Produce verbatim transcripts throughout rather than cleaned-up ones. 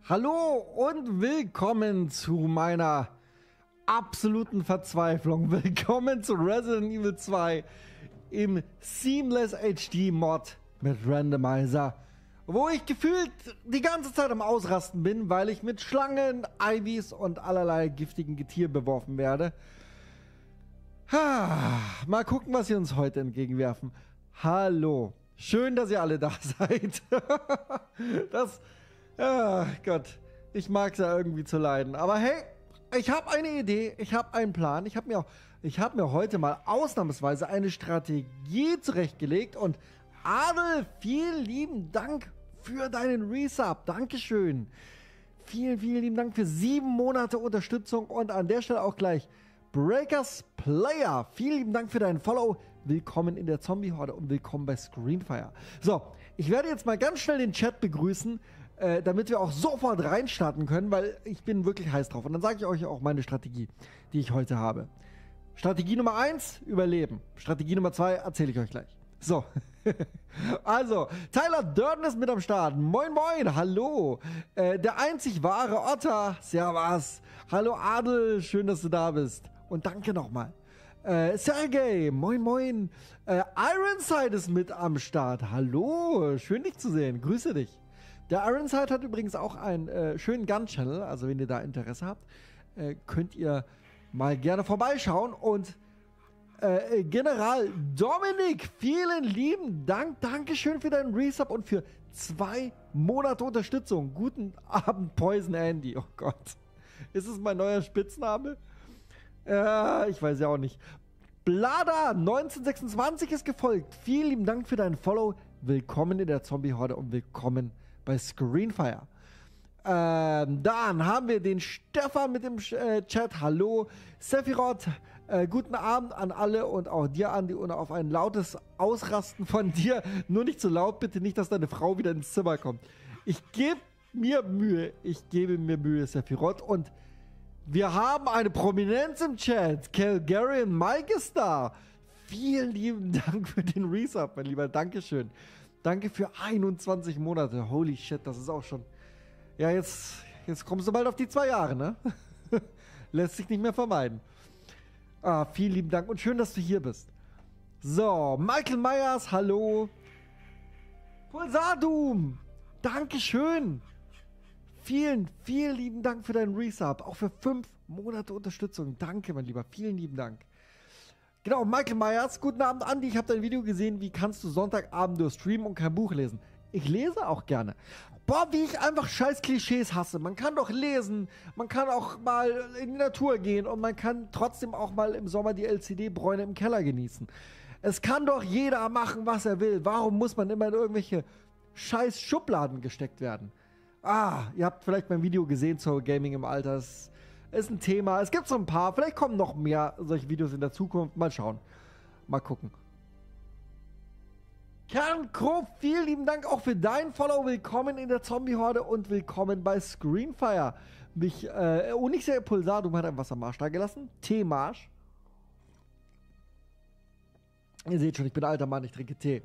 Hallo und willkommen zu meiner absoluten Verzweiflung. Willkommen zu Resident Evil zwei im Seamless H D Mod mit Randomizer, wo ich gefühlt die ganze Zeit am Ausrasten bin, weil ich mit Schlangen, Ivies und allerlei giftigen Getier beworfen werde. Ha, mal gucken, was sie uns heute entgegenwerfen. Hallo, schön, dass ihr alle da seid. Das... Ja, Gott, ich mag es ja irgendwie zu leiden. Aber hey, ich habe eine Idee, ich habe einen Plan. Ich habe mir, auch, ich hab mir heute mal ausnahmsweise eine Strategie zurechtgelegt. Und Adel, vielen lieben Dank für deinen Resub. Dankeschön. Vielen, vielen lieben Dank für sieben Monate Unterstützung. Und an der Stelle auch gleich Breakers Player. Vielen lieben Dank für deinen Follow. Willkommen in der Zombie-Horde und willkommen bei Screenfire. So, ich werde jetzt mal ganz schnell den Chat begrüßen, Äh, damit wir auch sofort reinstarten können, weil ich bin wirklich heiß drauf. Und dann sage ich euch auch meine Strategie, die ich heute habe. Strategie Nummer eins, überleben. Strategie Nummer zwei erzähle ich euch gleich. So. Also, Tyler Durden ist mit am Start. Moin, moin, hallo. Äh, der einzig wahre Otter. Servus. Hallo Adel, schön, dass du da bist. Und danke nochmal. Äh, Sergej, moin, moin. Äh, Ironside ist mit am Start. Hallo, schön dich zu sehen. Grüße dich. Der Ironside hat übrigens auch einen äh, schönen Gun-Channel, also wenn ihr da Interesse habt, äh, könnt ihr mal gerne vorbeischauen. Und äh, General Dominik, vielen lieben Dank, Dankeschön für deinen Resub und für zwei Monate Unterstützung. Guten Abend, Poison Andy. Oh Gott, ist es mein neuer Spitzname? Äh, ich weiß ja auch nicht. Blada neunzehnhundertsechsundzwanzig ist gefolgt. Vielen lieben Dank für deinen Follow. Willkommen in der Zombie-Horde und willkommen bei Screenfire. Ähm, dann haben wir den Stefan mit dem äh, Chat. Hallo. Sephiroth, äh, guten Abend an alle und auch dir, Andi, und auf ein lautes Ausrasten von dir. Nur nicht zu laut, bitte nicht, dass deine Frau wieder ins Zimmer kommt. Ich gebe mir Mühe. Ich gebe mir Mühe, Sephiroth. Und wir haben eine Prominenz im Chat. Calgarian Mike ist da. Vielen lieben Dank für den Resub, mein Lieber. Dankeschön. Danke für einundzwanzig Monate. Holy shit, das ist auch schon... Ja, jetzt, jetzt kommst du bald auf die zwei Jahre, ne? Lässt sich nicht mehr vermeiden. Ah, vielen lieben Dank und schön, dass du hier bist. So, Michael Myers, hallo. Pulsardum, Dankeschön. Vielen, vielen lieben Dank für deinen Resub. Auch für fünf Monate Unterstützung. Danke, mein Lieber. Vielen lieben Dank. Genau, Michael Myers, guten Abend, Andi. Ich habe dein Video gesehen, wie kannst du Sonntagabend nur streamen und kein Buch lesen? Ich lese auch gerne. Boah, wie ich einfach scheiß Klischees hasse. Man kann doch lesen, man kann auch mal in die Natur gehen und man kann trotzdem auch mal im Sommer die L C D-Bräune im Keller genießen. Es kann doch jeder machen, was er will. Warum muss man immer in irgendwelche scheiß Schubladen gesteckt werden? Ah, ihr habt vielleicht mein Video gesehen zu Gaming im Alter. Es ist ein Thema. Es gibt so ein paar. Vielleicht kommen noch mehr solche Videos in der Zukunft. Mal schauen. Mal gucken. Kernkrow, vielen lieben Dank auch für dein Follow. Willkommen in der Zombie-Horde und willkommen bei Screenfire. Mich, äh, oh, nicht sehr Pulsardum hat ein Wassermarsch da gelassen. Teemarsch. Ihr seht schon, ich bin ein alter Mann, ich trinke Tee.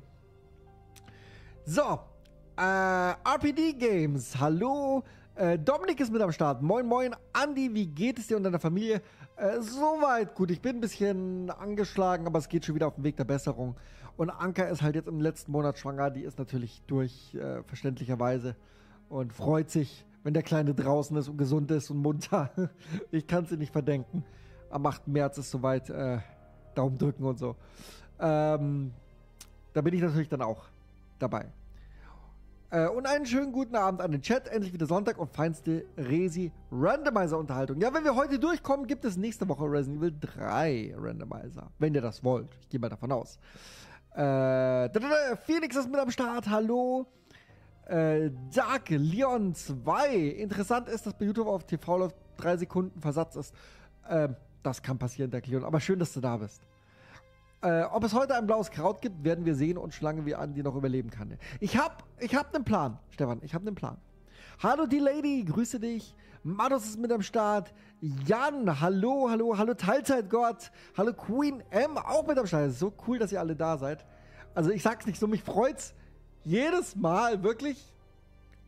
So. Äh, R P D Games, hallo. Äh, Dominik ist mit am Start. Moin, moin. Andi, wie geht es dir und deiner Familie? Äh, soweit gut. Ich bin ein bisschen angeschlagen, aber es geht schon wieder auf den Weg der Besserung. Und Anka ist halt jetzt im letzten Monat schwanger. Die ist natürlich durch, äh, verständlicherweise. Und freut sich, wenn der Kleine draußen ist und gesund ist und munter. Ich kann sie nicht verdenken. Am achten März ist soweit. Äh, Daumen drücken und so. Ähm, da bin ich natürlich dann auch dabei. Äh, und einen schönen guten Abend an den Chat. Endlich wieder Sonntag und feinste Resi-Randomizer-Unterhaltung. Ja, wenn wir heute durchkommen, gibt es nächste Woche Resident Evil drei Randomizer. Wenn ihr das wollt. Ich gehe mal davon aus. Äh, Phoenix ist mit am Start. Hallo. Äh, Dark Leon zwei. Interessant ist, dass bei YouTube auf T V läuft drei Sekunden Versatz ist. Äh, das kann passieren, Dark Leon. Aber schön, dass du da bist. Äh, ob es heute ein blaues Kraut gibt, werden wir sehen und solange wie Andi noch überleben kann. Ich hab, ich hab einen Plan, Stefan, ich hab einen Plan. Hallo die Lady, grüße dich. Mados ist mit am Start. Jan, hallo, hallo, hallo Teilzeitgott. Hallo Queen M, auch mit am Start. Es ist so cool, dass ihr alle da seid. Also ich sag's nicht so, mich freut's jedes Mal wirklich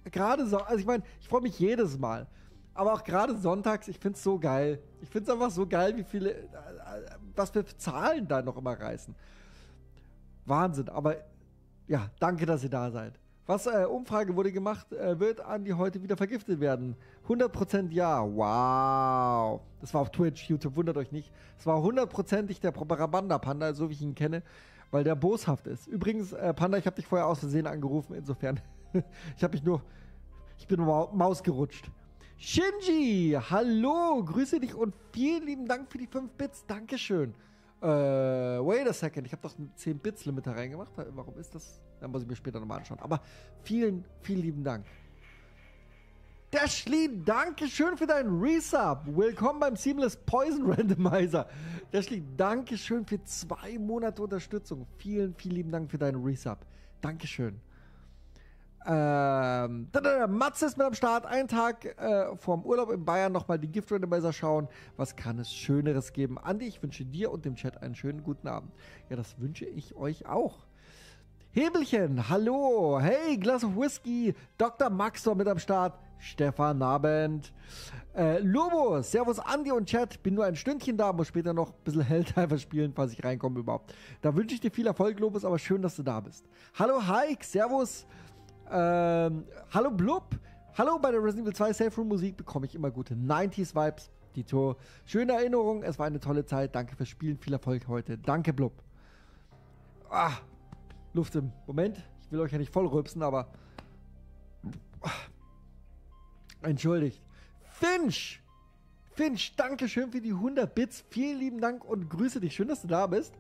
gerade so, also ich meine, ich freue mich jedes Mal. Aber auch gerade sonntags, ich finde es so geil. Ich finde es einfach so geil, wie viele, äh, was wir für Zahlen da noch immer reißen. Wahnsinn, aber ja, danke, dass ihr da seid. Was, äh, Umfrage wurde gemacht, äh, wird Andi heute wieder vergiftet werden? hundert Prozent ja, wow. Das war auf Twitch, YouTube, wundert euch nicht. Es war hundertprozentig der Propaganda-Panda, so wie ich ihn kenne, weil der boshaft ist. Übrigens, äh, Panda, ich habe dich vorher aus Versehen angerufen, insofern, ich habe mich nur, ich bin nur Maus gerutscht. Shinji, hallo, grüße dich und vielen lieben Dank für die fünf Bits, Dankeschön. Äh, wait a second, ich habe doch ein zehn Bits Limit da reingemacht, warum ist das? Da muss ich mir später nochmal anschauen, aber vielen, vielen lieben Dank. Dashley, Dankeschön für deinen Resub, willkommen beim Seamless Poison Randomizer. Dashley, Dankeschön für zwei Monate Unterstützung, vielen, vielen lieben Dank für deinen Resub, Dankeschön. Ähm, Matze ist mit am Start. Einen Tag äh, vorm Urlaub in Bayern nochmal die Gift Randomizer schauen. Was kann es Schöneres geben? Andi, ich wünsche dir und dem Chat einen schönen guten Abend. Ja, das wünsche ich euch auch. Hebelchen, hallo. Hey, Glass of Whisky. Doktor Max war mit am Start. Stefan Abend. Äh, Lobo, Servus Andi und Chat. Bin nur ein Stündchen da, muss später noch ein bisschen Helldiver spielen, falls ich reinkomme überhaupt. Da wünsche ich dir viel Erfolg, Lobos, aber schön, dass du da bist. Hallo Heik, Servus. Ähm, hallo Blub, hallo, bei der Resident Evil zwei Safe Room Musik bekomme ich immer gute neunziger Vibes. Dito, schöne Erinnerung, es war eine tolle Zeit, danke fürs Spielen, viel Erfolg heute, danke Blub. Ah, Luft im Moment, ich will euch ja nicht voll rülpsen, aber ah, entschuldigt. Finch, Finch, danke schön für die hundert Bits, vielen lieben Dank und grüße dich, schön, dass du da bist.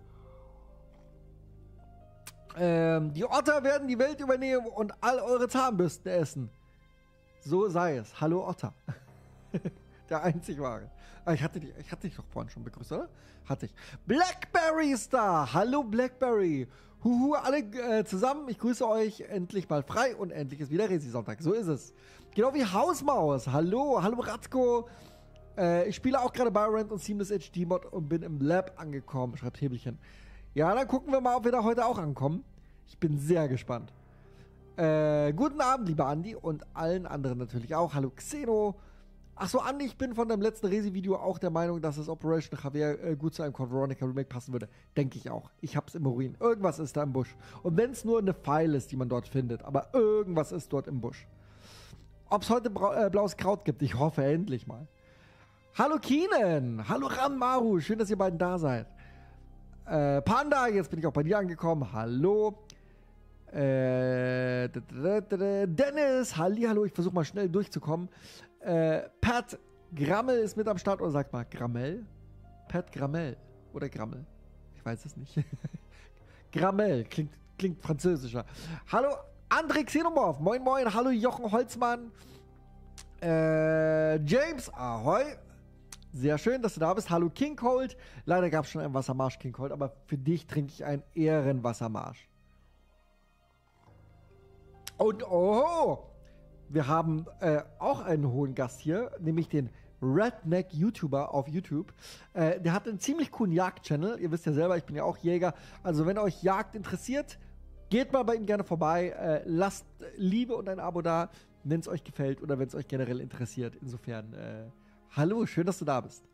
Ähm, die Otter werden die Welt übernehmen und all eure Zahnbürsten essen. So sei es. Hallo Otter. Der einzig wahre. Ah, ich hatte dich, ich hatte dich doch vorhin schon begrüßt, oder? Hatte ich. Blackberry ist da. Hallo Blackberry. Huhu, alle äh, zusammen. Ich grüße euch. Endlich mal frei und endlich ist wieder Resi-Sonntag. So ist es. Genau wie Hausmaus. Hallo. Hallo Ratko. Äh, ich spiele auch gerade Valorant und Seamless H D Mod und bin im Lab angekommen. Schreibt Hebelchen. Ja, dann gucken wir mal, ob wir da heute auch ankommen. Ich bin sehr gespannt. Äh, guten Abend, lieber Andi und allen anderen natürlich auch. Hallo Xeno. Achso, Andi, ich bin von deinem letzten Resi-Video auch der Meinung, dass das Operation Javier äh, gut zu einem Code Veronica Remake passen würde. Denke ich auch. Ich hab's im Urin. Irgendwas ist da im Busch. Und wenn es nur eine Pfeil ist, die man dort findet, aber irgendwas ist dort im Busch. Ob es heute bra- äh, blaues Kraut gibt, ich hoffe endlich mal. Hallo Keenan. Hallo Ranmaru. Schön, dass ihr beiden da seid. Äh, Panda, jetzt bin ich auch bei dir angekommen. Hallo. Äh, Dennis, hallihallo, ich versuche mal schnell durchzukommen. Äh, Pat Grammel ist mit am Start, oder sagt mal Grammel? Pat Grammel oder Grammel? Ich weiß es nicht. Grammel, klingt, klingt französischer. Hallo André Xenomorph, moin moin, hallo Jochen Holzmann. Äh, James, ahoi. Sehr schön, dass du da bist. Hallo King Cold. Leider gab es schon einen Wassermarsch, King Cold, aber für dich trinke ich einen Ehrenwassermarsch. Und oh, wir haben äh, auch einen hohen Gast hier, nämlich den Redneck-YouTuber auf YouTube. Äh, der hat einen ziemlich coolen Jagd-Channel. Ihr wisst ja selber, ich bin ja auch Jäger. Also wenn euch Jagd interessiert, geht mal bei ihm gerne vorbei. Äh, lasst Liebe und ein Abo da, wenn es euch gefällt oder wenn es euch generell interessiert. Insofern, äh, hallo, schön, dass du da bist.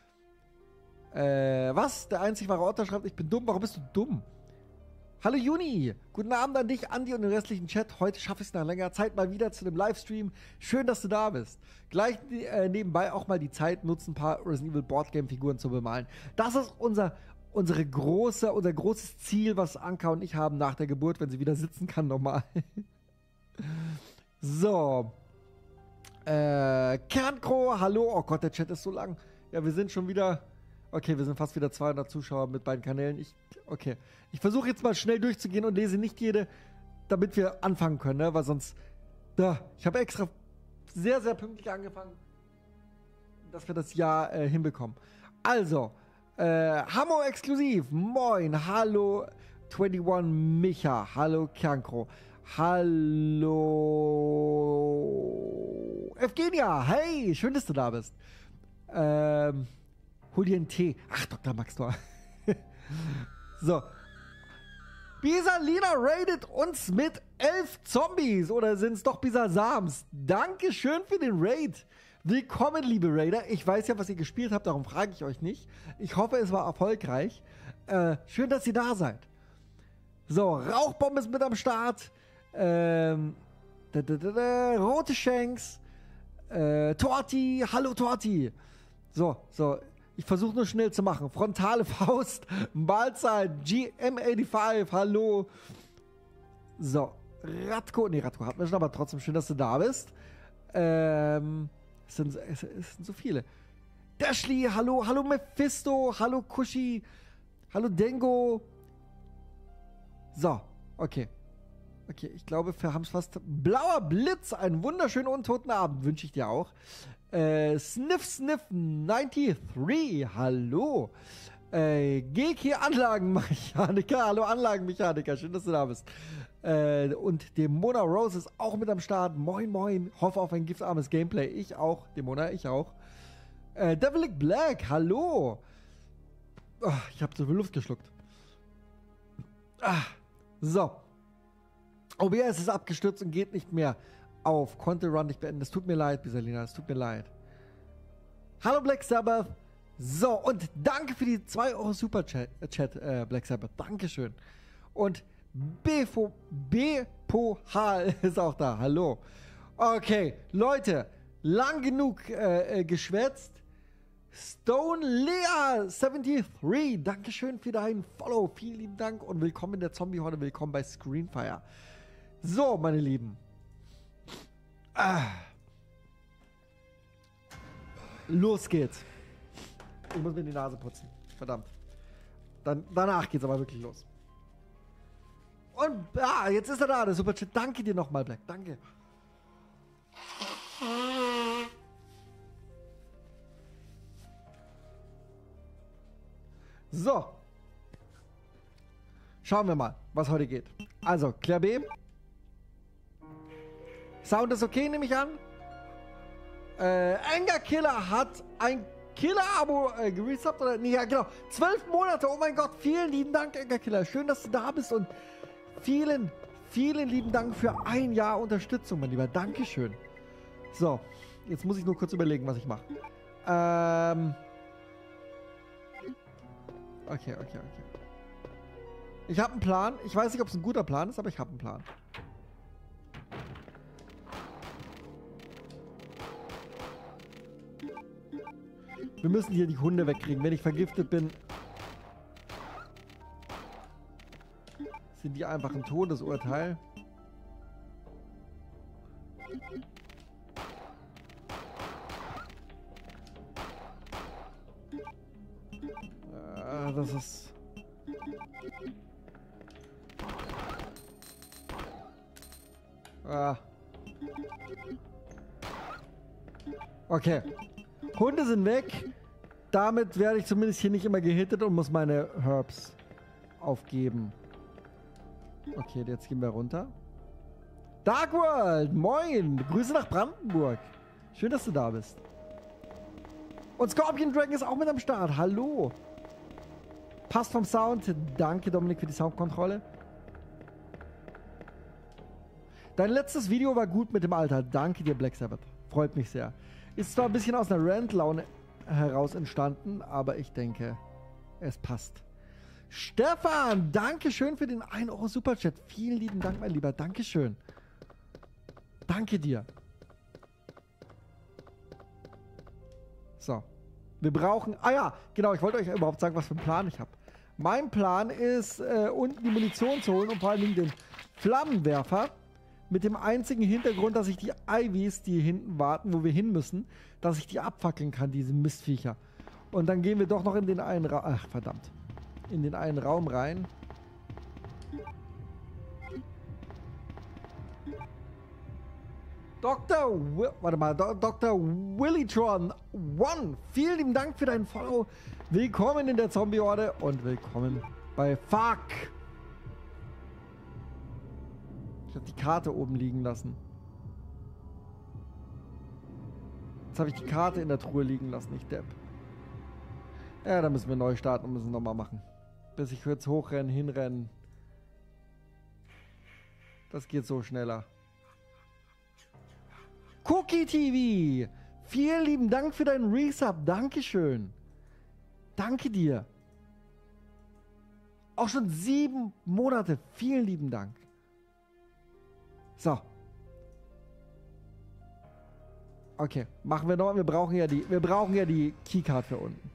Äh, was? Der einzig wahre Otter schreibt, ich bin dumm. Warum bist du dumm? Hallo Juni, guten Abend an dich, Andi und den restlichen Chat. Heute schaffe ich es nach längerer Zeit mal wieder zu dem Livestream. Schön, dass du da bist. Gleich äh, nebenbei auch mal die Zeit nutzen, ein paar Resident Evil Boardgame-Figuren zu bemalen. Das ist unser, unsere große, unser großes Ziel, was Anka und ich haben nach der Geburt, wenn sie wieder sitzen kann, nochmal. So. Äh, Kernkro, hallo. Oh Gott, der Chat ist so lang. Ja, wir sind schon wieder... Okay, wir sind fast wieder zweihundert Zuschauer mit beiden Kanälen. Ich, okay. Ich versuche jetzt mal schnell durchzugehen und lese nicht jede, damit wir anfangen können, ne? Weil sonst... Da, ich habe extra sehr, sehr pünktlich angefangen, dass wir das Jahr äh, hinbekommen. Also, äh, Hammo exklusiv. Moin, hallo einundzwanzig Micha, hallo Kernkro, hallo Evgenia, hey, schön, dass du da bist. Ähm... Hol dir einen Tee. Ach, Doktor Max, doch. So. Bisalina raidet uns mit elf Zombies. Oder sind es doch Bisasams? Dankeschön für den Raid. Willkommen, liebe Raider. Ich weiß ja, was ihr gespielt habt, darum frage ich euch nicht. Ich hoffe, es war erfolgreich. Äh, schön, dass ihr da seid. So, Rauchbombe ist mit am Start. Ähm, da, da, da, da, rote Shanks. Äh, Torti. Hallo, Torti. So, so. Ich versuche nur schnell zu machen. Frontale Faust. Mahlzeit. G M fünfundachtzig. Hallo. So. Ratko. Nee, Ratko hatten wir schon, aber trotzdem schön, dass du da bist. Ähm, es sind, es, es sind so viele. Dashley. Hallo. Hallo, Mephisto. Hallo, Kushi. Hallo, Dengo. So. Okay. Okay, ich glaube, wir haben es fast. Blauer Blitz. Einen wunderschönen untoten Abend wünsche ich dir auch. Äh, Sniff Sniff dreiundneunzig, hallo. Äh, G K Anlagenmechaniker, hallo Anlagenmechaniker, schön, dass du da bist. Äh, und Demona Rose ist auch mit am Start, moin moin, hoffe auf ein giftarmes Gameplay, ich auch, Demona, ich auch. Äh, Devilic Black, hallo. Oh, ich habe so viel Luft geschluckt. Ah, so. O B S ist abgestürzt und geht nicht mehr auf. Konnte Run nicht beenden. Es tut mir leid, Bisalina. Es tut mir leid. Hallo, Black Sabbath. So, und danke für die zwei Euro Super-Chat, äh, Black Sabbath. Dankeschön. Und Befo, Bepohal ist auch da. Hallo. Okay, Leute. Lang genug äh, äh, geschwätzt. Stone Lea dreiundsiebzig. Dankeschön für deinen Follow. Vielen lieben Dank und willkommen in der Zombie-Horde. Willkommen bei Screenfire. So, meine Lieben. Ah. Los geht's. Ich muss mir die Nase putzen. Verdammt. Dann, danach geht's aber wirklich los. Und ah, jetzt ist er da, der Superchat. Danke dir nochmal, Black. Danke. So. Schauen wir mal, was heute geht. Also, Claire B. Sound ist okay, nehme ich an. Äh, Anger Killer hat ein Killer-Abo äh, geresubbt, oder? Nee, ja, genau. Zwölf Monate, oh mein Gott. Vielen lieben Dank, Anger Killer. Schön, dass du da bist und vielen, vielen lieben Dank für ein Jahr Unterstützung, mein Lieber. Dankeschön. So, jetzt muss ich nur kurz überlegen, was ich mache. Ähm. Okay, okay, okay. Ich habe einen Plan. Ich weiß nicht, ob es ein guter Plan ist, aber ich habe einen Plan. Wir müssen hier die Hunde wegkriegen. Wenn ich vergiftet bin, sind die einfach ein Todesurteil. Äh, das ist... Ah. Okay. Hunde sind weg. Damit werde ich zumindest hier nicht immer gehittet und muss meine Herbs aufgeben. Okay, jetzt gehen wir runter. Dark World, moin. Grüße nach Brandenburg. Schön, dass du da bist. Und Scorpion Dragon ist auch mit am Start. Hallo. Passt vom Sound. Danke, Dominik, für die Soundkontrolle. Dein letztes Video war gut mit dem Alter. Danke dir, Black Sabbath. Freut mich sehr. Ist zwar ein bisschen aus einer Rant-Laune heraus entstanden, aber ich denke, es passt. Stefan, danke schön für den ein Euro Superchat. Vielen lieben Dank, mein Lieber. Dankeschön. Danke dir. So. Wir brauchen... Ah ja, genau. Ich wollte euch überhaupt sagen, was für einen Plan ich habe. Mein Plan ist, äh, unten die Munition zu holen und vor allen Dingen den Flammenwerfer. Mit dem einzigen Hintergrund, dass ich die Ivys, die hinten warten, wo wir hin müssen, dass ich die abfackeln kann, diese Mistviecher. Und dann gehen wir doch noch in den einen Raum... Ach, verdammt. In den einen Raum rein. Doktor Wi Warte mal, Do Doktor Willytron One. Vielen lieben Dank für deinen Follow. Willkommen in der Zombie-Horde und willkommen bei Fuck. Ich habe die Karte oben liegen lassen. Jetzt habe ich die Karte in der Truhe liegen lassen, ich Depp. Ja, da müssen wir neu starten und müssen nochmal machen. Bis ich jetzt hochrennen, hinrennen. Das geht so schneller. Cookie T V. Vielen lieben Dank für deinen Resub. Dankeschön. Danke dir. Auch schon sieben Monate. Vielen lieben Dank. So. Okay, machen wir noch. Wir brauchen ja die, wir brauchen ja die Keycard für unten.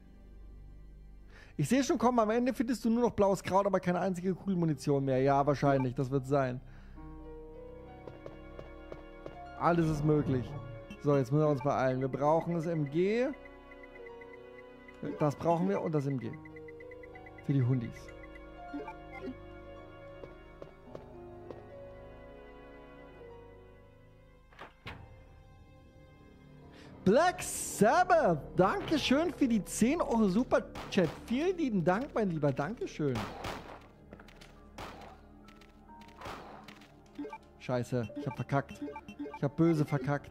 Ich sehe schon, komm, am Ende findest du nur noch blaues Kraut, aber keine einzige Kugelmunition mehr. Ja, wahrscheinlich, das wird sein. Alles ist möglich. So, jetzt müssen wir uns beeilen. Wir brauchen das M G. Das brauchen wir und das M G. Für die Hundis. Black Sabbath, Dankeschön für die zehn Euro Super-Chat. Vielen lieben Dank, mein Lieber. Dankeschön. Scheiße, ich hab verkackt. Ich hab böse verkackt.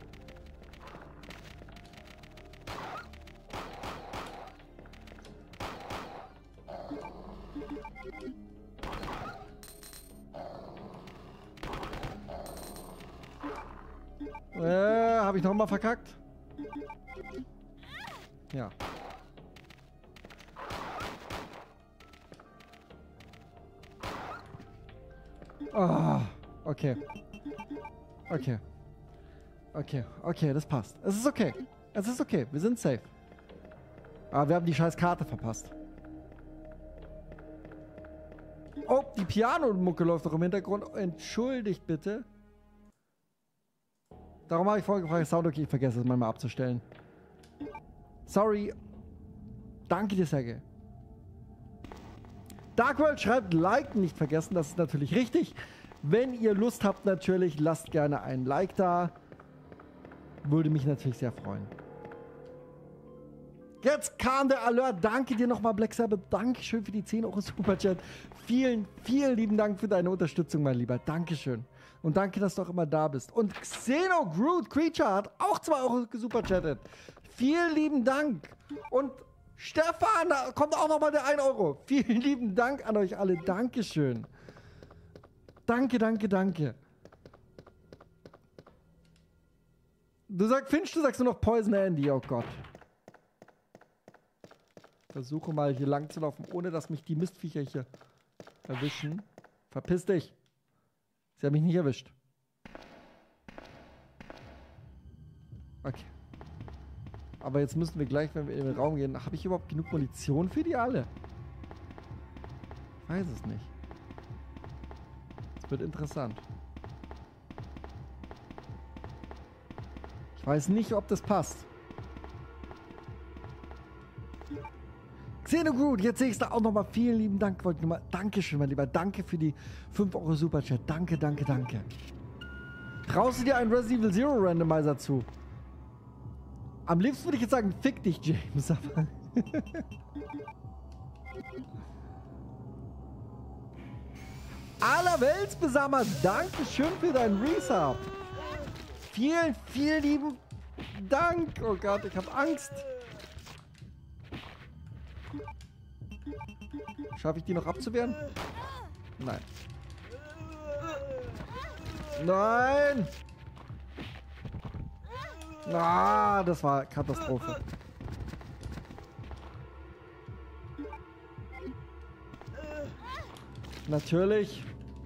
Äh, hab ich nochmal verkackt? Ja. Ah, okay. Okay. Okay, okay, das passt. Es ist okay. Es ist okay. Wir sind safe. Aber wir haben die scheiß Karte verpasst. Oh, die Piano-Mucke läuft doch im Hintergrund. Entschuldigt bitte. Darum habe ich vorhin gefragt, Sound okay, ich vergesse es manchmal abzustellen. Sorry. Danke dir, Sergej. Darkworld schreibt Like, nicht vergessen, das ist natürlich richtig. Wenn ihr Lust habt, natürlich, lasst gerne ein Like da. Würde mich natürlich sehr freuen. Jetzt kam der Alert. Danke dir nochmal, Black Sabbath. Dankeschön für die zehn Euro Superchat. Vielen, vielen lieben Dank für deine Unterstützung, mein Lieber. Dankeschön. Und danke, dass du auch immer da bist. Und Xeno Groot Creature hat auch zwei Euro gesuperchattet. Vielen lieben Dank. Und Stefan, da kommt auch nochmal der ein Euro. Vielen lieben Dank an euch alle. Dankeschön. Danke, danke, danke. Du sagst, Finch, du sagst nur noch Poison Andy. Oh Gott. Versuche mal hier lang zu laufen, ohne dass mich die Mistviecher hier erwischen. Verpiss dich. Sie haben mich nicht erwischt. Okay. Aber jetzt müssen wir gleich, wenn wir in den Raum gehen, habe ich überhaupt genug Munition für die alle? Ich weiß es nicht. Es wird interessant. Ich weiß nicht, ob das passt. Xeno Groot, jetzt sehe ich es da auch nochmal. Vielen lieben Dank. Wollte nochmal Dankeschön, mein Lieber. Danke für die fünf Euro Superchat. Danke, danke, danke. Traust du dir einen Resident Evil Zero Randomizer zu? Am liebsten würde ich jetzt sagen, fick dich, James. Aber Allerweltsbesamer, Dankeschön für deinen Resub. Vielen, vielen lieben Dank. Oh Gott, ich habe Angst. Schaffe ich die noch abzuwehren? Nein. Nein! Ah, das war Katastrophe. Natürlich.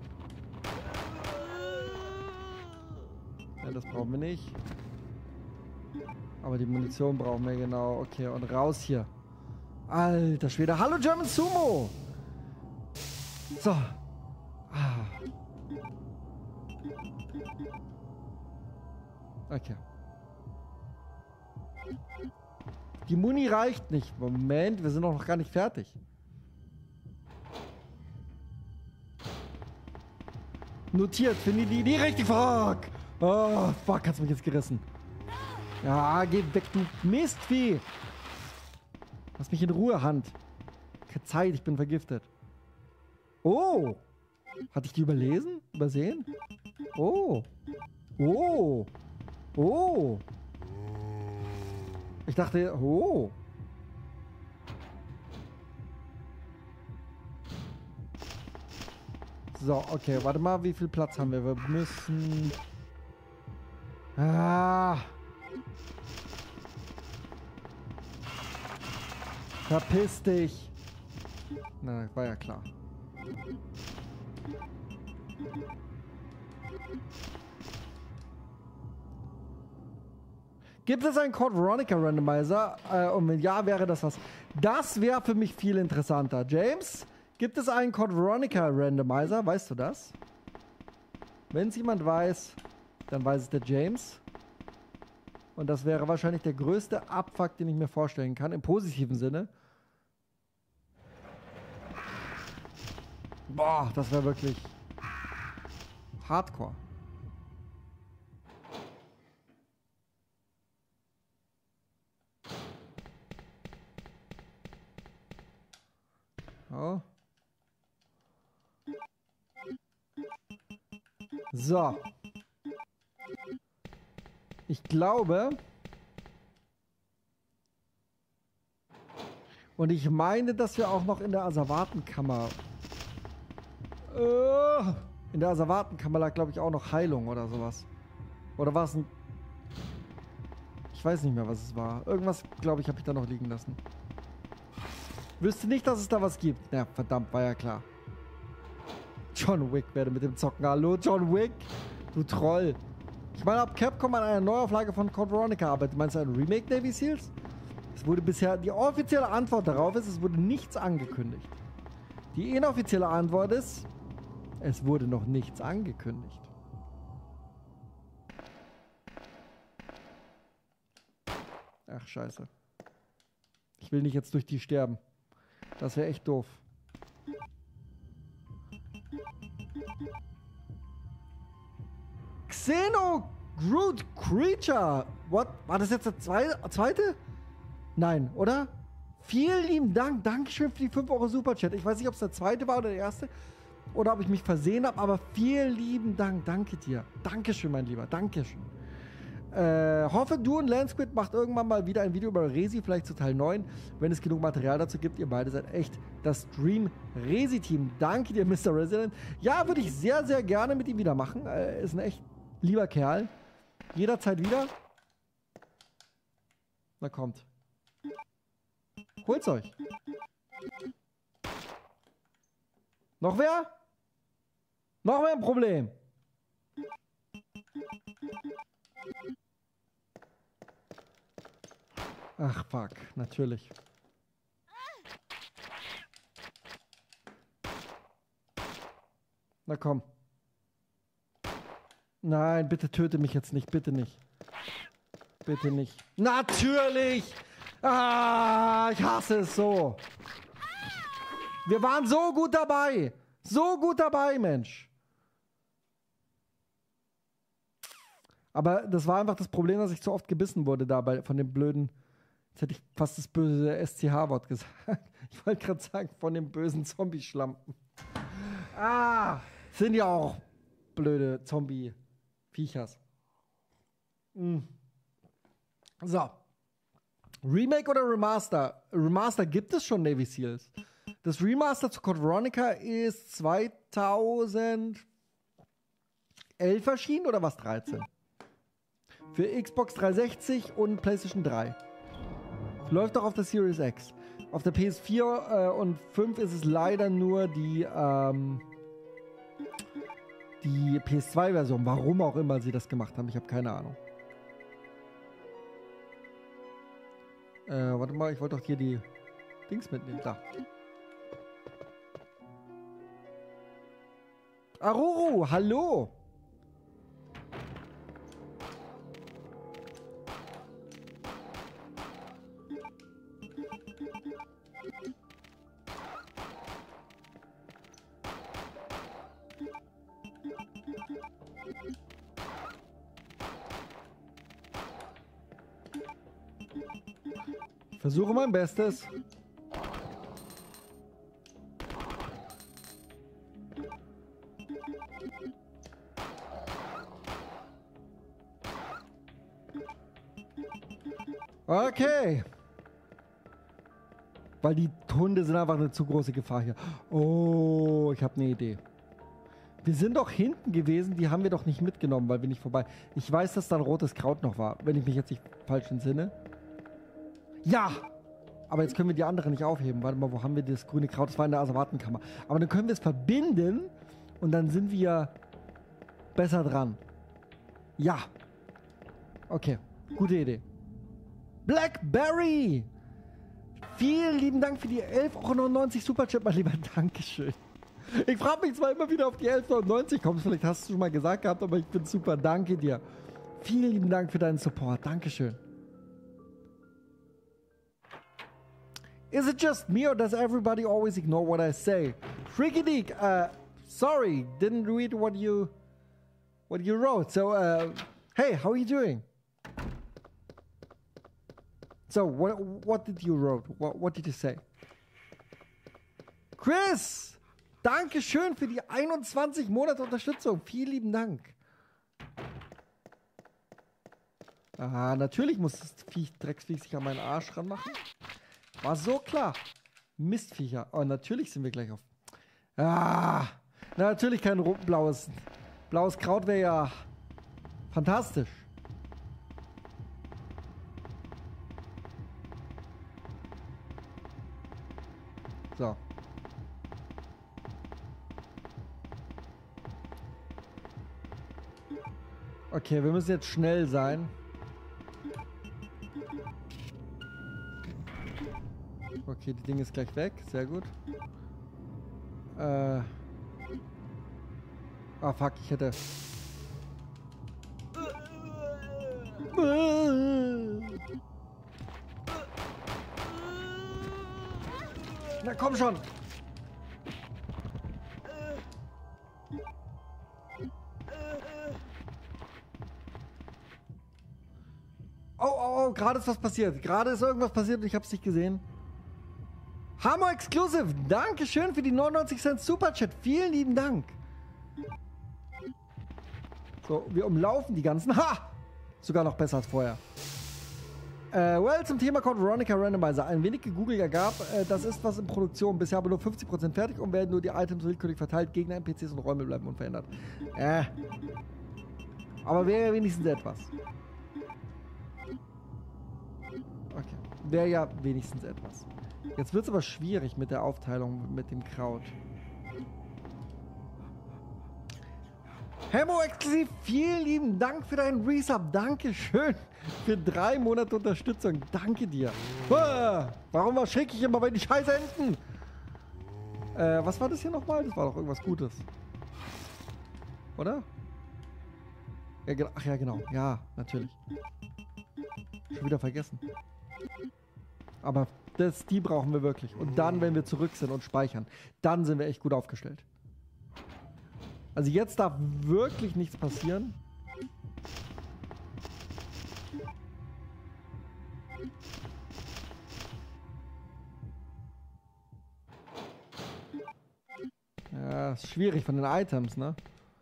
Ja, das brauchen wir nicht. Aber die Munition brauchen wir genau. Okay, und raus hier. Alter Schwede. Hallo German Sumo! So. Ah. Okay. Die Muni reicht nicht. Moment, wir sind doch noch gar nicht fertig. Notiert, finde ich die, die richtig. Fuck! Oh, fuck, hat's mich jetzt gerissen. Ja, geh weg, du Mistvieh! Lass mich in Ruhe, Hand. Keine Zeit, ich bin vergiftet. Oh! Hatte ich die überlesen? Übersehen? Oh! Oh! Oh! Ich dachte, oh! So, okay, warte mal, wie viel Platz haben wir? Wir müssen... Ah. Verpiss dich. Na, war ja klar. Gibt es einen Code Veronica Randomizer? Äh, und wenn ja, wäre das was? Das wäre für mich viel interessanter. James, gibt es einen Code Veronica Randomizer? Weißt du das? Wenn es jemand weiß, dann weiß es der James. Und das wäre wahrscheinlich der größte Abfuck, den ich mir vorstellen kann, im positiven Sinne. Boah, das wäre wirklich Hardcore. Oh. So. Ich glaube... Und ich meine, dass wir auch noch in der Asservatenkammer... Uh, in der Asservatenkammer lag, glaube ich, auch noch Heilung oder sowas. Oder war es ein... Ich weiß nicht mehr, was es war. Irgendwas, glaube ich, habe ich da noch liegen lassen. Wüsste nicht, dass es da was gibt. Na, verdammt, war ja klar. John Wick werde mit dem Zocken. Hallo, John Wick? Du Troll. Ich meine, ob Capcom an einer Neuauflage von Code Veronica arbeitet, meinst du ein Remake Navy Seals? Es wurde bisher... Die offizielle Antwort darauf ist, es wurde nichts angekündigt. Die inoffizielle Antwort ist... Es wurde noch nichts angekündigt. Ach, scheiße. Ich will nicht jetzt durch die sterben. Das wäre echt doof. Xeno Groot Creature. What? War das jetzt der zweite? Nein, oder? Vielen lieben Dank. Dankeschön für die fünf Euro Superchat. Ich weiß nicht, ob es der zweite war oder der erste. Oder ob ich mich versehen habe, aber vielen lieben Dank. Danke dir. Dankeschön, mein Lieber. Dankeschön. Äh, hoffe, du und Lansquid macht irgendwann mal wieder ein Video über Resi, vielleicht zu Teil neun, wenn es genug Material dazu gibt. Ihr beide seid echt das Dream Resi-Team. Danke dir, Mister Resident. Ja, würde ich sehr, sehr gerne mit ihm wieder machen. Äh, ist ein echt lieber Kerl. Jederzeit wieder. Na kommt. Holt's euch. Noch wer? Noch mehr ein Problem. Ach, fuck. Natürlich. Na komm. Nein, bitte töte mich jetzt nicht. Bitte nicht. Bitte nicht. Natürlich! Ah, ich hasse es so. Wir waren so gut dabei. So gut dabei, Mensch. Aber das war einfach das Problem, dass ich zu oft gebissen wurde dabei von dem blöden... Jetzt hätte ich fast das böse S C H-Wort gesagt. Ich wollte gerade sagen, von dem bösen Zombie-Schlampen. Ah, sind ja auch blöde Zombie-Viechers. Mm. So. Remake oder Remaster? Remaster gibt es schon, Navy Seals. Das Remaster zu Code Veronica ist zweitausendelf erschienen oder was? dreizehn? Für Xbox dreihundertsechzig und PlayStation drei. Läuft auch auf der Series X. Auf der P S vier äh, und fünf ist es leider nur die, ähm, die P S zwei Version. Warum auch immer sie das gemacht haben, ich habe keine Ahnung. Äh, warte mal, ich wollte doch hier die Dings mitnehmen. Da. Aruru, hallo! Ich versuche mein Bestes. Okay. Weil die Hunde sind einfach eine zu große Gefahr hier. Oh, ich habe eine Idee. Wir sind doch hinten gewesen, die haben wir doch nicht mitgenommen, weil wir nicht vorbei... Ich weiß, dass da ein rotes Kraut noch war, wenn ich mich jetzt nicht falsch entsinne. Ja! Aber jetzt können wir die andere nicht aufheben. Warte mal, wo haben wir das grüne Kraut? Das war in der Asservatenkammer. Aber dann können wir es verbinden und dann sind wir besser dran. Ja. Okay, gute Idee. Blackberry! Vielen lieben Dank für die elf Euro neunundneunzig Superchat, mein Lieber. Dankeschön. Ich frage mich zwar immer wieder, auf die elf Euro neunundneunzig kommst. Vielleicht hast du schon mal gesagt gehabt, aber ich bin super. Danke dir. Vielen lieben Dank für deinen Support. Dankeschön. Is it just me or does everybody always ignore what I say? Freaky Deek, uh, sorry, didn't read what you what you wrote. So, uh, hey, how are you doing? So, what what did you wrote? What what did you say? Chris, danke schön für die einundzwanzig Monate Unterstützung. Vielen lieben Dank. Ah, natürlich muss das Viech, Drecksviech sich an meinen Arsch ranmachen. War so klar. Mistviecher. Oh, natürlich sind wir gleich auf... Ah, na, natürlich kein blaues... Blaues Kraut wäre ja fantastisch. So. Okay, wir müssen jetzt schnell sein. Okay, die Ding ist gleich weg. Sehr gut. Äh. Ah, fuck, ich hätte... Na komm schon! Oh, oh, oh, gerade ist was passiert. Gerade ist irgendwas passiert und ich hab's nicht gesehen. Hammer Exclusive, Dankeschön für die neunundneunzig Cent Superchat. Vielen lieben Dank. So, wir umlaufen die ganzen. Ha! Sogar noch besser als vorher. Äh, well, zum Thema Code Veronica Randomizer. Ein wenig gegoogelt ergab, äh, das ist was in Produktion. Bisher aber nur fünfzig Prozent fertig und werden nur die Items willkürlich verteilt. Gegner, N P Cs und Räume bleiben unverändert. Äh. Aber wäre ja wenigstens etwas. Okay. Wäre ja wenigstens etwas. Jetzt wird es aber schwierig mit der Aufteilung mit dem Kraut. Hemo Exklusiv, vielen lieben Dank für deinen Resub. Dankeschön für drei Monate Unterstützung. Danke dir. Ah, warum erschrecke ich immer bei die scheiß Enten? Äh, was war das hier nochmal? Das war doch irgendwas Gutes. Oder? Ja, ach ja, genau. Ja, natürlich. Schon wieder vergessen. Aber das, die brauchen wir wirklich. Und dann, wenn wir zurück sind und speichern, dann sind wir echt gut aufgestellt. Also jetzt darf wirklich nichts passieren. Ja, ist schwierig von den Items, ne?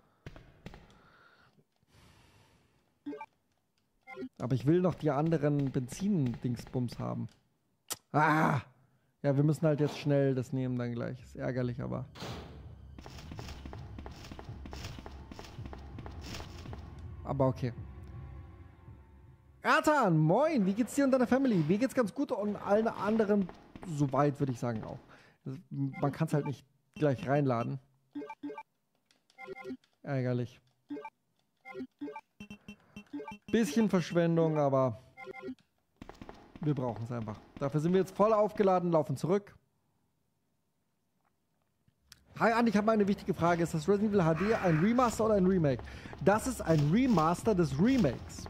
Aber ich will noch die anderen Benzin-Dingsbums haben. Ah! Ja, wir müssen halt jetzt schnell das nehmen dann gleich. Ist ärgerlich, aber... Aber okay. Ertan, moin, wie geht's dir und deiner Family? Mir geht's ganz gut und allen anderen soweit, würde ich sagen, auch. Man kann es halt nicht gleich reinladen. Ärgerlich. Bisschen Verschwendung, aber wir brauchen es einfach. Dafür sind wir jetzt voll aufgeladen, laufen zurück. Hi Andi, ich habe mal eine wichtige Frage. Ist das Resident Evil H D ein Remaster oder ein Remake? Das ist ein Remaster des Remakes.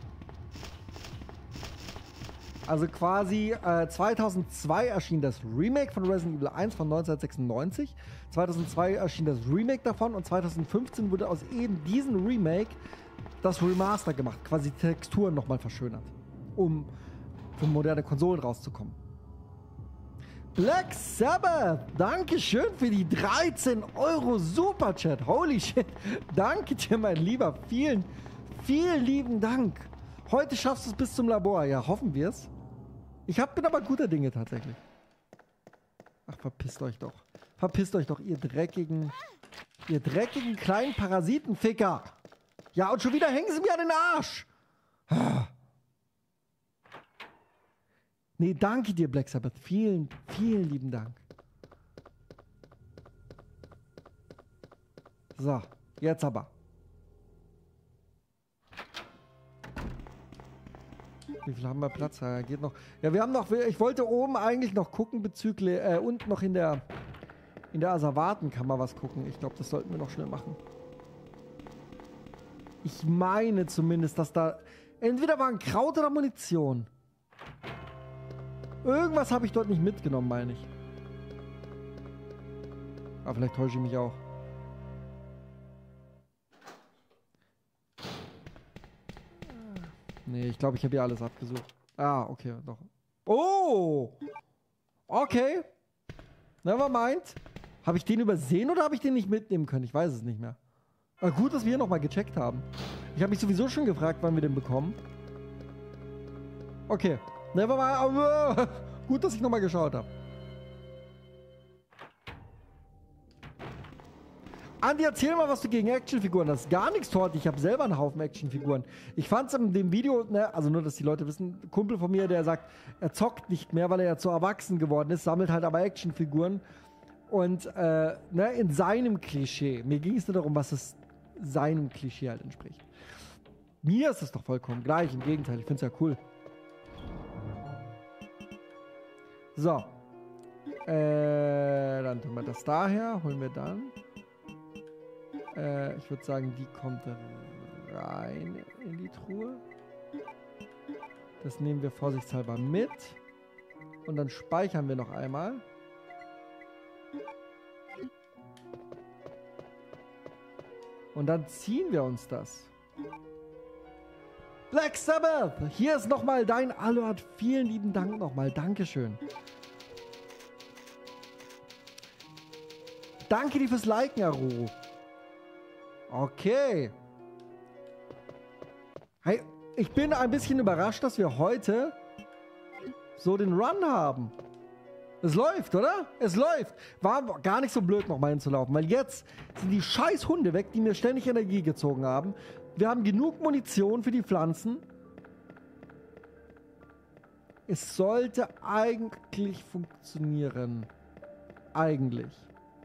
Also quasi äh, zweitausendzwei erschien das Remake von Resident Evil eins von neunzehnhundertsechsundneunzig. zweitausendzwei erschien das Remake davon und zweitausendfünfzehn wurde aus eben diesem Remake das Remaster gemacht. Quasi die Texturen nochmal verschönert. Um für moderne Konsolen rauszukommen. Black Sabbath, Dankeschön für die dreizehn Euro Superchat. Holy shit. Danke dir, mein Lieber. Vielen, vielen lieben Dank. Heute schaffst du es bis zum Labor. Ja, hoffen wir es. Ich hab, bin aber guter Dinge tatsächlich. Ach, verpisst euch doch. Verpisst euch doch, ihr dreckigen Ihr dreckigen kleinen Parasitenficker. Ja, und schon wieder hängen sie mir an den Arsch. Nee, danke dir, Black Sabbath. Vielen, vielen lieben Dank. So, jetzt aber. Wie viel haben wir Platz? Ja, geht noch. Ja, wir haben noch. Ich wollte oben eigentlich noch gucken bezüglich. Äh, und noch in der. In der Asservatenkammer was gucken. Ich glaube, das sollten wir noch schnell machen. Ich meine zumindest, dass da. Entweder war ein Kraut oder Munition. Irgendwas habe ich dort nicht mitgenommen, meine ich. Aber vielleicht täusche ich mich auch. Nee, ich glaube, ich habe hier alles abgesucht. Ah, okay, doch. Oh! Okay. Never mind. Habe ich den übersehen oder habe ich den nicht mitnehmen können? Ich weiß es nicht mehr. Aber gut, dass wir hier nochmal gecheckt haben. Ich habe mich sowieso schon gefragt, wann wir den bekommen. Okay. Never mind. Gut, dass ich nochmal geschaut habe. Andi, erzähl mal, was du gegen Actionfiguren hast. Gar nichts, Torti. Ich habe selber einen Haufen Actionfiguren. Ich fand es in dem Video, ne, also nur, dass die Leute wissen, ein Kumpel von mir, der sagt, er zockt nicht mehr, weil er ja zu erwachsen geworden ist, sammelt halt aber Actionfiguren. Und äh, ne, in seinem Klischee, mir ging es nur darum, was es seinem Klischee halt entspricht. Mir ist es doch vollkommen gleich, im Gegenteil, ich finde es ja cool. So. Äh, dann tun wir das daher, holen wir dann. Äh, ich würde sagen, die kommt rein in die Truhe. Das nehmen wir vorsichtshalber mit. Und dann speichern wir noch einmal. Und dann ziehen wir uns das. Black Sabbath! Hier ist nochmal dein Aluard. Vielen lieben Dank nochmal. Dankeschön. Danke dir fürs Liken, Aru. Okay. Hey, ich bin ein bisschen überrascht, dass wir heute so den Run haben. Es läuft, oder? Es läuft. War gar nicht so blöd, noch mal hinzulaufen, weil jetzt sind die scheiß Hunde weg, die mir ständig Energie gezogen haben. Wir haben genug Munition für die Pflanzen. Es sollte eigentlich funktionieren. Eigentlich.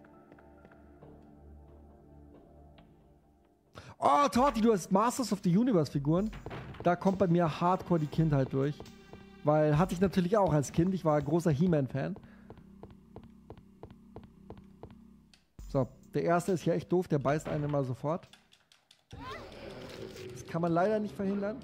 Oh, Torti, du hast Masters of the Universe Figuren. Da kommt bei mir hardcore die Kindheit durch. Weil hatte ich natürlich auch als Kind. Ich war ein großer He-Man-Fan. So, der erste ist hier echt doof. Der beißt einen immer sofort. Das kann man leider nicht verhindern.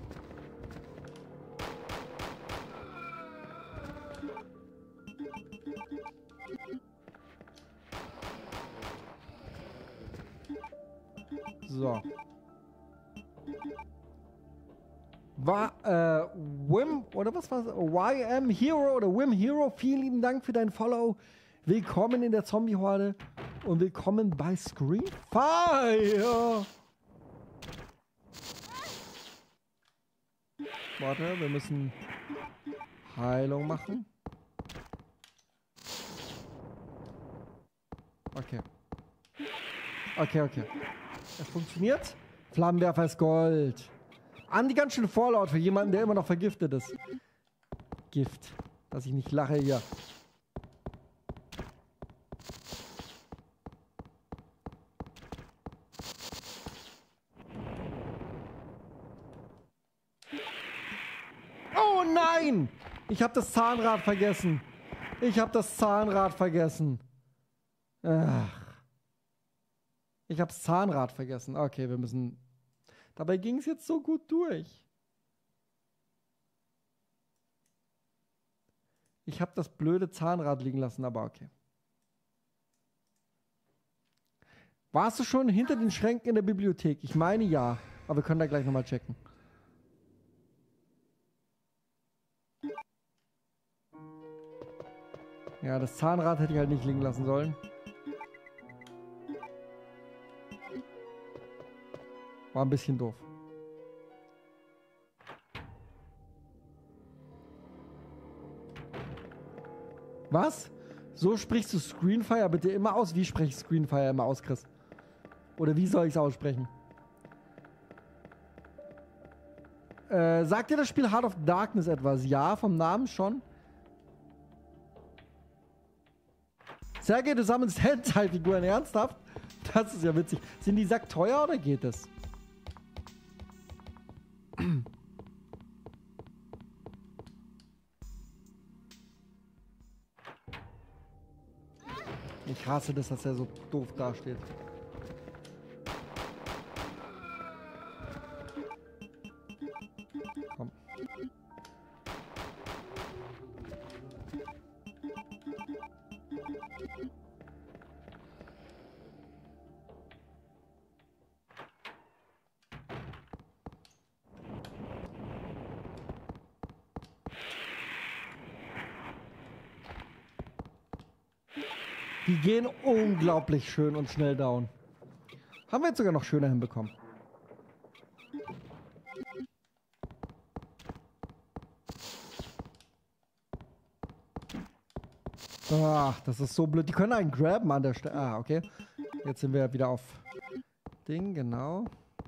So. War, äh, Wim, oder was war's? Y M Hero oder Wim Hero, vielen lieben Dank für dein Follow. Willkommen in der Zombie-Horde und willkommen bei Screen Fire. Warte, wir müssen Heilung machen. Okay. Okay, okay. Es funktioniert. Flammenwerfer ist Gold. Andi, ganz schön Vorlaut für jemanden, der immer noch vergiftet ist. Gift. Dass ich nicht lache hier. Oh nein! Ich habe das Zahnrad vergessen. Ich habe das Zahnrad vergessen. Ach. Ich habe das Zahnrad vergessen. Okay, wir müssen... Dabei ging es jetzt so gut durch. Ich habe das blöde Zahnrad liegen lassen, aber okay. Warst du schon hinter den Schränken in der Bibliothek? Ich meine ja, aber wir können da gleich nochmal checken. Ja, das Zahnrad hätte ich halt nicht liegen lassen sollen. War ein bisschen doof. Was? So sprichst du Screenfire bitte immer aus? Wie spreche ich Screenfire immer aus, Chris? Oder wie soll ich es aussprechen? Äh, sagt dir das Spiel Heart of Darkness etwas? Ja, vom Namen schon. Sergej, du sammelst Hentai-Figuren, ernsthaft? Das ist ja witzig. Sind die Sack teuer oder geht es? Ich hasse das, dass er so doof dasteht. Komm. Die gehen unglaublich schön und schnell down. Haben wir jetzt sogar noch schöner hinbekommen. Ach, das ist so blöd. Die können einen graben an der Stelle. Ah, okay. Jetzt sind wir wieder auf Ding, genau.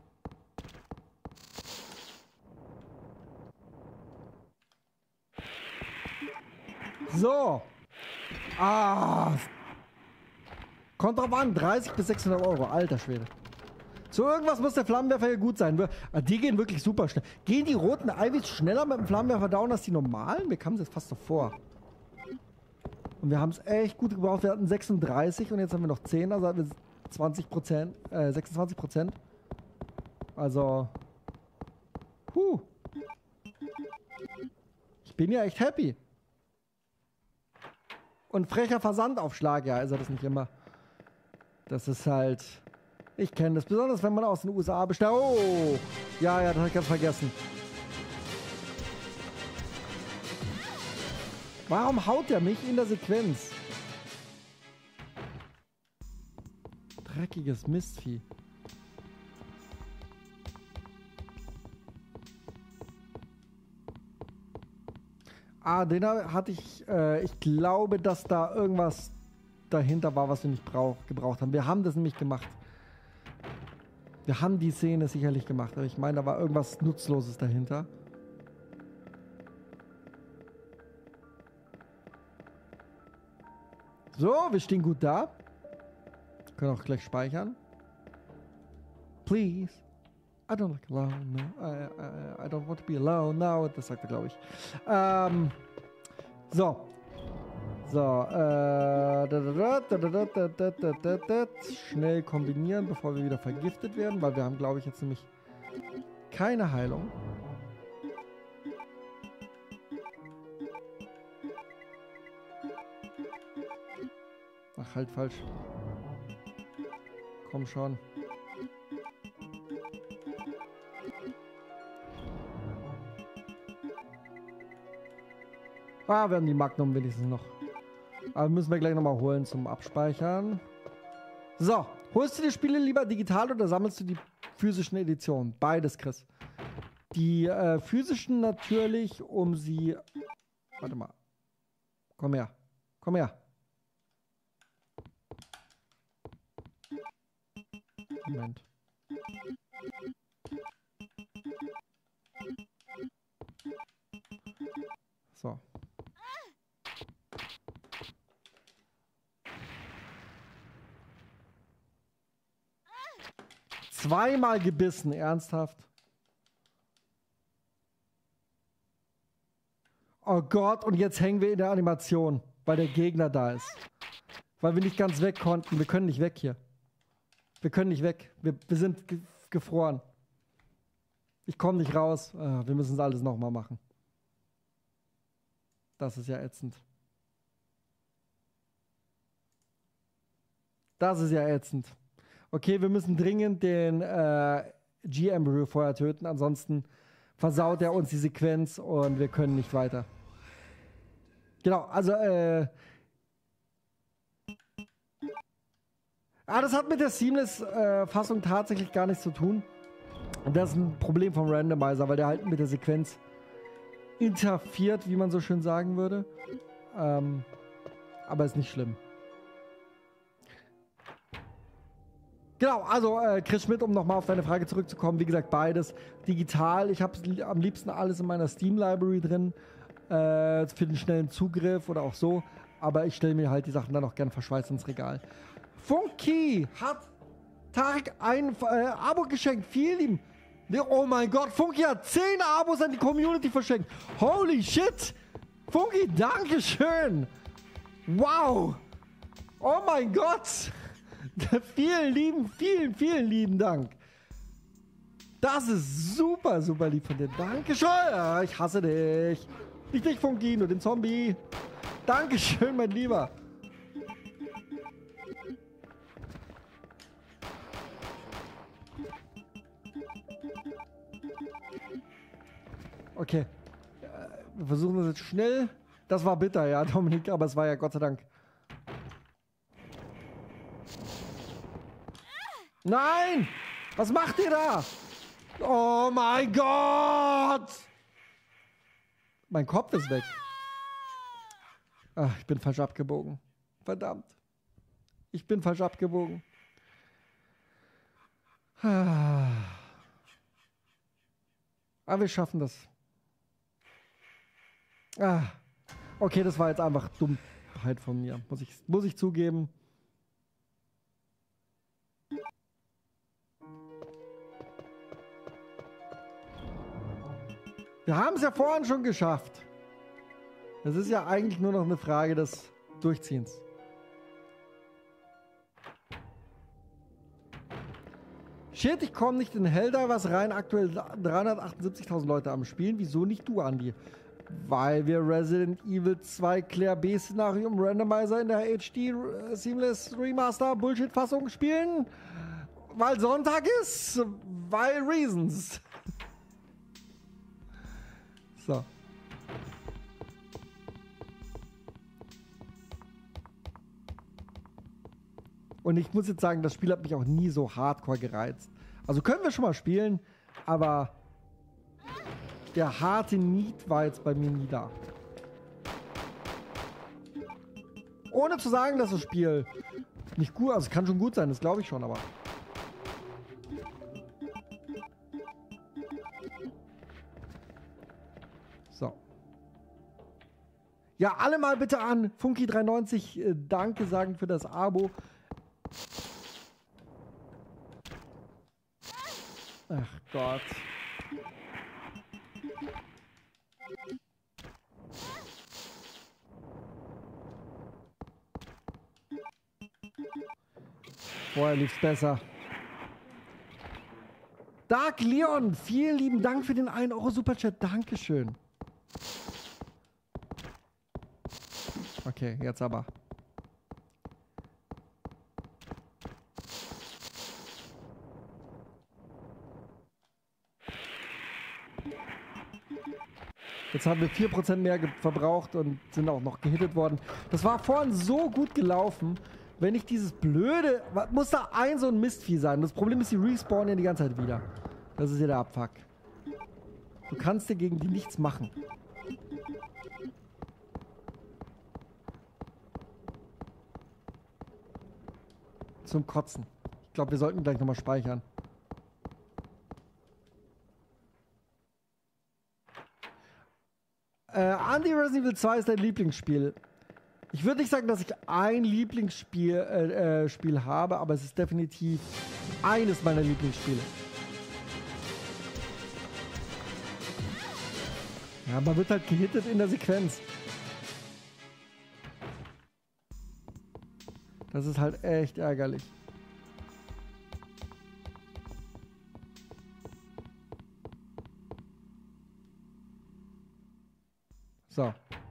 So. Ah. Kommt drauf an, dreißig bis sechshundert Euro. Alter Schwede. So irgendwas muss der Flammenwerfer hier gut sein. Die gehen wirklich super schnell. Gehen die roten Ivies schneller mit dem Flammenwerfer down als die normalen? Mir kam es jetzt fast so vor. Und wir haben es echt gut gebraucht. Wir hatten sechsunddreißig und jetzt haben wir noch zehn. Also hatten wir zwanzig Prozent, äh, sechsundzwanzig Prozent. Also. Huh. Ich bin ja echt happy. Und frecher Versandaufschlag, ja, ist er das nicht immer. Das ist halt... Ich kenne das, besonders wenn man aus den U S A bestellt. Oh! Ja, ja, das habe ich ganz vergessen. Warum haut er mich in der Sequenz? Dreckiges Mistvieh. Ah, den hatte ich, äh, ich glaube, dass da irgendwas dahinter war, was wir nicht brauch, gebraucht haben. Wir haben das nämlich gemacht. Wir haben die Szene sicherlich gemacht, aber ich meine, da war irgendwas Nutzloses dahinter. So, wir stehen gut da. Können auch gleich speichern. Please. I don't like alone. No. I, I, I don't want to be alone now. Das sagt er, glaube ich. Ähm, so. So. Äh, da, da, da, da, da, da, da, da, da. Schnell kombinieren, bevor wir wieder vergiftet werden, weil wir haben, glaube ich, jetzt nämlich keine Heilung. Ach, halt falsch. Komm schon. Ah, wir haben die Magnum wenigstens noch. Aber müssen wir gleich nochmal holen zum Abspeichern. So, holst du die Spiele lieber digital oder sammelst du die physischen Editionen? Beides, Chris. Die äh, physischen natürlich, um sie... Warte mal. Komm her. Komm her. Moment. So. Zweimal gebissen, ernsthaft. Oh Gott, und jetzt hängen wir in der Animation, weil der Gegner da ist. Weil wir nicht ganz weg konnten. Wir können nicht weg hier. Wir können nicht weg. Wir, wir sind ge gefroren. Ich komme nicht raus. Ah, wir müssen es alles nochmal machen. Das ist ja ätzend. Das ist ja ätzend. Okay, wir müssen dringend den äh, G M vorher töten, ansonsten versaut er uns die Sequenz und wir können nicht weiter. Genau, also äh... Ah, das hat mit der Seamless-Fassung äh, tatsächlich gar nichts zu tun. Und das ist ein Problem vom Randomizer, weil der halt mit der Sequenz interferiert, wie man so schön sagen würde. Ähm, aber ist nicht schlimm. Genau, also äh, Chris Schmidt, um nochmal auf deine Frage zurückzukommen, wie gesagt, beides digital. Ich habe am liebsten alles in meiner Steam-Library drin, äh, für den schnellen Zugriff oder auch so. Aber ich stelle mir halt die Sachen dann auch gern verschweißt ins Regal. Funky hat Tarek ein äh, Abo geschenkt. Vielen lieben. Oh mein Gott, Funky hat zehn Abos an die Community verschenkt. Holy shit. Funky, dankeschön. Wow. Oh mein Gott. Vielen lieben, vielen, vielen lieben Dank. Das ist super, super lieb von dir. Dankeschön. Ja, ich hasse dich. Nicht dich, Funky, nur den Zombie. Dankeschön, mein Lieber. Okay. Wir versuchen das jetzt schnell. Das war bitter, ja, Dominik, aber es war ja Gott sei Dank. Nein! Was macht ihr da? Oh mein Gott! Mein Kopf ist weg. Ach, ich bin falsch abgebogen. Verdammt. Ich bin falsch abgebogen. Ah. Aber wir schaffen das. Ah. Okay, das war jetzt einfach Dummheit von mir. Muss ich, muss ich zugeben. Wir haben es ja vorhin schon geschafft. Es ist ja eigentlich nur noch eine Frage des Durchziehens. Shit, ich komme nicht in Helldivers rein. Aktuell dreihundertachtundsiebzigtausend Leute am Spielen. Wieso nicht du, Andi? Weil wir Resident Evil zwei Claire B Szenario im Randomizer in der H D Seamless Remaster Bullshit-Fassung spielen. Weil Sonntag ist. Weil Reasons. So. Und ich muss jetzt sagen, das Spiel hat mich auch nie so hardcore gereizt. Also können wir schon mal spielen, aber der harte Need war jetzt bei mir nie da. Ohne zu sagen, dass das Spiel nicht gut, also es kann schon gut sein, das glaube ich schon, aber... So. Ja, alle mal bitte an Funky dreiundneunzig äh, Danke sagen für das Abo. Ach Gott. Vorher lief's besser. Dark Leon, vielen lieben Dank für den einen Euro Superchat. Dankeschön. Okay, jetzt aber. Jetzt haben wir vier Prozent mehr verbraucht und sind auch noch gehittet worden. Das war vorhin so gut gelaufen. Wenn ich dieses blöde... Muss da ein so ein Mistvieh sein. Das Problem ist, die respawnen ja die ganze Zeit wieder. Das ist ja der Abfuck. Du kannst dir gegen die nichts machen. Zum Kotzen. Ich glaube, wir sollten gleich nochmal speichern. Äh, Andy, Resident Evil zwei ist dein Lieblingsspiel. Ich würde nicht sagen, dass ich ein Lieblingsspiel äh, äh, Spiel habe, aber es ist definitiv eines meiner Lieblingsspiele. Ja, man wird halt gehittet in der Sequenz. Das ist halt echt ärgerlich. So.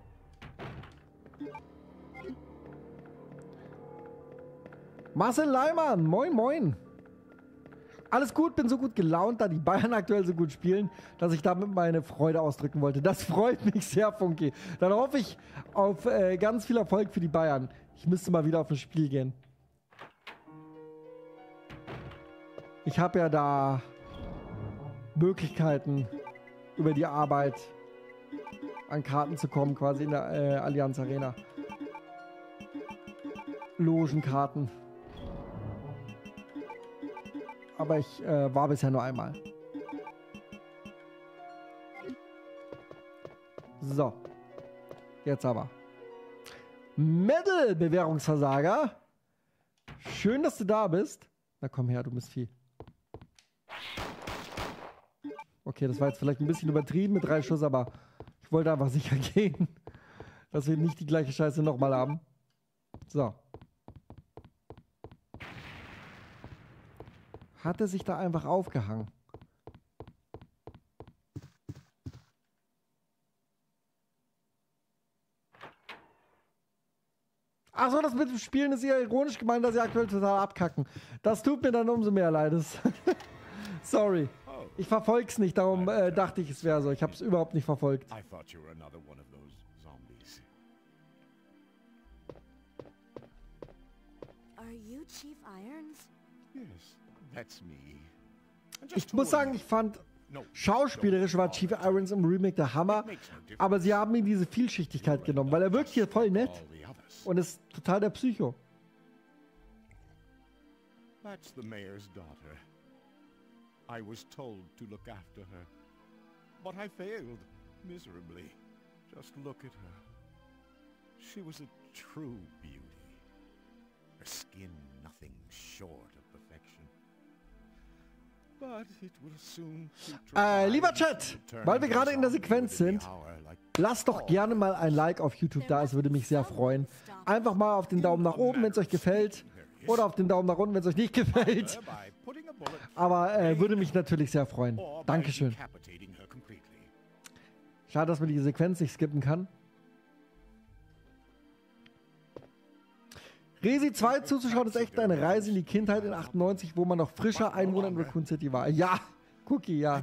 Marcel Leimann, moin moin. Alles gut, bin so gut gelaunt, da die Bayern aktuell so gut spielen, dass ich damit meine Freude ausdrücken wollte. Das freut mich sehr, Funky. Dann hoffe ich auf äh, ganz viel Erfolg für die Bayern. Ich müsste mal wieder auf ein Spiel gehen. Ich habe ja da Möglichkeiten, über die Arbeit an Karten zu kommen, quasi in der äh, Allianz Arena. Logenkarten. Aber ich äh, war bisher nur einmal. So. Jetzt aber. Medal, Bewährungsversager. Schön, dass du da bist. Na komm her, du Mistvieh. Okay, das war jetzt vielleicht ein bisschen übertrieben mit drei Schuss, aber ich wollte einfach sicher gehen, dass wir nicht die gleiche Scheiße nochmal haben. So. Hat er sich da einfach aufgehangen? Achso, das mit dem Spielen ist ja ironisch gemeint, dass sie aktuell total abkacken. Das tut mir dann umso mehr leid. Sorry. Ich verfolg's nicht, darum äh, dachte ich, es wäre so. Ich habe es überhaupt nicht verfolgt. I thought you were another one of those zombies. Are you Chief Irons? Yes, that's me. And just Ich to muss sagen, warn ich fand, you- No, schauspielerisch war Chief Irons im Remake der Hammer, aber sie haben ihm diese Vielschichtigkeit genommen, weil er wirkt hier voll nett all the others. und ist total der Psycho. That's the mayor's daughter. I was told to look after her, but I failed miserably. Just look at her. She was a true beauty. Her skin nothing short of perfection. But it will soon Äh, lieber Chat, weil wir gerade in der Sequenz sind, lasst doch gerne mal ein Like auf YouTube da, es würde mich sehr freuen. Einfach mal auf den Daumen nach oben, wenn es euch gefällt, oder auf den Daumen nach unten, wenn es euch nicht gefällt. Aber äh, würde mich natürlich sehr freuen. Dankeschön. Schade, dass man die Sequenz nicht skippen kann. Resi zwei zuzuschauen ist echt eine Reise in die Kindheit in achtundneunzig, wo man noch frischer Einwohner in Raccoon City war. Ja, Cookie, ja.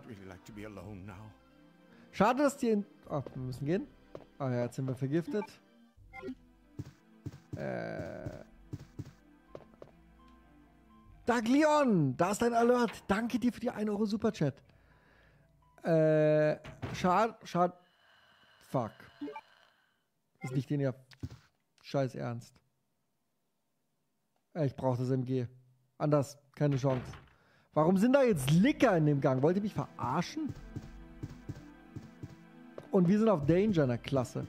Schade, dass die in... Oh, wir müssen gehen. Ah ja, jetzt sind wir vergiftet. Äh... Daglion, da ist dein Alert. Danke dir für die ein Euro Superchat. Äh, schade, schade. Fuck. Ist nicht den ja scheiß ernst. Äh, ich brauche das M G. Anders, keine Chance. Warum sind da jetzt Licker in dem Gang? Wollt ihr mich verarschen? Und wir sind auf Danger in der Klasse.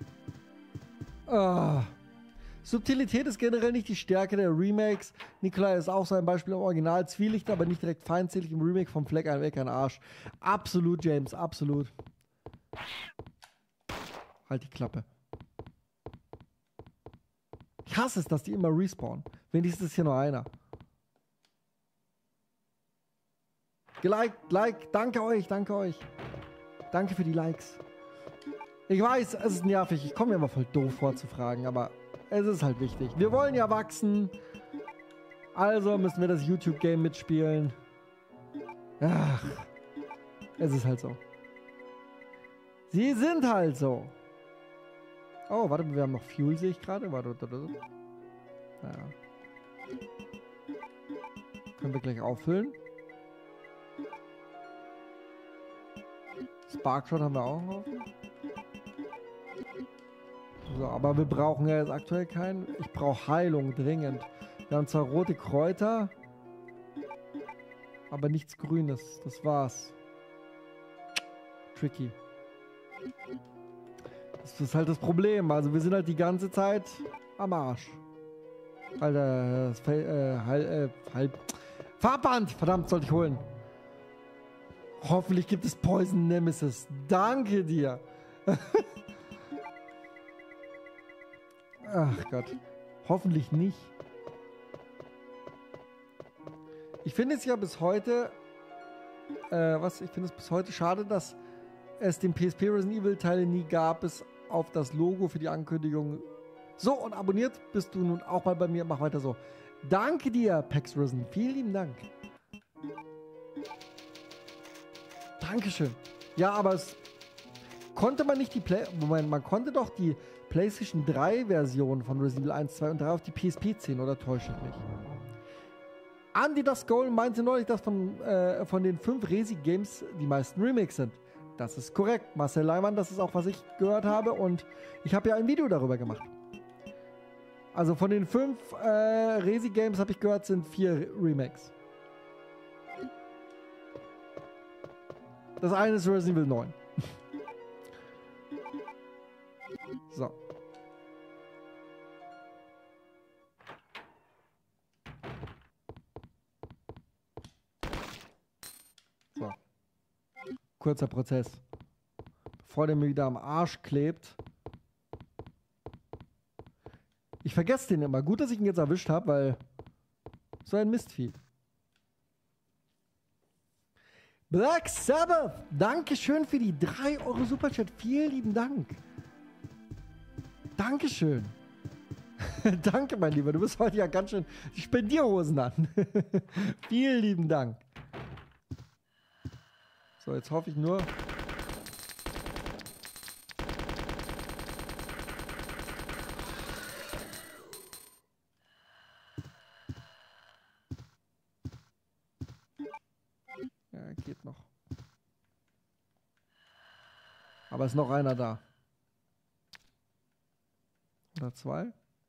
Ah. Subtilität ist generell nicht die Stärke der Remakes. Nikolai ist auch so ein Beispiel im Original. Zwielicht, aber nicht direkt feindselig. Im Remake vom Fleck ein Weg, ein Arsch. Absolut, James, absolut. Halt die Klappe. Ich hasse es, dass die immer respawnen. Wenigstens ist hier noch einer. Geliked, like, danke euch, danke euch. Danke für die Likes. Ich weiß, es ist nervig. Ich komme mir immer voll doof vor zu fragen, aber es ist halt wichtig. Wir wollen ja wachsen. Also müssen wir das YouTube-Game mitspielen. Ach, es ist halt so. Sie sind halt so. Oh, warte, wir haben noch Fuel, sehe ich gerade. Warte, warte, warte. Ja. Können wir gleich auffüllen. Sparkshot haben wir auch noch. So, aber wir brauchen ja jetzt aktuell keinen. Ich brauche Heilung dringend. Wir haben zwar rote Kräuter, aber nichts Grünes. Das war's. Tricky. Das ist halt das Problem. Also wir sind halt die ganze Zeit am Arsch. Alter, das Fel äh, Heil, äh, Heil Farbband! Verdammt, sollte ich holen. Hoffentlich gibt es Poison Nemesis. Danke dir. Ach Gott. Hoffentlich nicht. Ich finde es ja bis heute, äh, was, ich finde es bis heute schade, dass es den P S P Resident Evil Teile nie gab, bis auf das Logo für die Ankündigung. So, und abonniert bist du nun auch mal bei mir. Mach weiter so. Danke dir, Pax Risen. Vielen lieben Dank. Dankeschön. Ja, aber es konnte man nicht die Play... Moment, man konnte doch die PlayStation drei Version von Resident Evil eins, zwei und drei auf die P S P ziehen, oder täusche ich mich? Andy das Goal meinte neulich, dass von, äh, von den fünf Resi-Games die meisten Remakes sind. Das ist korrekt. Marcel Leimann, das ist auch, was ich gehört habe, und ich habe ja ein Video darüber gemacht. Also von den fünf äh, Resi-Games, habe ich gehört, sind vier Remakes. Das eine ist Resident Evil neun. So. So. Kurzer Prozess. Bevor der mir wieder am Arsch klebt. Ich vergesse den immer. Gut, dass ich ihn jetzt erwischt habe, weil so ein Mistvieh. Black Sabbath, Dankeschön für die drei Euro Superchat. Vielen lieben Dank. Dankeschön. Danke, mein Lieber. Du bist heute ja ganz schön die Spendierhosen an. Vielen lieben Dank. So, jetzt hoffe ich nur... Ja, geht noch. Aber ist noch einer da. Oder zwei?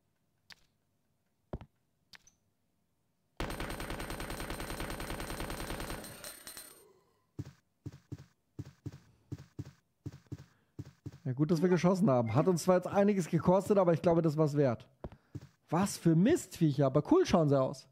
Ja, gut, dass wir geschossen haben. Hat uns zwar jetzt einiges gekostet, aber ich glaube, das war's wert. Was für Mistviecher, aber cool schauen sie aus.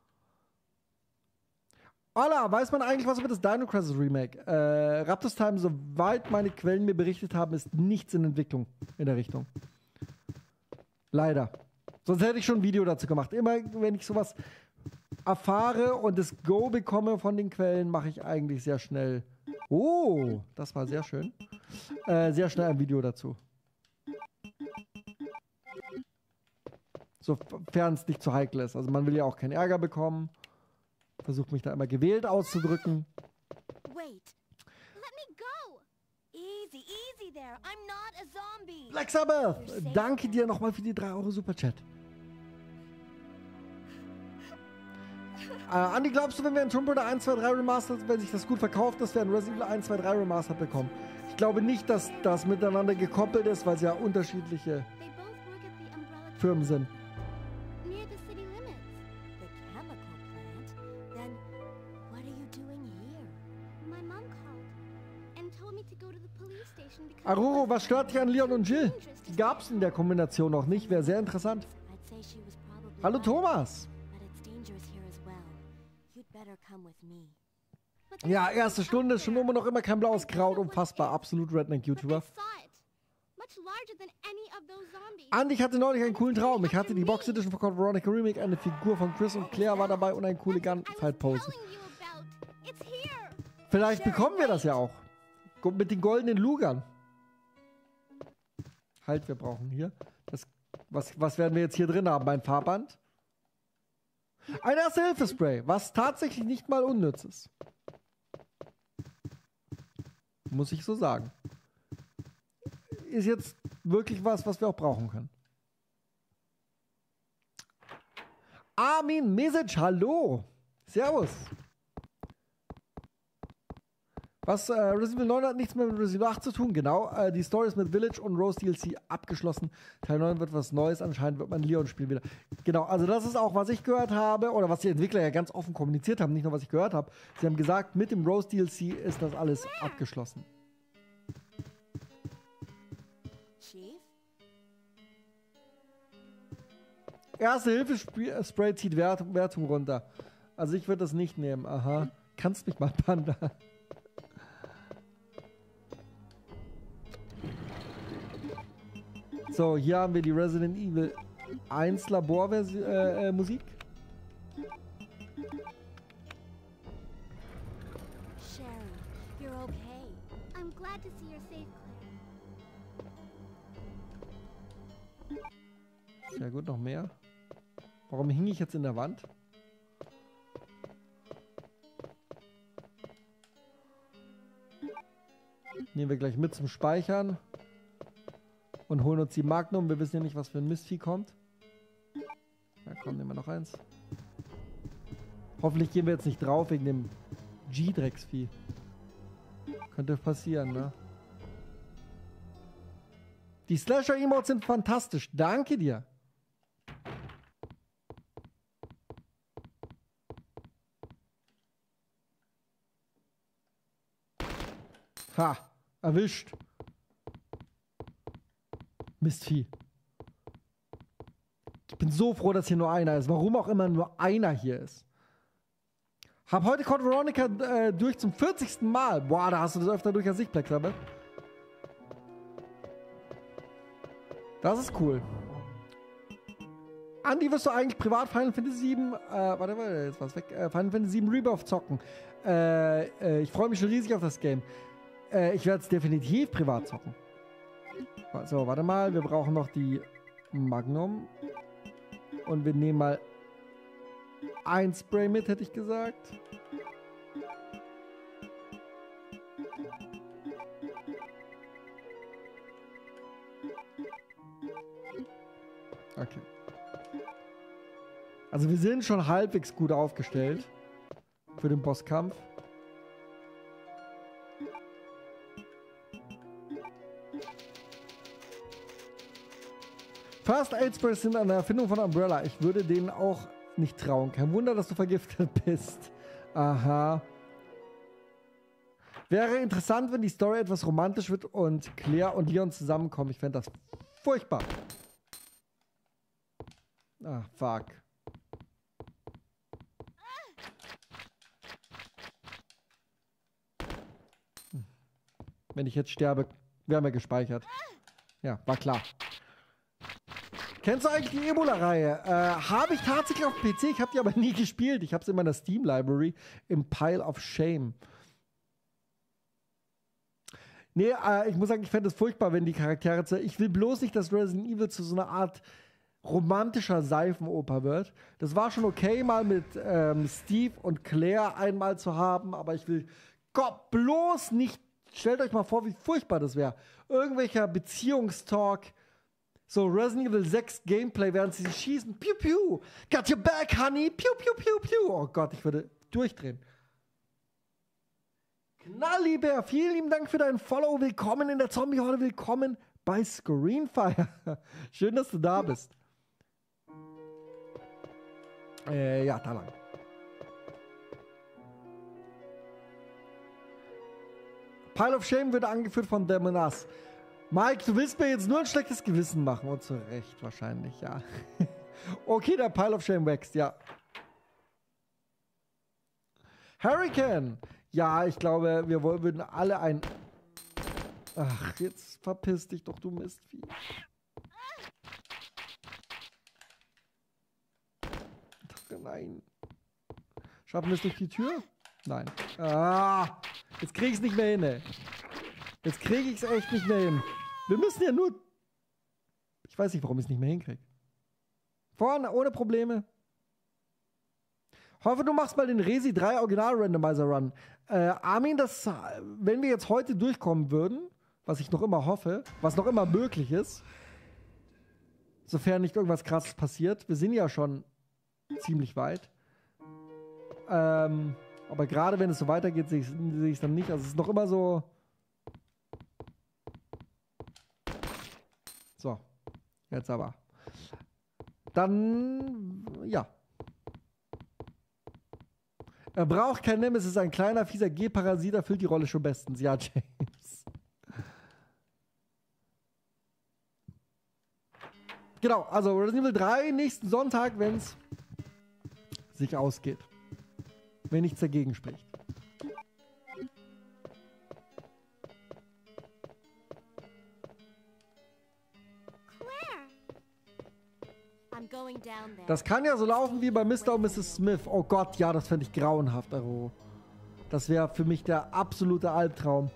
Hola, weiß man eigentlich was über das Dino Crisis Remake? Äh, Raptors Time, soweit meine Quellen mir berichtet haben, ist nichts in Entwicklung in der Richtung. Leider. Sonst hätte ich schon ein Video dazu gemacht. Immer, wenn ich sowas erfahre und das Go bekomme von den Quellen, mache ich eigentlich sehr schnell. Oh, das war sehr schön. Äh, sehr schnell ein Video dazu. Sofern es nicht zu heikel ist. Also man will ja auch keinen Ärger bekommen. Versucht mich da immer gewählt auszudrücken. Wait. Let me go. Easy, easy there. I'm not a zombie. Black Sabbath, danke dir nochmal für die drei Euro Superchat. Äh, Andi, glaubst du, wenn wir in Tomb Raider eins, zwei, drei Remastered, wenn sich das gut verkauft, dass wir ein Resident Evil eins, zwei, drei Remastered bekommen? Ich glaube nicht, dass das miteinander gekoppelt ist, weil es ja unterschiedliche They both work at the Umbrella Firmen sind. near the city limits. The chemical plant? Then what are you doing here? My mom called and told me to go to the police station because Aruro, was stört dich an Leon und Jill? Die gab es in der Kombination noch nicht, wäre sehr interessant. I'd say she was probably Hallo right, Thomas. but it's dangerous here as well. You'd better come with me. But Ja, there's erste something Stunde out ist schon there. immer noch immer kein blaues Kraut, unfassbar, absolut But Redneck-YouTuber. they saw it. Much larger than any of those zombies. Andi, ich hatte neulich einen coolen Traum. Ich hatte die Box Edition von Code Veronica Remake, eine Figur von Chris und Claire war dabei und eine coole Gunfight-Pose. telling you about. It's here. Vielleicht bekommen wir das ja auch. Go- Mit den goldenen Lugern. Halt, wir brauchen hier. Das, was, was werden wir jetzt hier drin haben? Ein Fahrband? Ein Erste-Hilfe-Spray, was tatsächlich nicht mal unnütz ist. Muss ich so sagen. Ist jetzt wirklich was, was wir auch brauchen können. Armin Mesic, hallo. Servus. Was, äh, Resident Evil neun hat nichts mehr mit Resident Evil acht zu tun, genau. Äh, die Story ist mit Village und Rose D L C abgeschlossen. Teil neun wird was Neues, anscheinend wird man Leon spielen wieder. Genau, also das ist auch, was ich gehört habe, oder was die Entwickler ja ganz offen kommuniziert haben, nicht nur, was ich gehört habe. Sie haben gesagt, mit dem Rose D L C ist das alles abgeschlossen. Chief? Erste-Hilfe-Spray zieht Wert Wertung runter. Also ich würde das nicht nehmen, aha. Kannst mich mal, Panda. So, hier haben wir die Resident Evil eins Labor-Musik. Äh, äh, Musik. Sherry, you're okay. I'm glad to see you're safe, Claire. Sehr gut, noch mehr. Warum hing ich jetzt in der Wand? Nehmen wir gleich mit zum Speichern. Und holen uns die Magnum. Wir wissen ja nicht, was für ein Mistvieh kommt. Na komm, nehmen wir noch eins. Hoffentlich gehen wir jetzt nicht drauf wegen dem G-Drecksvieh. Könnte passieren, ne? Die Slasher-Emotes sind fantastisch. Danke dir. Ha, erwischt. Mistvieh. Ich bin so froh, dass hier nur einer ist. Warum auch immer nur einer hier ist. Hab heute Code Veronica äh, durch zum vierzigsten Mal. Boah, da hast du das öfter durch als ich, Black Sabbath. Das ist cool. Andi, wirst du eigentlich privat Final Fantasy sieben, äh, warte, warte, jetzt war's weg, äh, Final Fantasy sieben Rebirth zocken? Äh, äh, ich freue mich schon riesig auf das Game. Äh, ich werde es definitiv privat zocken. So, warte mal, wir brauchen noch die Magnum. Und wir nehmen mal ein Spray mit, hätte ich gesagt. Okay. Also wir sind schon halbwegs gut aufgestellt für den Bosskampf. First Aid Sprays sind eine Erfindung von Umbrella. Ich würde denen auch nicht trauen. Kein Wunder, dass du vergiftet bist. Aha. Wäre interessant, wenn die Story etwas romantisch wird und Claire und Leon zusammenkommen. Ich fände das furchtbar. Ah, fuck. Wenn ich jetzt sterbe, wäre mir gespeichert. Ja, war klar. Kennst du eigentlich die Ebola-Reihe? Äh, habe ich tatsächlich auf dem P C, ich habe die aber nie gespielt. Ich habe es in meiner Steam-Library im Pile of Shame. Nee, äh, ich muss sagen, ich fände es furchtbar, wenn die Charaktere zu... Ich will bloß nicht, dass Resident Evil zu so einer Art romantischer Seifenoper wird. Das war schon okay, mal mit ähm, Steve und Claire einmal zu haben, aber ich will Gott bloß nicht... Stellt euch mal vor, wie furchtbar das wäre. Irgendwelcher Beziehungstalk... So, Resident Evil sechs Gameplay, während sie schießen. Piu, piu. Got your back, honey. Piu, piu, piu, piu. Oh Gott, ich würde durchdrehen. Knallibär, vielen lieben Dank für deinen Follow. Willkommen in der Zombie-Horde. Willkommen bei Screenfire. Schön, dass du da bist. Äh, ja, da lang. Pile of Shame wird angeführt von Demonas. Mike, du willst mir jetzt nur ein schlechtes Gewissen machen. Und zu Recht wahrscheinlich, ja. Okay, der Pile of Shame wächst, ja. Hurricane. Ja, ich glaube, wir würden alle ein... Ach, jetzt verpiss dich doch, du Mistvieh. Nein. Schaffen wir es durch die Tür? Nein. Ah, jetzt krieg ich es nicht mehr hin, ey. Jetzt kriege ich es echt nicht mehr hin. Wir müssen ja nur... Ich weiß nicht, warum ich es nicht mehr hinkriege. Vorne, ohne Probleme. Hoffe, du machst mal den Resi drei Original Randomizer Run. Äh, Armin, das, wenn wir jetzt heute durchkommen würden, was ich noch immer hoffe, was noch immer möglich ist, sofern nicht irgendwas Krasses passiert, wir sind ja schon ziemlich weit. Ähm, aber gerade wenn es so weitergeht, sehe ich es dann nicht. Also es ist noch immer so... So, jetzt aber. Dann, ja. Er braucht kein Nemesis, ein kleiner, fieser G-Parasit erfüllt die Rolle schon bestens. Ja, James. Genau, also Resident Evil drei nächsten Sonntag, wenn es sich ausgeht. Wenn nichts dagegen spricht. Das kann ja so laufen wie bei Mister und Misses Smith. Oh Gott, ja, das fände ich grauenhaft, Aro. Das wäre für mich der absolute Albtraum.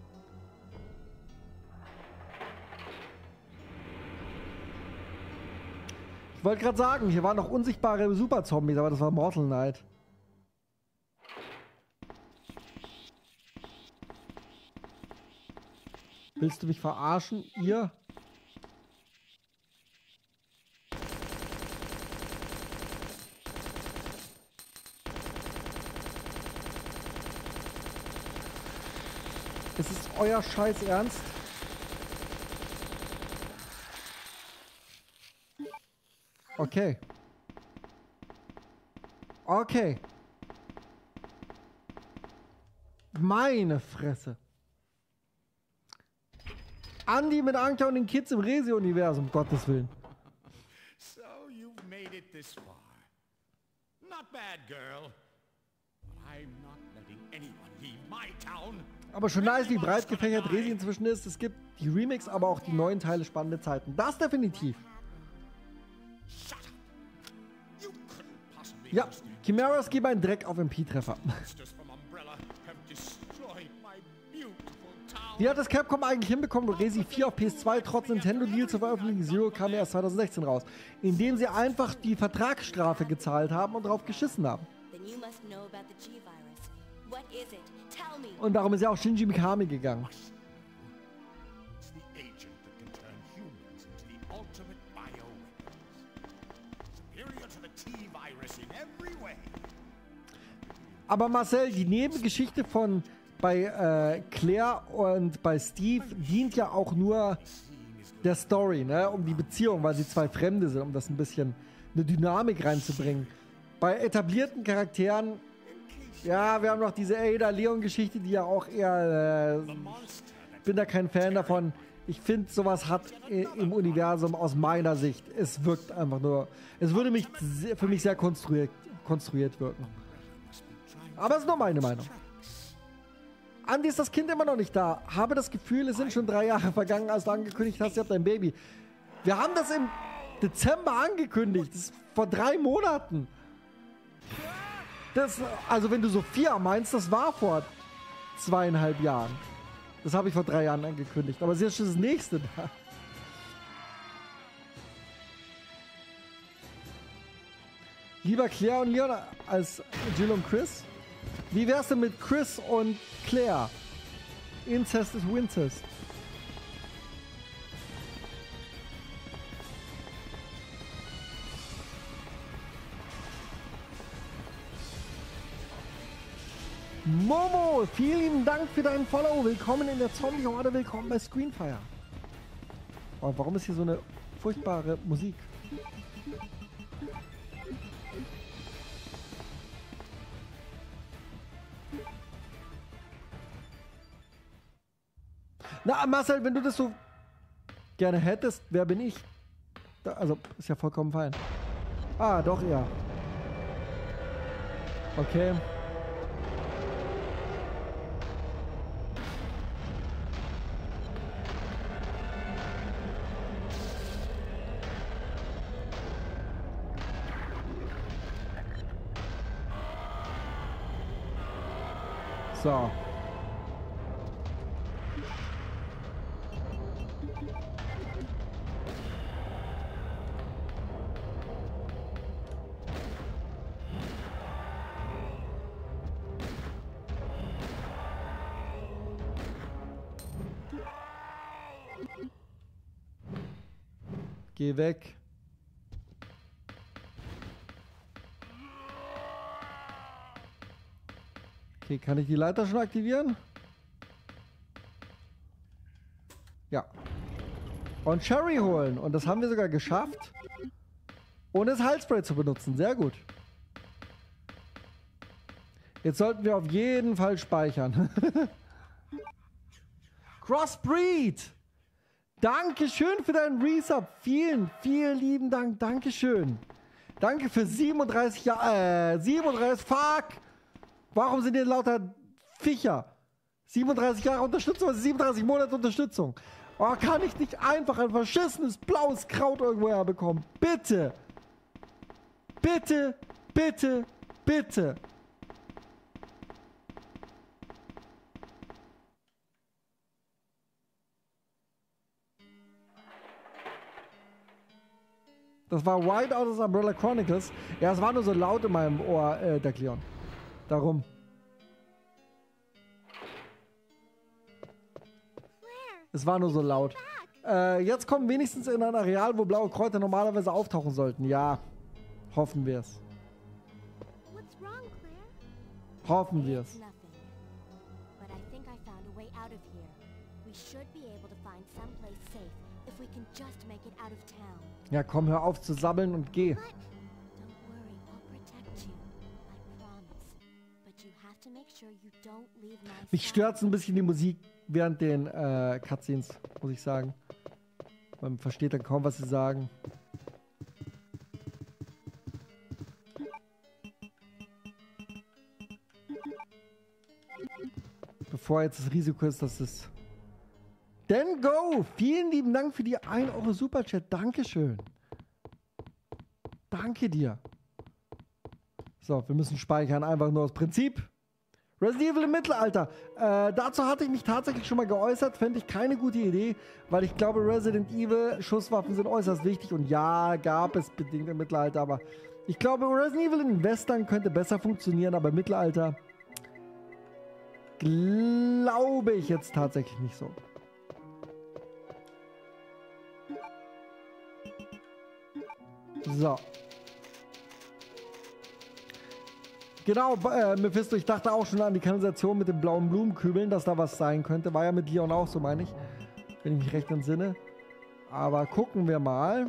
Ich wollte gerade sagen, hier waren noch unsichtbare Super-Zombies, aber das war Mortal Knight. Willst du mich verarschen, ihr? Ist es euer Scheiß Ernst? Okay. Okay. Meine Fresse. Andy mit Anka und den Kids im Resi-Universum, Gottes Willen. So you've made it this far. Not bad, girl. But I'm not letting anyone leave my town. Aber schon nice, wie breit gefächert Resi inzwischen ist. Es gibt die Remakes, aber auch die neuen Teile spannende Zeiten. Das definitiv. Shut up. You couldn't possibly Ja, understand. Chimeras geben einen Dreck auf M P-Treffer. Monsters from Umbrella have destroyed my beautiful town. Wie hat das Capcom eigentlich hinbekommen, Resi vier auf P S zwei trotz Nintendo-Deal zu veröffentlichen? Zero kam erst zwanzig sechzehn raus. Indem sie einfach die Vertragsstrafe gezahlt haben und drauf geschissen haben. Then you must know about the G-Virus. What is it? Tell me. Und darum ist ja auch Shinji Mikami gegangen. It's the agent that can turn humans into the ultimate bioweapons. Superior to the T-Virus in every way. Aber Marcel, die Nebengeschichte von bei äh, Claire und bei Steve dient ja auch nur der Story, ne? Um die Beziehung, weil sie zwei Fremde sind, um das ein bisschen eine Dynamik reinzubringen. Bei etablierten Charakteren, ja, wir haben noch diese Ada-Leon-Geschichte, die ja auch eher, äh, bin da kein Fan davon. Ich finde, sowas hat äh, im Universum aus meiner Sicht, es wirkt einfach nur, es würde mich sehr, für mich sehr konstruiert, konstruiert wirken. Aber es ist nur meine Meinung. Andi, ist das Kind immer noch nicht da? Habe das Gefühl, es sind schon drei Jahre vergangen, als du angekündigt hast, ihr habt ein Baby. Wir haben das im Dezember angekündigt. Das ist vor drei Monaten. Das, also wenn du Sophia meinst, das war vor zweieinhalb Jahren. Das habe ich vor drei Jahren angekündigt. Aber sie ist schon das nächste da. Lieber Claire und Leon als Jill und Chris? Wie wär's denn mit Chris und Claire? Incest is Wincest. Momo, vielen Dank für deinen Follow. Willkommen in der Zombie-Horde, willkommen bei Screenfire. Oh, warum ist hier so eine furchtbare Musik? Na, Marcel, wenn du das so gerne hättest, wer bin ich? Da, also, ist ja vollkommen fein. Ah, doch, ja. Okay. So. Geh weg. Okay, kann ich die Leiter schon aktivieren? Ja. Und Sherry holen. Und das haben wir sogar geschafft. Ohne das Heilspray zu benutzen. Sehr gut. Jetzt sollten wir auf jeden Fall speichern. Crossbreed! Dankeschön für deinen Resub. Vielen, vielen lieben Dank. Dankeschön. Danke für siebenunddreißig Jahre. Äh, siebenunddreißig. Fuck! Warum sind hier lauter Viecher? siebenunddreißig Jahre Unterstützung, also siebenunddreißig Monate Unterstützung. Oh, kann ich nicht einfach ein verschissenes blaues Kraut irgendwo herbekommen? Bitte! Bitte, bitte, bitte! Das war Whiteout aus Umbrella Chronicles. Ja, es war nur so laut in meinem Ohr, äh, der Cleon. Darum. Es war nur so laut. Äh, jetzt kommen wenigstens in ein Areal, wo blaue Kräuter normalerweise auftauchen sollten. Ja, hoffen wir es. What's wrong, Claire? Hoffen wir It's es. nothing. But I think I found a way out of here. We should be able to find someplace safe if we can just make it out of town. Ja, komm, hör auf zu sabbeln und geh. But don't worry, I'll protect you. I promise. But you have to make sure you don't leave my Mich stört ein bisschen die Musik während den äh, Cutscenes, muss ich sagen. Man versteht dann kaum, was sie sagen. Bevor jetzt das Risiko ist, dass es... Then go! Vielen lieben Dank für die ein Euro Superchat. Dankeschön. Danke dir. So, wir müssen speichern, einfach nur aus Prinzip. Resident Evil im Mittelalter. Äh, dazu hatte ich mich tatsächlich schon mal geäußert. Fände ich keine gute Idee, weil ich glaube, Resident Evil Schusswaffen sind äußerst wichtig. Und ja, gab es bedingt im Mittelalter, aber ich glaube, Resident Evil in Western könnte besser funktionieren, aber im Mittelalter glaube ich jetzt tatsächlich nicht so. So. Genau, äh, Mephisto, ich dachte auch schon an die Kanalisation mit den blauen Blumenkübeln, dass da was sein könnte. War ja mit Leon auch so, meine ich. Wenn ich mich recht entsinne. Aber gucken wir mal.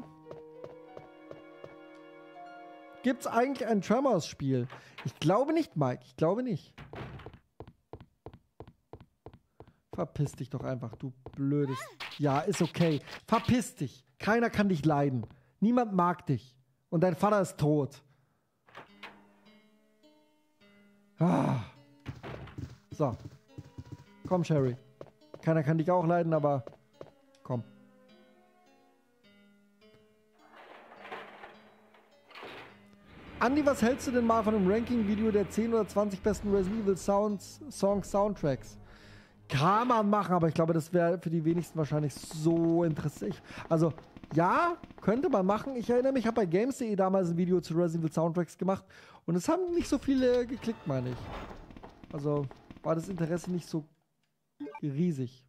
Gibt es eigentlich ein Tremors-Spiel? Ich glaube nicht, Mike. Ich glaube nicht. Verpiss dich doch einfach, du blödes... Ja, ist okay. Verpiss dich. Keiner kann dich leiden. Niemand mag dich. Und dein Vater ist tot. Ah. So. Komm, Sherry. Keiner kann dich auch leiden, aber komm. Andi, was hältst du denn mal von einem Ranking-Video der zehn oder zwanzig besten Resident Evil Sounds, Songs, Soundtracks? Kann man machen, aber ich glaube, das wäre für die wenigsten wahrscheinlich so interessant. Also, ja, könnte man machen. Ich erinnere mich, ich habe bei Games punkt de damals ein Video zu Resident Evil Soundtracks gemacht und es haben nicht so viele geklickt, meine ich. Also, war das Interesse nicht so riesig.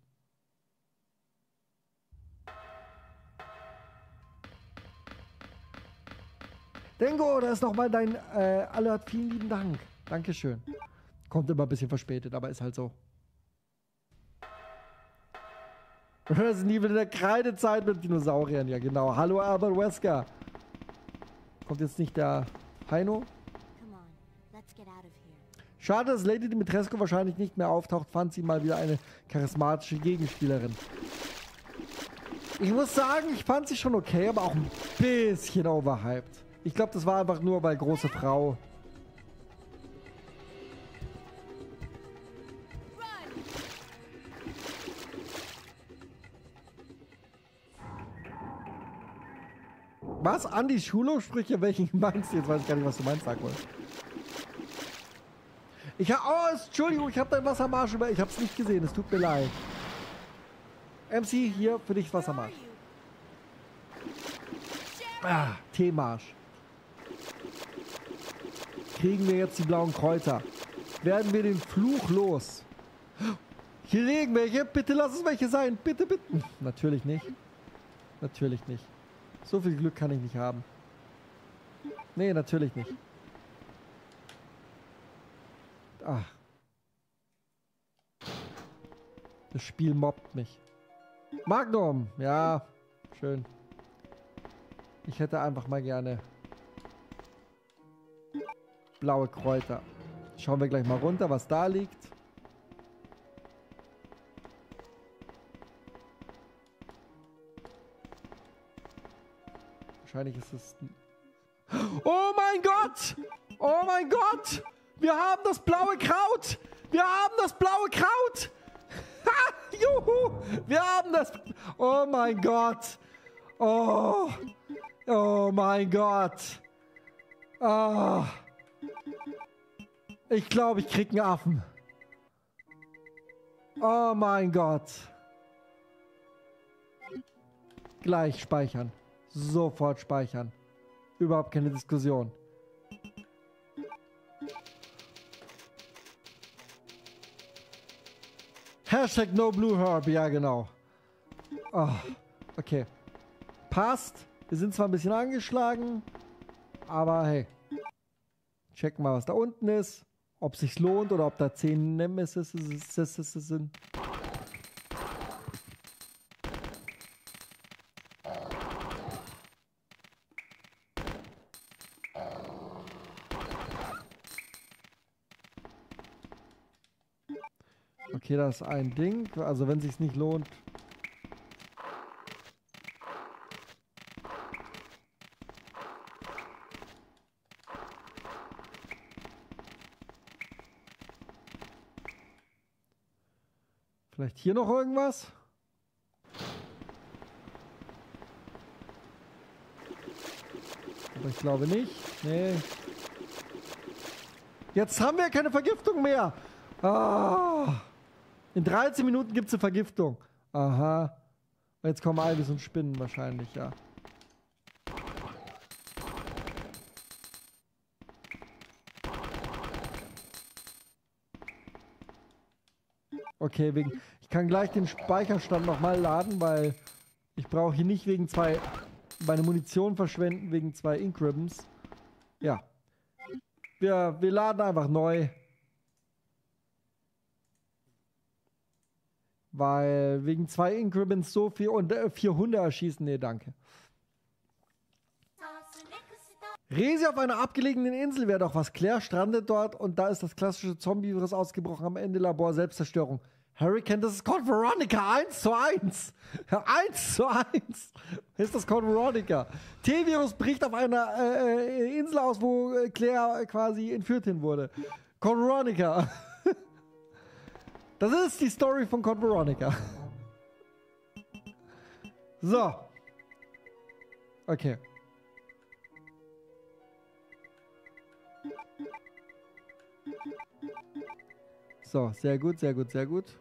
Dengo, da ist nochmal dein äh, Alert. Vielen lieben Dank. Dankeschön. Kommt immer ein bisschen verspätet, aber ist halt so. Resident Evil in der Kreidezeit mit Dinosauriern. Ja, genau. Hallo, Albert Wesker. Kommt jetzt nicht der Heino? Schade, dass Lady Dimitrescu wahrscheinlich nicht mehr auftaucht. Fand sie mal wieder eine charismatische Gegenspielerin. Ich muss sagen, ich fand sie schon okay, aber auch ein bisschen overhyped. Ich glaube, das war einfach nur, weil große Frau. Was? Andis Schulhofsprüche? Welchen meinst du? Jetzt weiß ich gar nicht, was du meinst, sag mal. Ich hab... Oh, Entschuldigung, ich habe dein Wassermarsch über... Ich habe es nicht gesehen, es tut mir leid. M C, hier für dich Wassermarsch. Ah, Teemarsch. Kriegen wir jetzt die blauen Kräuter? Werden wir den Fluch los? Hier liegen welche. Bitte lass es welche sein. Bitte, bitte. Natürlich nicht. Natürlich nicht. So viel Glück kann ich nicht haben. Nee, natürlich nicht. Ach. Das Spiel mobbt mich. Magnum. Ja, schön. Ich hätte einfach mal gerne blaue Kräuter. Schauen wir gleich mal runter, was da liegt. Wahrscheinlich ist es... Oh mein Gott! Oh mein Gott! Wir haben das blaue Kraut! Wir haben das blaue Kraut! Ha! Juhu! Wir haben das... Oh mein Gott! Oh! Oh mein Gott! Oh! Ich glaube, ich krieg einen Affen. Oh mein Gott! Gleich speichern. Sofort speichern. Überhaupt keine Diskussion. Hashtag no blue herb. Ja, genau. Oh, okay. Passt. Wir sind zwar ein bisschen angeschlagen, aber hey. Checken mal, was da unten ist. Ob sich's lohnt oder ob da zehn Nemesis sind. Okay, das ist ein Ding. Also wenn es sich nicht lohnt. Vielleicht hier noch irgendwas? Aber ich glaube nicht. Nee. Jetzt haben wir keine Vergiftung mehr. Ah. In dreizehn Minuten gibt es eine Vergiftung. Aha. Und jetzt kommen Ivys und Spinnen wahrscheinlich, ja. Okay, wegen, ich kann gleich den Speicherstand nochmal laden, weil ich brauche hier nicht wegen zwei, meine Munition verschwenden, wegen zwei Ink Ribbons. Ja. Wir, wir laden einfach neu. Weil wegen zwei Ink Ribbons so viel und äh, vier Hunde erschießen, nee, danke. Resi auf einer abgelegenen Insel wäre doch was. Claire strandet dort und da ist das klassische Zombie-Virus ausgebrochen. Am Ende Labor Selbstzerstörung. Hurricane, das ist Code Veronica. eins zu eins. eins zu eins. Ist das Code Veronica. T-Virus bricht auf einer äh, Insel aus, wo Claire quasi entführt hin wurde. Code Veronica. Das ist die Story von Code Veronica. So. Okay. So, sehr gut, sehr gut, sehr gut.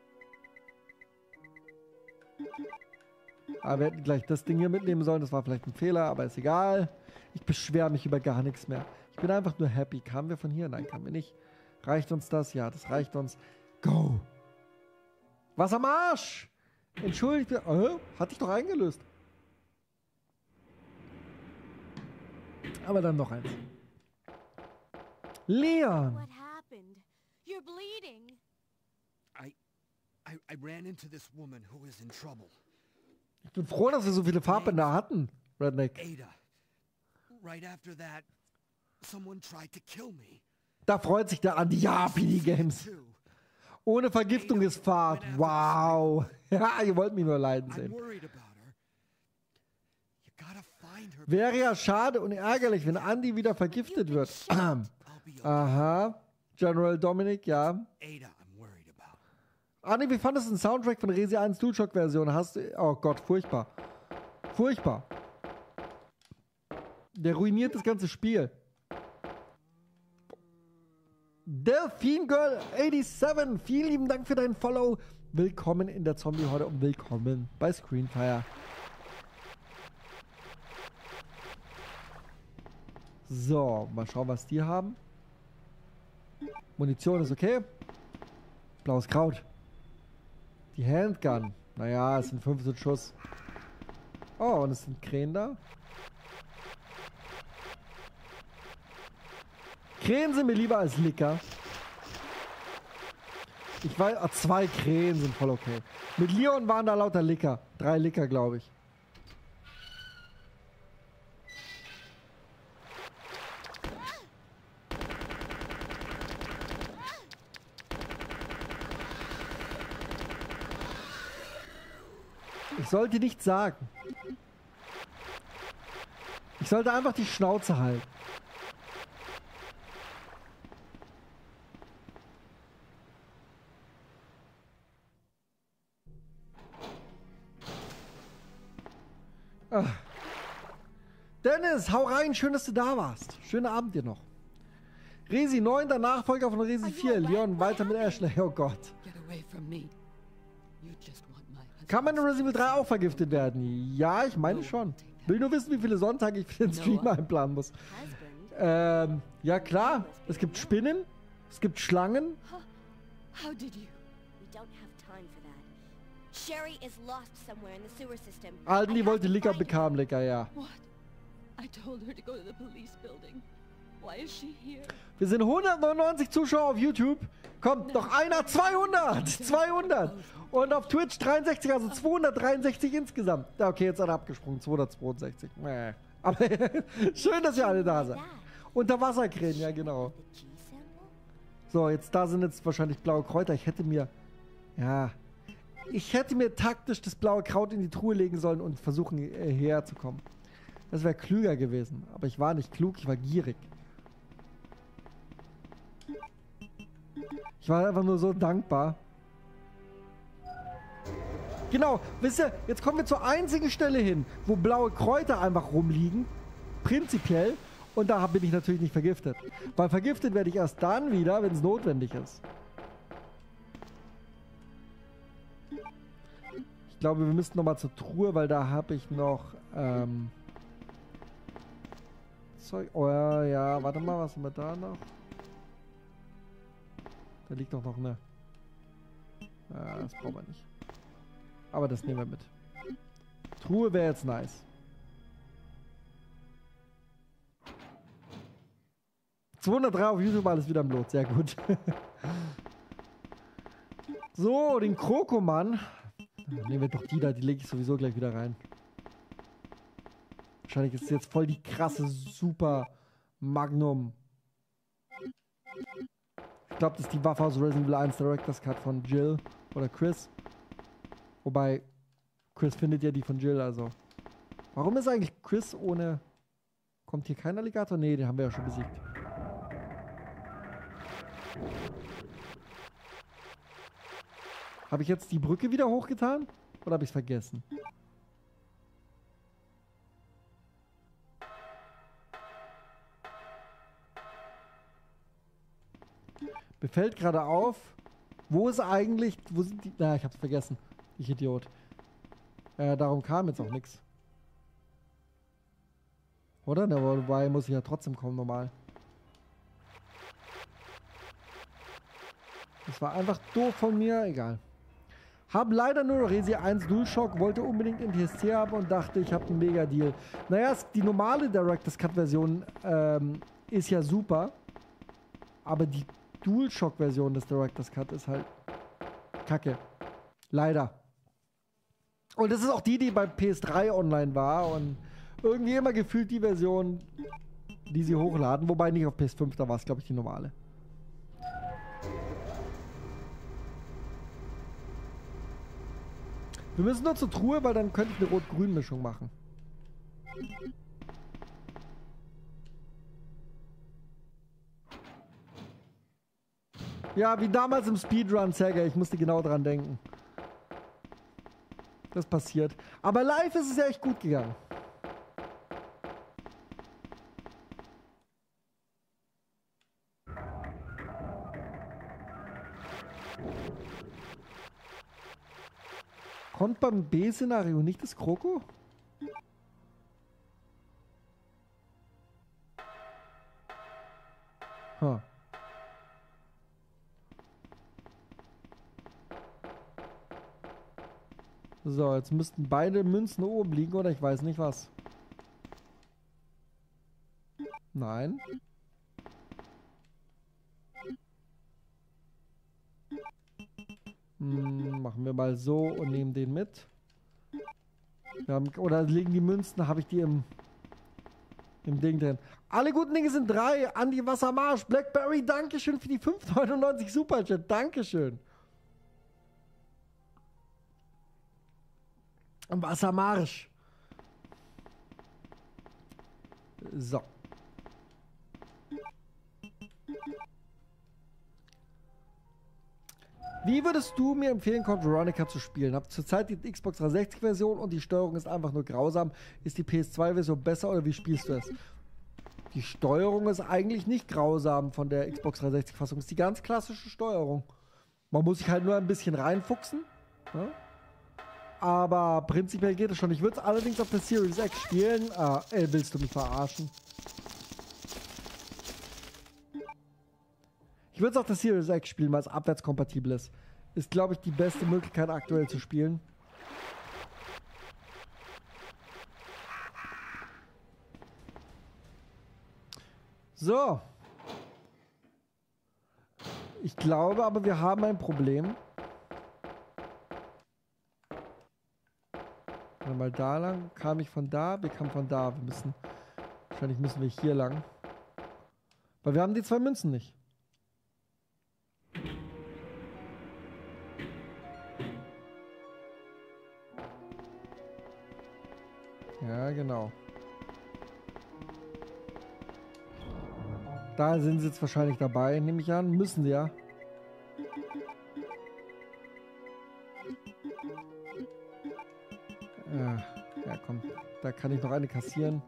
Aber wir hätten gleich das Ding hier mitnehmen sollen. Das war vielleicht ein Fehler, aber ist egal. Ich beschwere mich über gar nichts mehr. Ich bin einfach nur happy. Kamen wir von hier? Nein, kamen wir nicht. Reicht uns das? Ja, das reicht uns. Go! Was am Arsch? Entschuldigt. Äh, hatte ich doch eingelöst. Aber dann noch eins. Leon! What happened? You're bleeding. I, I, I ran into this woman who was in trouble. Ich bin froh, dass wir so viele Farbbänder hatten, Redneck. Ada. Right after that, someone tried to kill me. Da freut sich der Andi. Ja, P D Games. Ohne Vergiftung ist Fahrt. Wow. Ja, ihr wollt mich nur leiden sehen. Wäre ja schade und ärgerlich, wenn Andi wieder vergiftet wird. Aha. General Dominic, ja. Andi, wie fandest du den Soundtrack von Resi eins DualShock-Version? Hast du... Oh Gott, furchtbar. Furchtbar. Der ruiniert das ganze Spiel. Delphine Girl siebenundachtzig, vielen lieben Dank für deinen Follow. Willkommen in der Zombie-Horde und willkommen bei Screenfire. So, mal schauen, was die haben. Munition ist okay. Blaues Kraut. Die Handgun. Naja, es sind fünfzehn Schuss. Oh, und es sind Krähen da. Krähen sind mir lieber als Licker. Ich weiß, ah, zwei Krähen sind voll okay. Mit Leon waren da lauter Licker. Drei Licker, glaube ich. Ich sollte nichts sagen. Ich sollte einfach die Schnauze halten. Ah. Dennis, hau rein, schön, dass du da warst. Schönen Abend dir noch. Resi neun, der Nachfolger von Resi vier. Leon weiter mit Ashley. Oh Gott. Kann man in Resident Evil drei auch vergiftet werden? Ja, ich meine schon. Will nur wissen, wie viele Sonntage ich für den Stream einplanen muss. Ähm, ja klar. Es gibt Spinnen. Es gibt Schlangen. How did you? We don't have time for that. Sherry is lost somewhere in the sewer system. Aldi wollte Licker, bekam Licker, ja. What? I told her to go to the police building. Why is she here? Wir sind hundertneunundneunzig Zuschauer auf YouTube. Kommt noch einer, zweihundert! zweihundert! Und auf Twitch dreiundsechzig, also zweihundertdreiundsechzig insgesamt. Ja, okay, jetzt hat er abgesprungen. zweihundertzweiundsechzig. Mäh. Aber schön, dass ihr alle da seid. Unterwasserkrähen, ja genau. So, jetzt da sind jetzt wahrscheinlich blaue Kräuter. Ich hätte mir Ja. Ich hätte mir taktisch das blaue Kraut in die Truhe legen sollen und versuchen, äh, hierher zu kommen. Das wäre klüger gewesen. Aber ich war nicht klug, ich war gierig. Ich war einfach nur so dankbar. Genau, wisst ihr, jetzt kommen wir zur einzigen Stelle hin, wo blaue Kräuter einfach rumliegen. Prinzipiell. Und da bin ich natürlich nicht vergiftet. Weil vergiftet werde ich erst dann wieder, wenn es notwendig ist. Ich glaube, wir müssten nochmal zur Truhe, weil da habe ich noch ähm, Zeug. Oh ja, ja, warte mal, was haben wir da noch? Da liegt doch noch eine. Ja, das brauchen wir nicht. Aber das nehmen wir mit. Truhe wäre jetzt nice. zweihundertdrei auf YouTube, alles wieder im Lot. Sehr gut. So, den Krokomann. Nehmen wir doch die da, die lege ich sowieso gleich wieder rein. Wahrscheinlich ist es jetzt voll die krasse Super Magnum. Ich glaube, das ist die Waffe aus Resident Evil eins Director's Cut von Jill oder Chris. Wobei, Chris findet ja die von Jill, also. Warum ist eigentlich Chris ohne... Kommt hier kein Alligator? Nee, den haben wir ja schon besiegt. Habe ich jetzt die Brücke wieder hochgetan? Oder habe ich es vergessen? Mir fällt gerade auf, wo ist eigentlich... Wo sind die... Na, ich habe es vergessen. Ich Idiot. Äh, darum kam jetzt auch nichts. Oder? Na, wobei muss ich ja trotzdem kommen, normal. Das war einfach doof von mir. Egal. Hab leider nur noch Resi eins DualShock, wollte unbedingt in T S C haben und dachte, ich habe einen Mega-Deal. Naja, die normale Director's Cut-Version ähm, ist ja super. Aber die DualShock-Version des Director's Cut ist halt kacke. Leider. Und das ist auch die, die bei P S drei online war und irgendwie immer gefühlt die Version, die sie hochladen. Wobei nicht auf P S fünf, da war es, glaube ich, die normale. Wir müssen nur zur Truhe, weil dann könnte ich eine Rot-Grün-Mischung machen. Ja, wie damals im Speedrun, Sega. Ich musste genau dran denken. Das passiert. Aber live ist es ja echt gut gegangen. Kommt beim B-Szenario nicht das Kroko? Huh. So, jetzt müssten beide Münzen oben liegen, oder ich weiß nicht was. Nein. Hm, machen wir mal so und nehmen den mit. Wir haben, oder liegen die Münzen, habe ich die im, im Ding drin. Alle guten Dinge sind drei. Andi Wassermarsch, Blackberry, Dankeschön für die fünf neunundneunzig Superchat. Dankeschön. Wassermarsch. So. Wie würdest du mir empfehlen, Code Veronica zu spielen? Hab zurzeit die Xbox dreihundertsechzig Version und die Steuerung ist einfach nur grausam. Ist die P S zwei Version besser oder wie spielst du es? Die Steuerung ist eigentlich nicht grausam von der Xbox dreihundertsechzig Fassung. Ist die ganz klassische Steuerung. Man muss sich halt nur ein bisschen reinfuchsen. Ja? Aber prinzipiell geht es schon. Ich würde es allerdings auf der Series X spielen. Ah, ey, willst du mich verarschen? Ich würde es auf der Series X spielen, weil es abwärtskompatibel ist. Ist, glaube ich, die beste Möglichkeit aktuell zu spielen. So. Ich glaube aber, wir haben ein Problem. Mal da lang. Kam ich von da? Wir kamen von da. Wir müssen. Wahrscheinlich müssen wir hier lang. Weil wir haben die zwei Münzen nicht. Ja, genau. Da sind sie jetzt wahrscheinlich dabei, nehme ich an. Müssen sie ja. Ja, ja, komm. Da kann ich noch eine kassieren.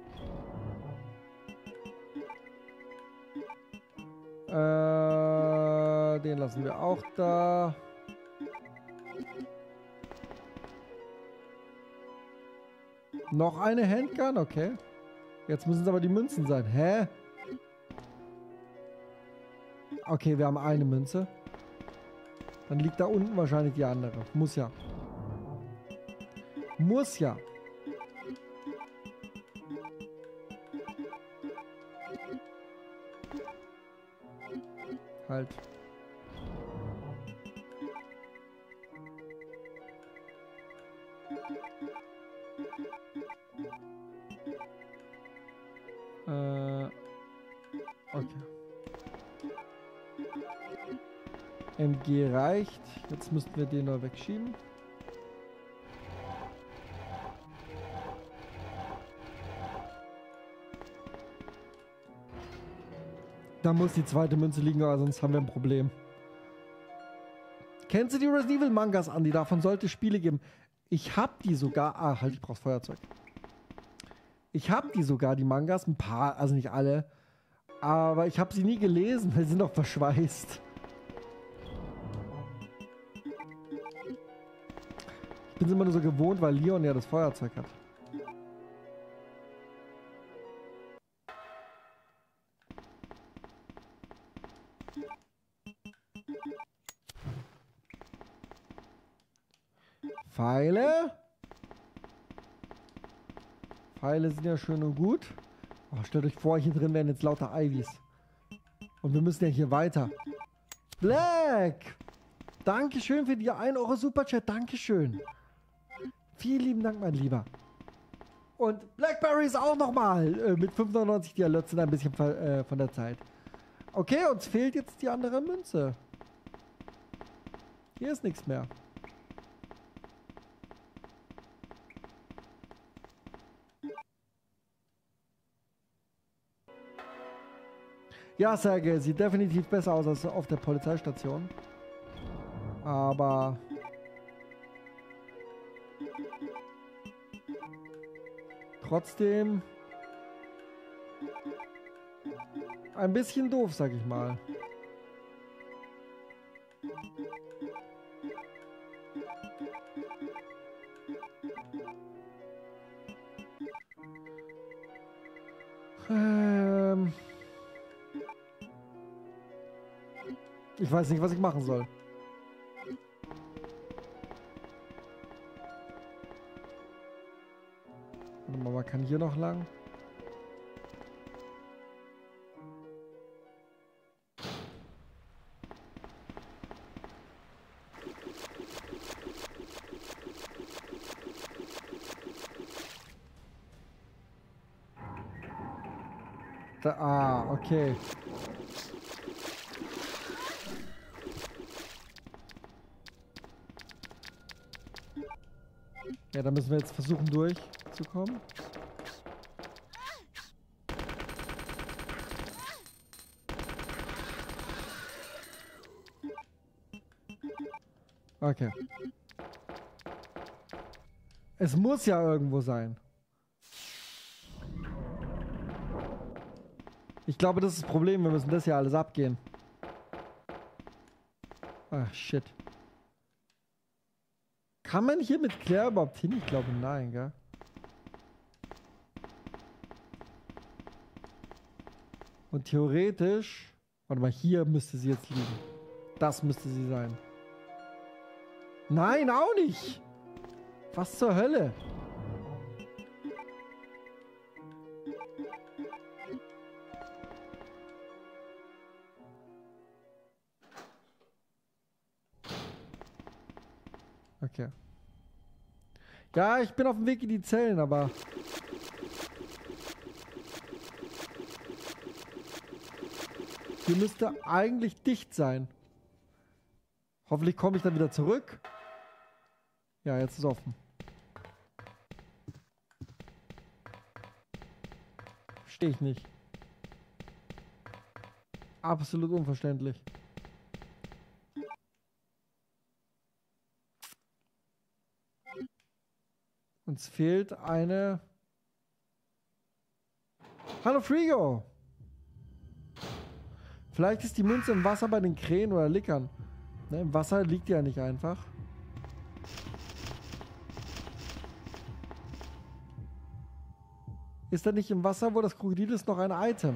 Äh, den lassen wir auch da. Noch eine Handgun? Okay. Jetzt müssen es aber die Münzen sein. Hä? Okay, wir haben eine Münze. Dann liegt da unten wahrscheinlich die andere. Muss ja. Muss ja. Halt. Äh. Okay. M G reicht. Jetzt müssten wir den noch wegschieben. Da muss die zweite Münze liegen, aber sonst haben wir ein Problem. Kennst du die Resident Evil Mangas, Andi? Davon sollte es Spiele geben. Ich hab die sogar... Ah, halt, ich brauch's Feuerzeug. Ich hab die sogar, die Mangas. Ein paar, also nicht alle. Aber ich habe sie nie gelesen, weil sie sind noch verschweißt. Ich bin es immer nur so gewohnt, weil Leon ja das Feuerzeug hat. Pfeile. Pfeile sind ja schön und gut. Oh, stellt euch vor, hier drin werden jetzt lauter Ivies. Und wir müssen ja hier weiter. Black! Dankeschön für die ein Euro Superchat. Dankeschön. Vielen lieben Dank, mein Lieber. Und Blackberry ist auch nochmal äh, mit fünfundneunzig. Die Alerts sind ein bisschen äh, von der Zeit. Okay, uns fehlt jetzt die andere Münze. Hier ist nichts mehr. Ja, Sergej, sieht definitiv besser aus als auf der Polizeistation. Aber... trotzdem... ein bisschen doof, sag ich mal. Ähm... Ich weiß nicht, was ich machen soll. Warte mal, man kann hier noch lang. Da, ah, okay. Ja, da müssen wir jetzt versuchen durchzukommen. Okay. Es muss ja irgendwo sein. Ich glaube, das ist das Problem. Wir müssen das ja alles abgehen. Ach, shit. Kann man hier mit Claire überhaupt hin? Ich glaube, nein, gell? Und theoretisch... Warte mal, hier müsste sie jetzt liegen. Das müsste sie sein. Nein, auch nicht! Was zur Hölle? Okay. Ja, ich bin auf dem Weg in die Zellen, aber... hier müsste eigentlich dicht sein. Hoffentlich komme ich dann wieder zurück. Ja, jetzt ist offen. Verstehe ich nicht. Absolut unverständlich. Uns fehlt eine... Hallo Frigo! Vielleicht ist die Münze im Wasser bei den Krähen oder Lickern. Ne, im Wasser liegt die ja nicht einfach. Ist da nicht im Wasser, wo das Krokodil ist, noch ein Item?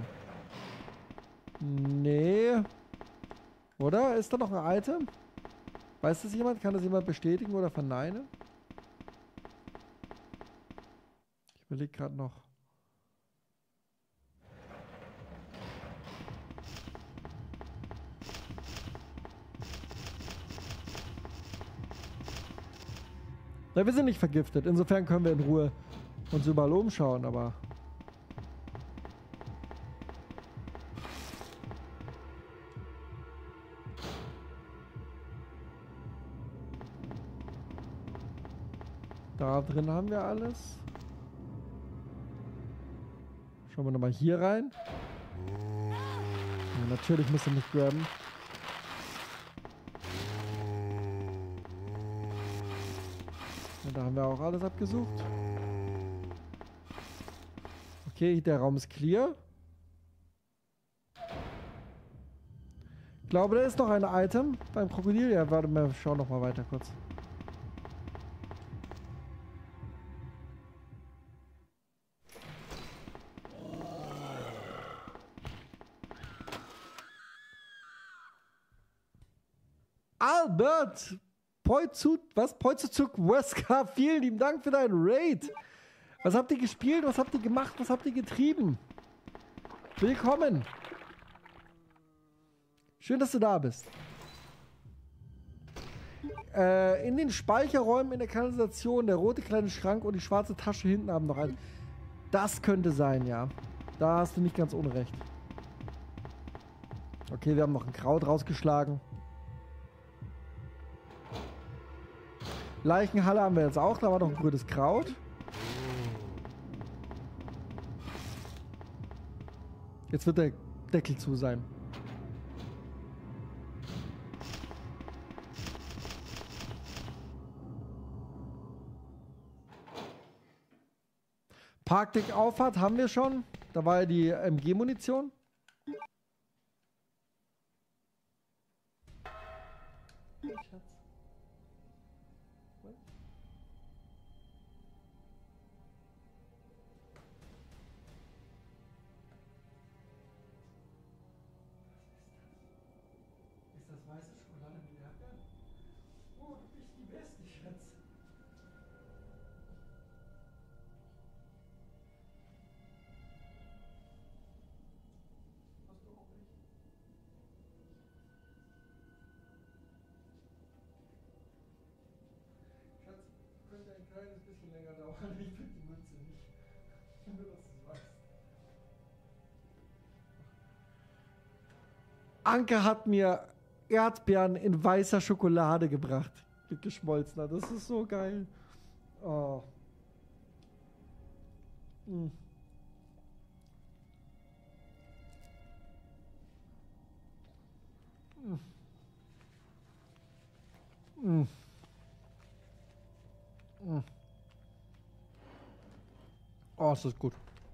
Nee. Oder? Ist da noch ein Item? Weiß das jemand? Kann das jemand bestätigen oder verneinen? Ich überlege gerade noch. Na, wir sind nicht vergiftet. Insofern können wir in Ruhe uns überall umschauen, aber... Da drin haben wir alles. Schauen wir nochmal hier rein. Ja, natürlich müssen wir nicht graben. Ja, da haben wir auch alles abgesucht. Okay, der Raum ist clear. Ich glaube, da ist noch ein Item beim Krokodil. Ja, warte mal, schau noch mal weiter kurz. Albert! Poizut, was? Poizuzuk Wesker, vielen lieben Dank für deinen Raid. Was habt ihr gespielt? Was habt ihr gemacht? Was habt ihr getrieben? Willkommen. Schön, dass du da bist. Äh, in den Speicherräumen in der Kanalisation, der rote kleine Schrank und die schwarze Tasche hinten haben noch ein. Das könnte sein, ja. Da hast du nicht ganz unrecht. Okay, wir haben noch ein Kraut rausgeschlagen. Leichenhalle haben wir jetzt auch, da war noch ein grünes Kraut. Jetzt wird der Deckel zu sein. Parkdeck-Auffahrt haben wir schon. Da war ja die M G-Munition. Ein bisschen länger dauern. Ich finde die Münze nicht. Nur, dass du es weißt. Anke hat mir Erdbeeren in weißer Schokolade gebracht. Mit geschmolzener. Das ist so geil. Oh. Mm. Mm. Mm. Oh, ist das gut.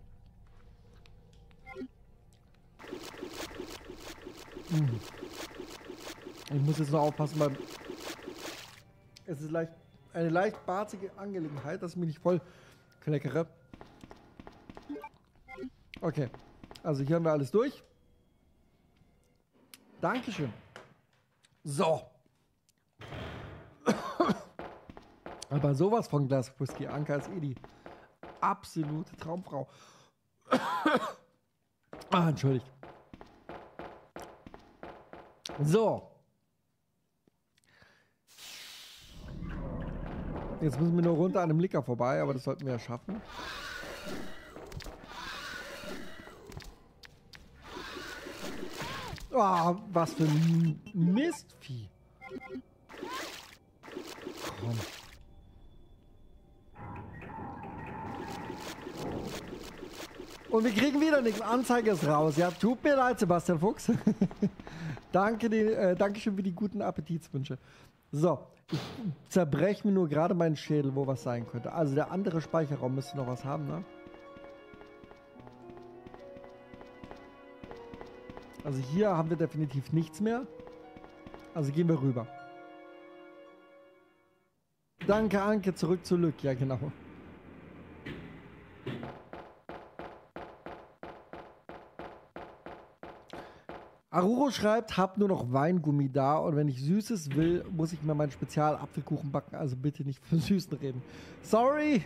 Ich muss jetzt noch aufpassen, weil es ist leicht, eine leicht barzige Angelegenheit, dass ich mich nicht voll kleckere. Okay, also hier haben wir alles durch. Dankeschön. So. Aber sowas von Glas Whisky. Anka ist eh die absolute Traumfrau. Ah, entschuldigt. So. Jetzt müssen wir nur runter an dem Licker vorbei, aber das sollten wir ja schaffen. Oh, was für ein Mistvieh. Komm. Und wir kriegen wieder nichts. Anzeige ist raus. Ja, tut mir leid, Sebastian Fuchs. Danke, die, äh, Dankeschön für die guten Appetitswünsche. So, ich zerbreche mir nur gerade meinen Schädel, wo was sein könnte. Also der andere Speicherraum müsste noch was haben, ne? Also hier haben wir definitiv nichts mehr. Also gehen wir rüber. Danke, Anke. Zurück zu Lück. Ja, genau. Aruro schreibt, hab nur noch Weingummi da und wenn ich Süßes will, muss ich mir meinen Spezial-Apfelkuchen backen. Also bitte nicht von Süßen reden. Sorry.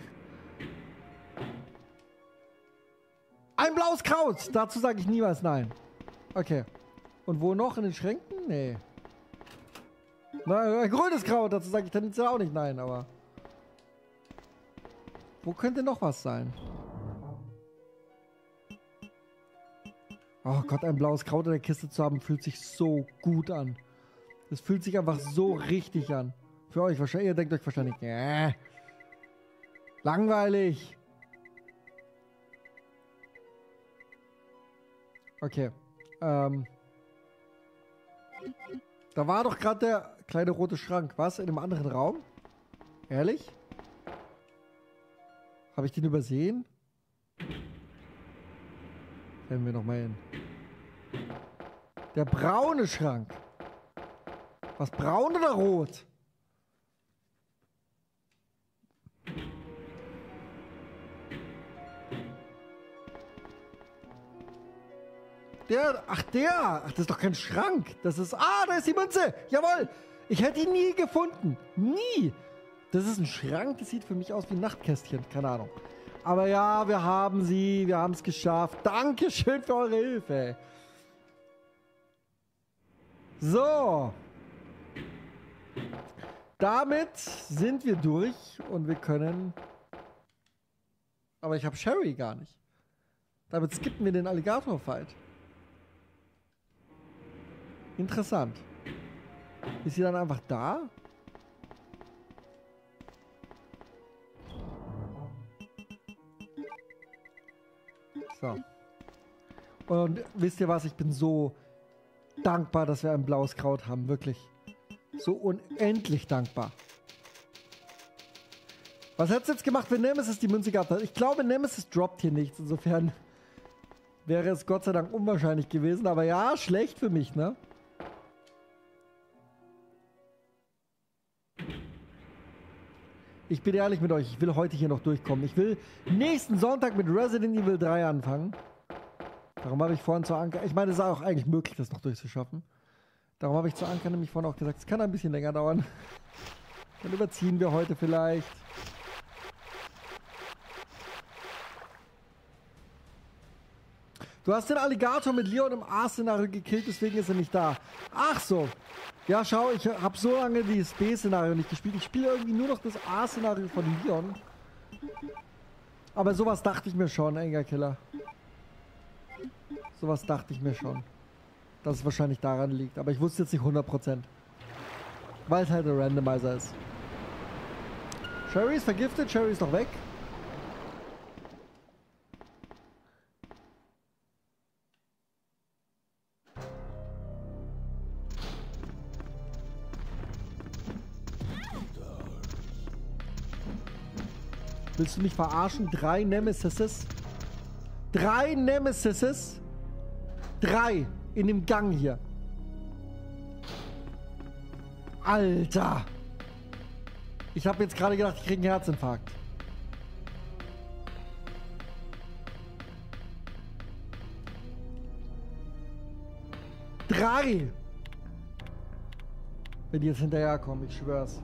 Ein blaues Kraut. Dazu sage ich niemals nein. Okay. Und wo noch? In den Schränken? Nee. Na, ein grünes Kraut. Dazu sage ich tendenziell auch nicht nein, aber... Wo könnte noch was sein? Oh Gott, ein blaues Kraut in der Kiste zu haben, fühlt sich so gut an. Das fühlt sich einfach so richtig an. Für euch wahrscheinlich, ihr denkt euch wahrscheinlich, äh, langweilig. Okay. Ähm. Da war doch gerade der kleine rote Schrank. Was? In einem anderen Raum? Ehrlich? Habe ich den übersehen? Rennen wir nochmal hin. Der braune Schrank. Was, braun oder rot? Der, ach der, ach das ist doch kein Schrank. Das ist, ah, da ist die Münze. Jawohl, ich hätte ihn nie gefunden. Nie. Das ist ein Schrank, das sieht für mich aus wie ein Nachtkästchen. Keine Ahnung. Aber ja, wir haben sie, wir haben es geschafft. Dankeschön für eure Hilfe. So. Damit sind wir durch und wir können... Aber ich habe Sherry gar nicht. Damit skippen wir den Alligator-Fight. Interessant. Ist sie dann einfach da? So. Und wisst ihr was? Ich bin so dankbar, dass wir ein blaues Kraut haben. Wirklich. So unendlich dankbar. Was hättest du jetzt gemacht, wenn Nemesis die Münze gehabt hat? Ich glaube, Nemesis droppt hier nichts. Insofern wäre es Gott sei Dank unwahrscheinlich gewesen. Aber ja, schlecht für mich, ne? Ich bin ehrlich mit euch, ich will heute hier noch durchkommen. Ich will nächsten Sonntag mit Resident Evil drei anfangen. Darum habe ich vorhin zu Anke... Ich meine, es ist auch eigentlich möglich, das noch durchzuschaffen. Darum habe ich zu Anke nämlich vorhin auch gesagt, es kann ein bisschen länger dauern. Dann überziehen wir heute vielleicht. Du hast den Alligator mit Leon im A-Szenario gekillt, deswegen ist er nicht da. Ach so. Ja, schau, ich habe so lange dieses B-Szenario nicht gespielt. Ich spiele irgendwie nur noch das A-Szenario von Leon. Aber sowas dachte ich mir schon, Anger Killer. Sowas dachte ich mir schon. Dass es wahrscheinlich daran liegt. Aber ich wusste jetzt nicht hundert Prozent. Weil es halt ein Randomizer ist. Sherry ist vergiftet, Sherry ist doch weg. Willst du mich verarschen? Drei Nemesises? Drei Nemesises? Drei in dem Gang hier. Alter! Ich habe jetzt gerade gedacht, ich kriege einen Herzinfarkt. Drei! Wenn die jetzt hinterherkommen, ich schwör's.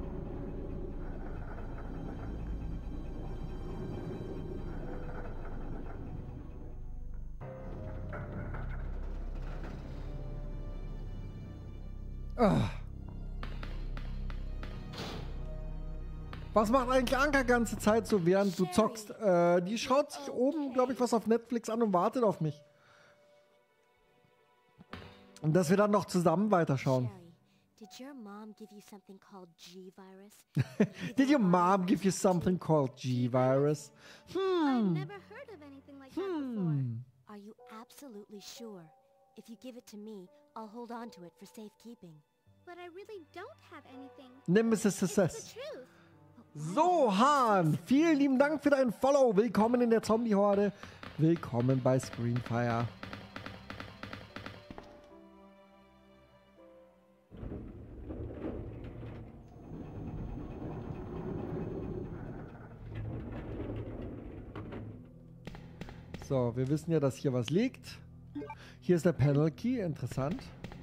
Ah. Was macht eigentlich Anka ganze Zeit so, während du zockst? Äh, die schaut sich oben, glaube ich, was auf Netflix an und wartet auf mich. Und dass wir dann noch zusammen weiterschauen. Did your mom give you something called G-Virus? Did your mom give you something called G-Virus? I've Hmm. never heard of anything like Hmm. Are you absolutely sure? If you give it to me, I'll hold on to it for safekeeping. But I really don't have anything. Nemesis It's Success. the truth. So, Hahn, vielen lieben Dank für deinen Follow. Willkommen in der Zombie-Horde. Willkommen bei Screenfire. So, wir wissen ja, dass hier was liegt. Hier ist der Panel Key, interessant.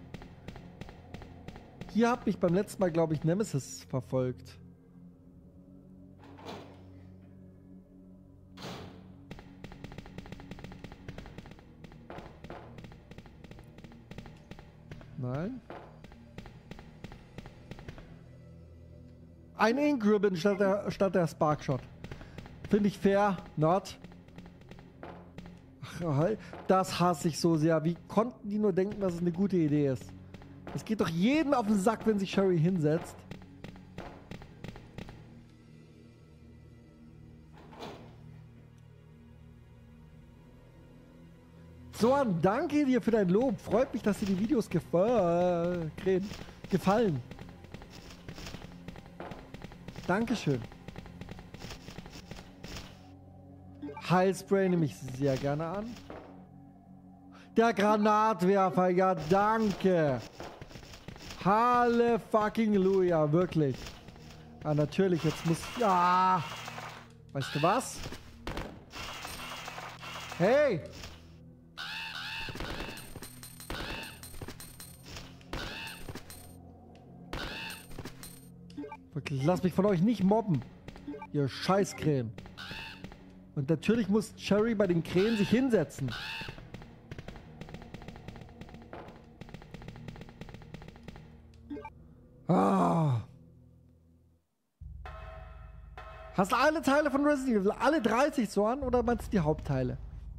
Hier hat mich beim letzten Mal, glaube ich, Nemesis verfolgt. Nein. Ein Ink Ribbon statt der, statt der Sparkshot. Finde ich fair, not. Ach, das hasse ich so sehr. Wie konnten die nur denken, dass es eine gute Idee ist? Es geht doch jedem auf den Sack, wenn sich Sherry hinsetzt. So, danke dir für dein Lob. Freut mich, dass dir die Videos gefa gefallen. Dankeschön. Heilspray nehme ich sehr gerne an. Der Granatwerfer, ja danke. Halle fucking Luja, wirklich. Ah, natürlich, jetzt muss... Ja! Weißt du was? Hey! Wirklich, lasst mich von euch nicht mobben. Ihr Scheißkrähen. Und natürlich muss Cherry bei den Krähen sich hinsetzen. Ah. Hast du alle Teile von Resident Evil? Alle dreißig so an oder meinst du die Hauptteile?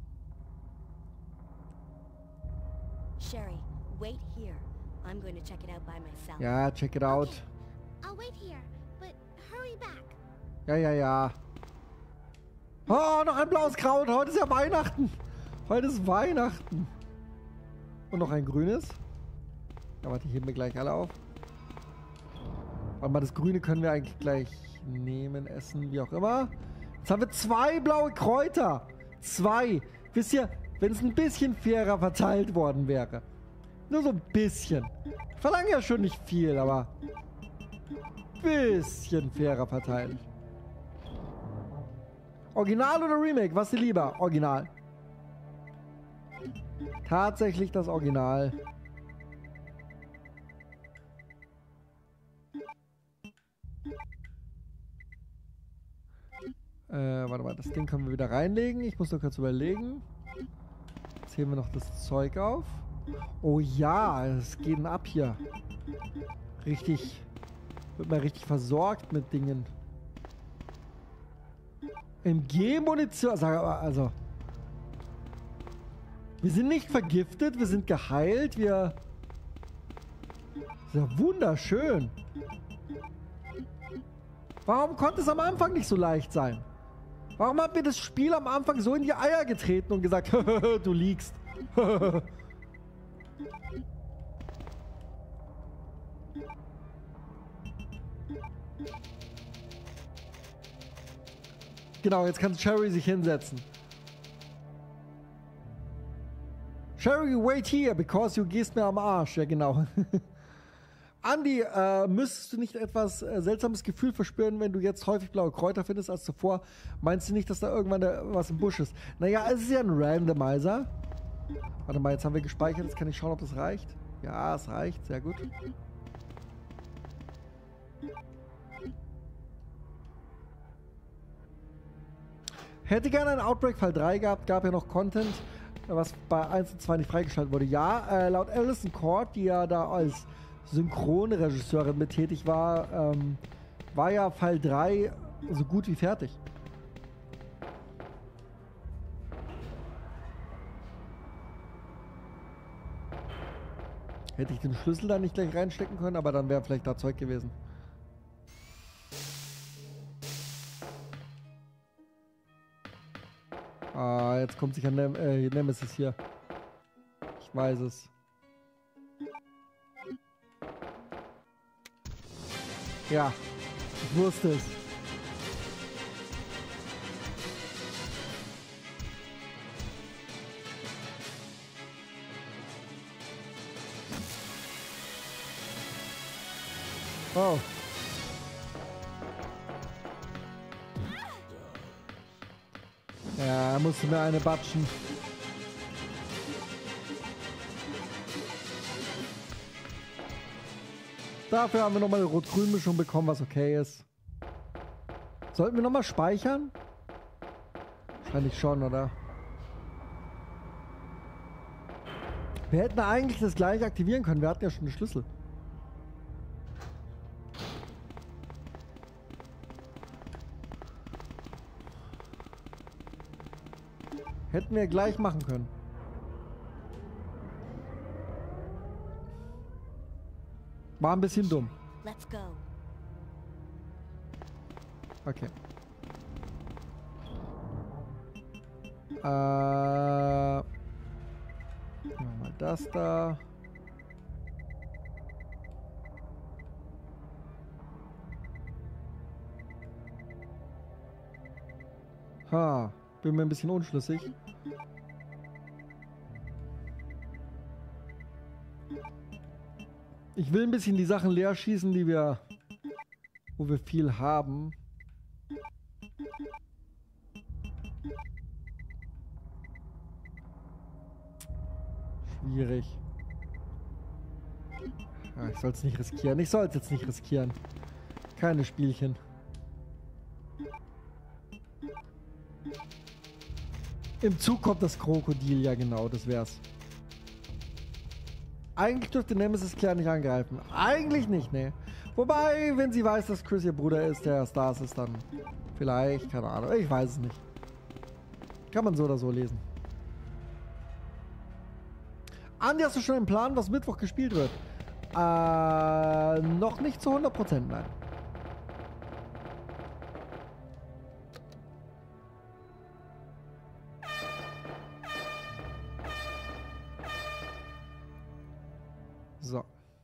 Sherry, wait here. I'm going to check it out by myself. Ja, check it out. Okay. I'll wait here, but hurry back. Ja, ja, ja. Oh, noch ein blaues Kraut. Heute ist ja Weihnachten. Heute ist Weihnachten. Und noch ein grünes. Ja, warte, ich hebe mir gleich alle auf. Warte mal, das Grüne können wir eigentlich gleich nehmen, essen, wie auch immer. Jetzt haben wir zwei blaue Kräuter. Zwei. Wisst ihr, wenn es ein bisschen fairer verteilt worden wäre. Nur so ein bisschen. Ich verlange ja schon nicht viel, aber ein bisschen fairer verteilt. Original oder Remake? Was ist dir lieber? Original. Tatsächlich das Original. Äh, warte mal, das Ding können wir wieder reinlegen. Ich muss nur kurz überlegen. Jetzt heben wir noch das Zeug auf. Oh ja, es geht denn ab hier. Richtig. Wird man richtig versorgt mit Dingen. M G-Munition. Also. Wir sind nicht vergiftet, wir sind geheilt, wir. Ist ja wunderschön. Warum konnte es am Anfang nicht so leicht sein? Warum hat mir das Spiel am Anfang so in die Eier getreten und gesagt, du liegst. Genau, jetzt kann Cherry sich hinsetzen. Cherry, wait here, because you gehst mir am Arsch. Ja, genau. Andi, äh, müsstest du nicht etwas äh, seltsames Gefühl verspüren, wenn du jetzt häufig blaue Kräuter findest als zuvor? Meinst du nicht, dass da irgendwann da was im Busch ist? Naja, es ist ja ein Randomizer. Warte mal, jetzt haben wir gespeichert. Jetzt kann ich schauen, ob das reicht. Ja, es reicht. Sehr gut. Hätte gerne einen Outbreak Fall drei gehabt. Gab ja noch Content, was bei eins und zwei nicht freigeschaltet wurde. Ja, äh, laut Alison Cord, die ja da als Synchronregisseurin mit tätig war, ähm, war ja Fall drei so gut wie fertig. Hätte ich den Schlüssel da nicht gleich reinstecken können, aber dann wäre vielleicht da Zeug gewesen. Ah, jetzt kommt sich ein Nem äh, Nemesis hier. Ich weiß es. Ja, ich wusste es. Oh. Ja, er musste mir eine batschen. Dafür haben wir nochmal eine Rot-Grün-Mischung bekommen, was okay ist. Sollten wir nochmal speichern? Wahrscheinlich schon, oder? Wir hätten eigentlich das gleich aktivieren können. Wir hatten ja schon den Schlüssel. Hätten wir gleich machen können. War ein bisschen dumm. Let's go. Okay. Äh, machen wir das da. Ha, bin mir ein bisschen unschlüssig. Ich will ein bisschen die Sachen leer schießen, die wir, wo wir viel haben. Schwierig. Ja, ich soll es nicht riskieren. Ich soll es jetzt nicht riskieren. Keine Spielchen. Im Zug kommt das Krokodil, ja genau, das wär's. Eigentlich dürfte Nemesis Claire nicht angreifen. Eigentlich nicht, ne. Wobei, wenn sie weiß, dass Chris ihr Bruder ist, der Stars ist, dann vielleicht, keine Ahnung, ich weiß es nicht. Kann man so oder so lesen. Andi, hast du schon einen Plan, was Mittwoch gespielt wird? Äh, noch nicht zu hundert Prozent, nein. So.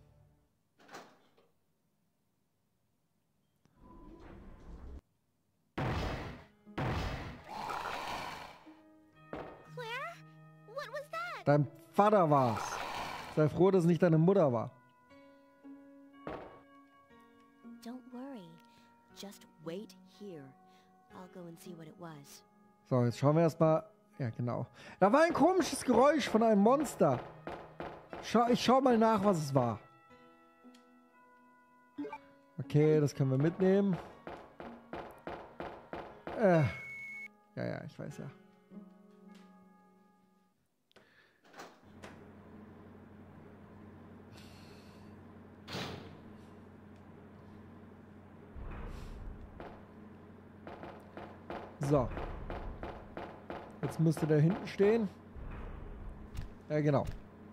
Claire? What was that? Dein Vater war's. Sei froh, dass es nicht deine Mutter war. Don't worry. Just wait here. I'll go and see what it was. So, jetzt schauen wir erstmal. Ja, genau. Da war ein komisches Geräusch von einem Monster. Schau, ich schau mal nach, was es war. Okay, das können wir mitnehmen. Äh. Ja, ja, ich weiß ja. So. Jetzt müsste der hinten stehen. Ja, genau.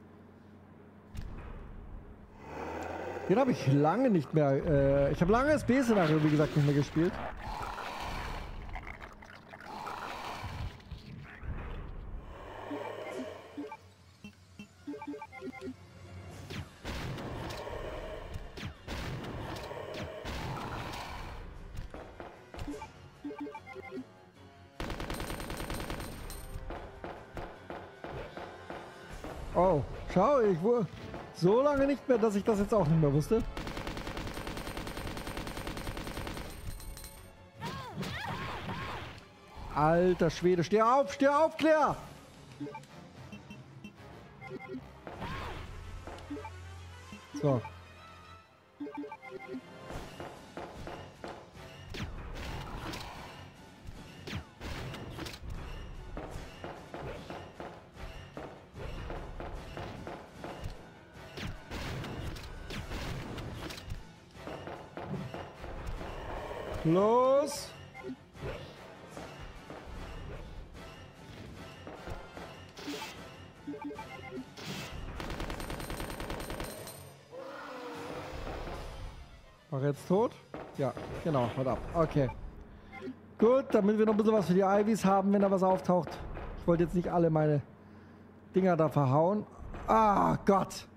Den habe ich lange nicht mehr. Äh, ich habe lange S B-Szenario, wie gesagt, nicht mehr gespielt. Oh, schau, ich wurde so lange nicht mehr, dass ich das jetzt auch nicht mehr wusste. Alter Schwede, steh auf, steh auf, Claire! So. Los! War jetzt tot? Ja, genau, haut ab. Okay. Gut, damit wir noch ein bisschen was für die Ivys haben, wenn da was auftaucht. Ich wollte jetzt nicht alle meine Dinger da verhauen. Ah, Gott.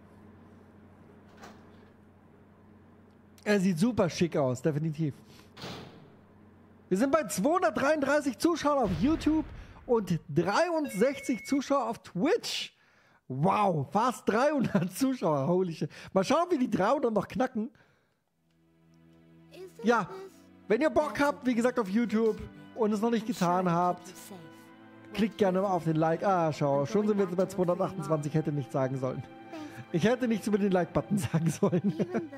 Er sieht super schick aus, definitiv. Wir sind bei zweihundertdreiunddreißig Zuschauern auf YouTube und dreiundsechzig Zuschauer auf Twitch. Wow, fast dreihundert Zuschauer. Holy shit. Mal schauen, wie die dreihundert noch knacken. Ja, wenn ihr Bock habt, wie gesagt, auf YouTube und es noch nicht getan habt, klickt gerne auf den Like. Ah, schau, schon sind wir jetzt bei zweihundertachtundzwanzig, hätte nicht sagen sollen. Ich hätte nichts über den Like-Button sagen sollen.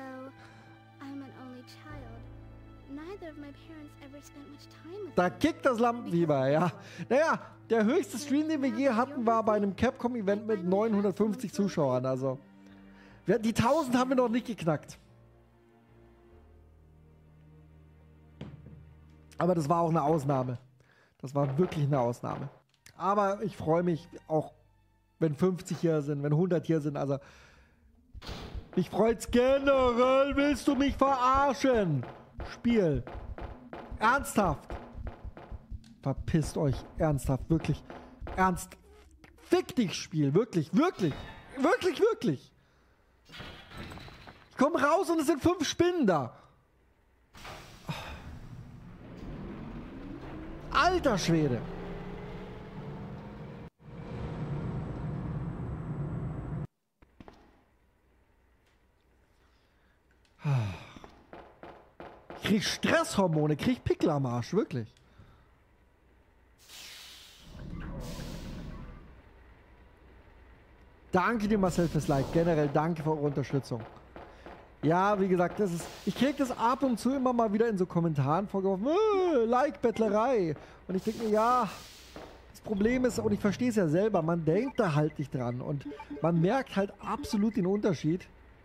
Da kickt das Lampenfieber, ja. Naja, der höchste Stream, den wir je hatten, war bei einem Capcom-Event mit neunhundertfünfzig Zuschauern. Also, wir, die tausend haben wir noch nicht geknackt. Aber das war auch eine Ausnahme. Das war wirklich eine Ausnahme. Aber ich freue mich auch, wenn fünfzig hier sind, wenn hundert hier sind. Also, mich freut's generell. Willst du mich verarschen? Spiel. Ernsthaft. Verpisst euch. Ernsthaft. Wirklich. Ernst. Fick dich, Spiel. Wirklich. Wirklich. Wirklich, wirklich. Ich komme raus und es sind fünf Spinnen da. Alter Schwede. Ich krieg Stresshormone, krieg Pickel am Arsch, wirklich. Danke dir, Marcel, fürs Like. Generell danke für eure Unterstützung. Ja, wie gesagt, das ist, ich krieg das ab und zu immer mal wieder in so Kommentaren vorgeworfen. Äh, Like-Bettlerei. Und ich denke mir, ja, das Problem ist, und ich verstehe es ja selber, man denkt da halt nicht dran. Und man merkt halt absolut den Unterschied,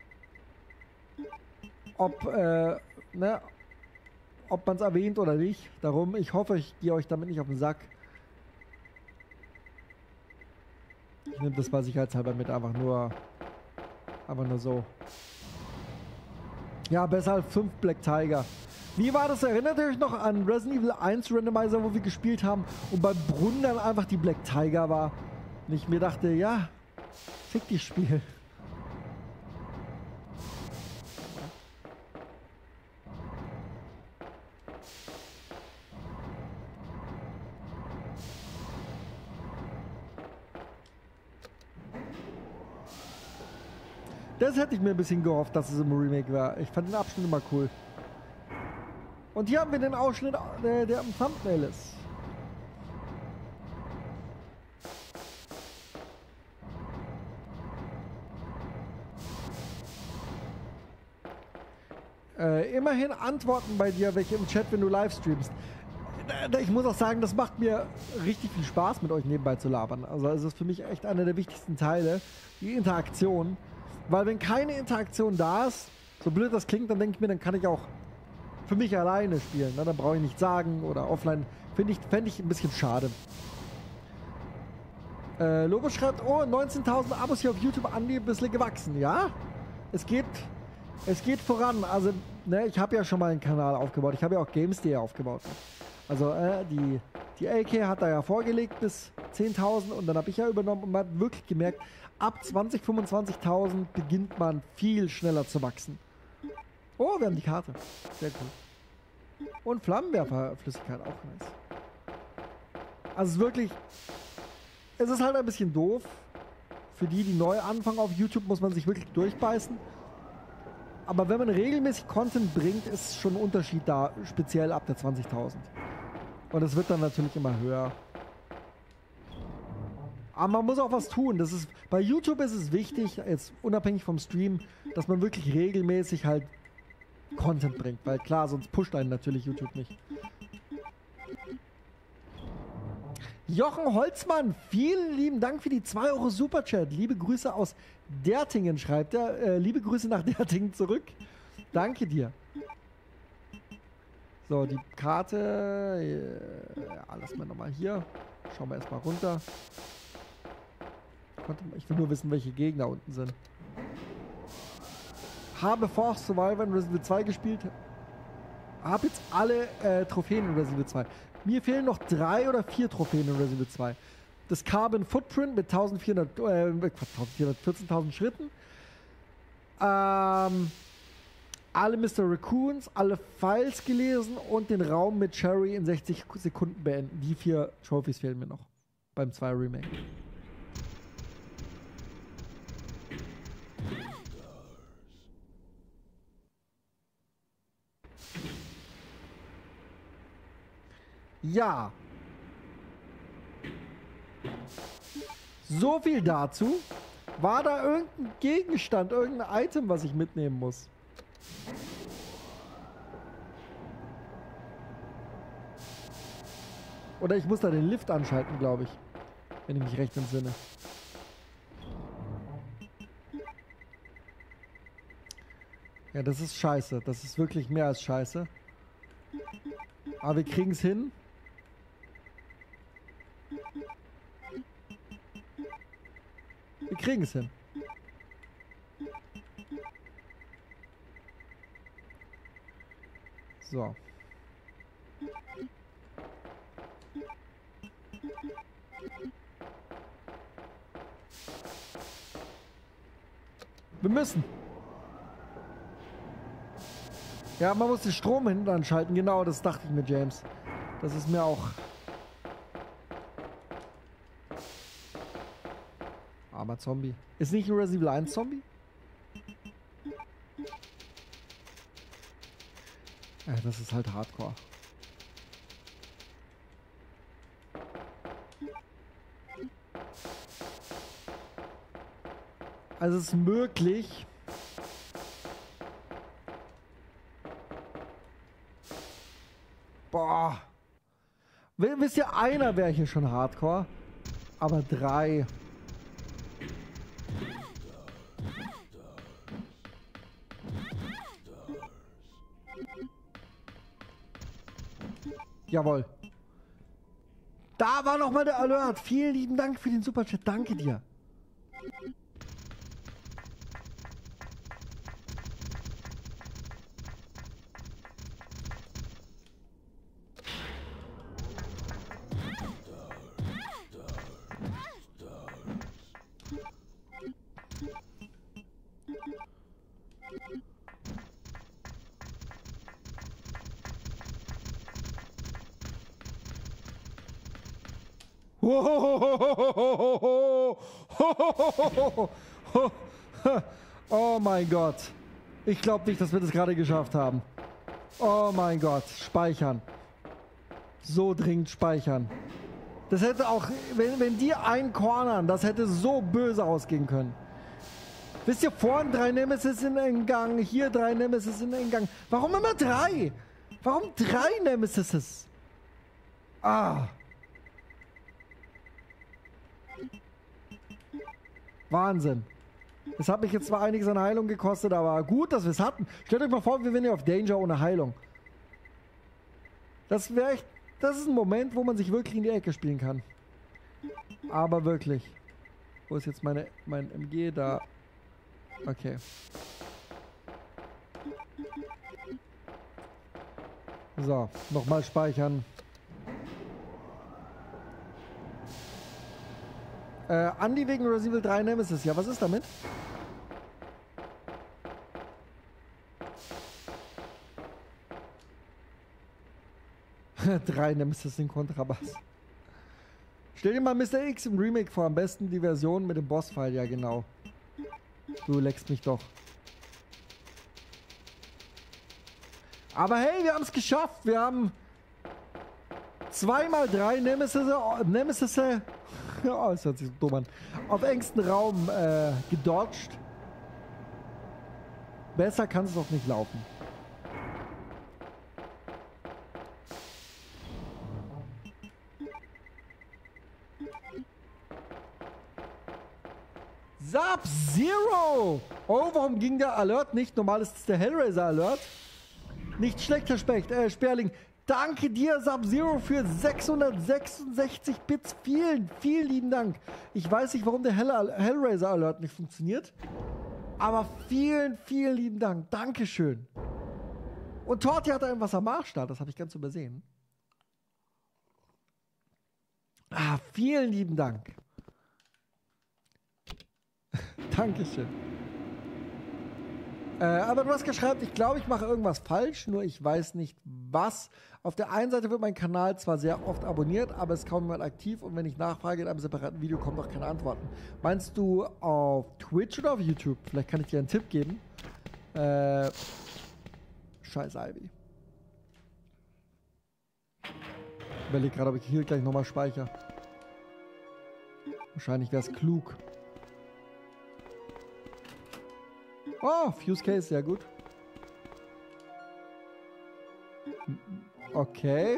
ob, äh, ne, ob man es erwähnt oder nicht. Darum, ich hoffe, ich gehe euch damit nicht auf den Sack. Ich nehme das mal sicherheitshalber mit, einfach nur, einfach nur so. Ja, besser als fünf Black Tiger. Wie war das? Erinnert ihr euch noch an Resident Evil eins Randomizer, wo wir gespielt haben und beim Brunnen dann einfach die Black Tiger war? Und ich mir dachte, ja, fick die Spiel. Das hätte ich mir ein bisschen gehofft, dass es im Remake war. Ich fand den Abschnitt immer cool. Und hier haben wir den Ausschnitt, der, der am Thumbnail ist. Äh, immerhin antworten bei dir welche im Chat, wenn du live streamst. Ich muss auch sagen, das macht mir richtig viel Spaß, mit euch nebenbei zu labern. Also es ist für mich echt einer der wichtigsten Teile, die Interaktion. Weil wenn keine Interaktion da ist, so blöd das klingt, dann denke ich mir, dann kann ich auch für mich alleine spielen. Ne? Dann brauche ich nicht sagen oder offline. Finde ich, fände ich ein bisschen schade. Äh, Lobo schreibt, oh, neunzehntausend Abos hier auf YouTube, Andi, ein bisschen gewachsen. Ja, es geht, es geht voran. Also, ne, ich habe ja schon mal einen Kanal aufgebaut. Ich habe ja auch Games punkt de aufgebaut. Also, äh, die, die A K hat da ja vorgelegt bis zehntausend und dann habe ich ja übernommen und man hat wirklich gemerkt, ab zwanzig, fünfundzwanzigtausend beginnt man viel schneller zu wachsen. Oh, wir haben die Karte. Sehr cool. Und Flammenwerferflüssigkeit, auch nice. Also es ist wirklich... Es ist halt ein bisschen doof. Für die, die neu anfangen auf YouTube, muss man sich wirklich durchbeißen. Aber wenn man regelmäßig Content bringt, ist schon ein Unterschied da, speziell ab der zwanzigtausend. Und es wird dann natürlich immer höher. Aber man muss auch was tun. Das ist, bei YouTube ist es wichtig, jetzt unabhängig vom Stream, dass man wirklich regelmäßig halt Content bringt. Weil klar, sonst pusht einen natürlich YouTube nicht. Jochen Holzmann, vielen lieben Dank für die zwei Euro Superchat. Liebe Grüße aus Dertingen, schreibt er. Äh, liebe Grüße nach Dertingen zurück. Danke dir. So, die Karte. Ja, alles mal nochmal hier. Schauen wir erstmal runter. Ich will nur wissen, welche Gegner unten sind. Habe Force Survivor in Resident Evil zwei gespielt. habe jetzt alle äh, Trophäen in Resident Evil zwei. Mir fehlen noch drei oder vier Trophäen in Resident Evil zwei. Das Carbon Footprint mit vierzehnhundert, äh, vierzehntausend Schritten. Ähm, alle Mister Raccoons, alle Files gelesen und den Raum mit Cherry in sechzig Sekunden beenden. Die vier Trophies fehlen mir noch beim zwei Remake. Ja. So viel dazu. War da irgendein Gegenstand, irgendein Item, was ich mitnehmen muss? Oder ich muss da den Lift anschalten, glaube ich. Wenn ich mich recht entsinne. Ja, das ist scheiße. Das ist wirklich mehr als scheiße. Aber wir kriegen es hin. Wir kriegen es hin. So. Wir müssen. Ja, man muss den Strom hinten anschalten. Genau, das dachte ich mir, James. Das ist mir auch... Armer Zombie. Ist nicht ein Resident Evil eins Zombie? Ja, das ist halt Hardcore. Also es ist möglich... Boah. Wisst ihr, einer wäre hier schon Hardcore. Aber drei... Jawohl. Da war nochmal der Alert. Vielen lieben Dank für den Superchat. Danke dir. Oh mein Gott. Ich glaube nicht, dass wir das gerade geschafft haben. Oh mein Gott. Speichern. So dringend speichern. Das hätte auch, wenn, wenn die eincornern, das hätte so böse ausgehen können. Wisst ihr, vorhin drei Nemesis in den Gang, hier drei Nemesis in den Gang. Warum immer drei? Warum drei Nemesis? Ah. Wahnsinn. Das hat mich jetzt zwar einiges an Heilung gekostet, aber gut, dass wir es hatten. Stellt euch mal vor, wir wären ja auf Danger ohne Heilung. Das wäre echt... Das ist ein Moment, wo man sich wirklich in die Ecke spielen kann. Aber wirklich. Wo ist jetzt meine, mein M G? Da. Okay. So, nochmal speichern. Äh, Andi wegen Resident Evil drei Nemesis. Ja, was ist damit? Drei Nemesis in Kontrabass. Stell dir mal Mister X im Remake vor. Am besten die Version mit dem Boss-File. Ja, genau. Du leckst mich doch. Aber hey, wir haben es geschafft. Wir haben zweimal drei Nemesis, Nemesis, oh, das hört sich so dumm an, auf engstem Raum äh, gedodged. Besser kann es doch nicht laufen. Sub-Zero! Oh, warum ging der Alert nicht? Normal ist es der Hellraiser-Alert. Nicht schlechter Specht, äh, Sperling. Danke dir, Sub-Zero, für sechshundertsechsundsechzig Bits. Vielen, vielen lieben Dank. Ich weiß nicht, warum der Hell Hellraiser-Alert nicht funktioniert. Aber vielen, vielen lieben Dank. Dankeschön. Und Torti hat irgendwas am Arsch da, das habe ich ganz übersehen. Ah, vielen lieben Dank. Dankeschön. Äh, aber du hast geschrieben, ich glaube, ich mache irgendwas falsch, nur ich weiß nicht was. Auf der einen Seite wird mein Kanal zwar sehr oft abonniert, aber es ist kaum jemand aktiv und wenn ich nachfrage in einem separaten Video, kommen auch keine Antworten. Meinst du auf Twitch oder auf YouTube? Vielleicht kann ich dir einen Tipp geben. Äh, Scheiß Ivy. Ich überlege gerade, ob ich hier gleich nochmal speichere. Wahrscheinlich wäre es klug. Oh, Fuse Case, sehr gut. Okay.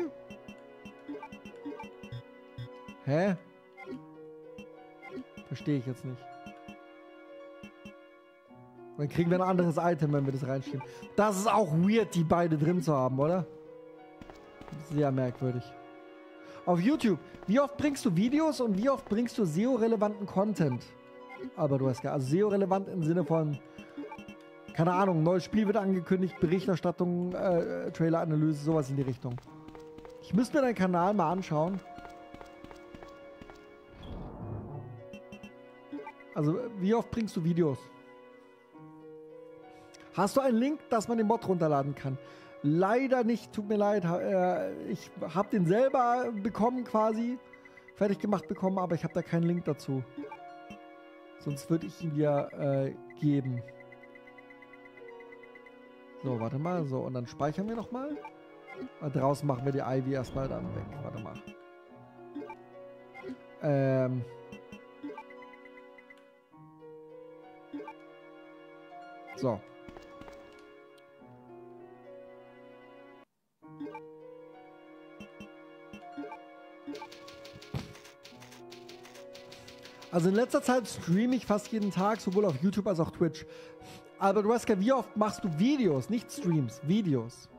Hä? Verstehe ich jetzt nicht. Dann kriegen wir ein anderes Item, wenn wir das reinschieben. Das ist auch weird, die beide drin zu haben, oder? Sehr merkwürdig. Auf YouTube, wie oft bringst du Videos und wie oft bringst du S E O-relevanten Content? Aber du hast gar, also S E O-relevant im Sinne von, keine Ahnung, neues Spiel wird angekündigt, Berichterstattung, äh, Trailer-Analyse, sowas in die Richtung. Ich müsste mir deinen Kanal mal anschauen. Also, wie oft bringst du Videos? Hast du einen Link, dass man den Mod runterladen kann? Leider nicht, tut mir leid. Ich habe den selber bekommen quasi, fertig gemacht bekommen, aber ich habe da keinen Link dazu. Sonst würde ich ihn dir äh, geben. So, warte mal. So, und dann speichern wir nochmal. Draußen machen wir die Ivy erstmal dann weg. Warte mal. Ähm... So. Also in letzter Zeit streame ich fast jeden Tag, sowohl auf YouTube als auch Twitch. Albert Wesker, wie oft machst du Videos? Nicht Streams, Videos.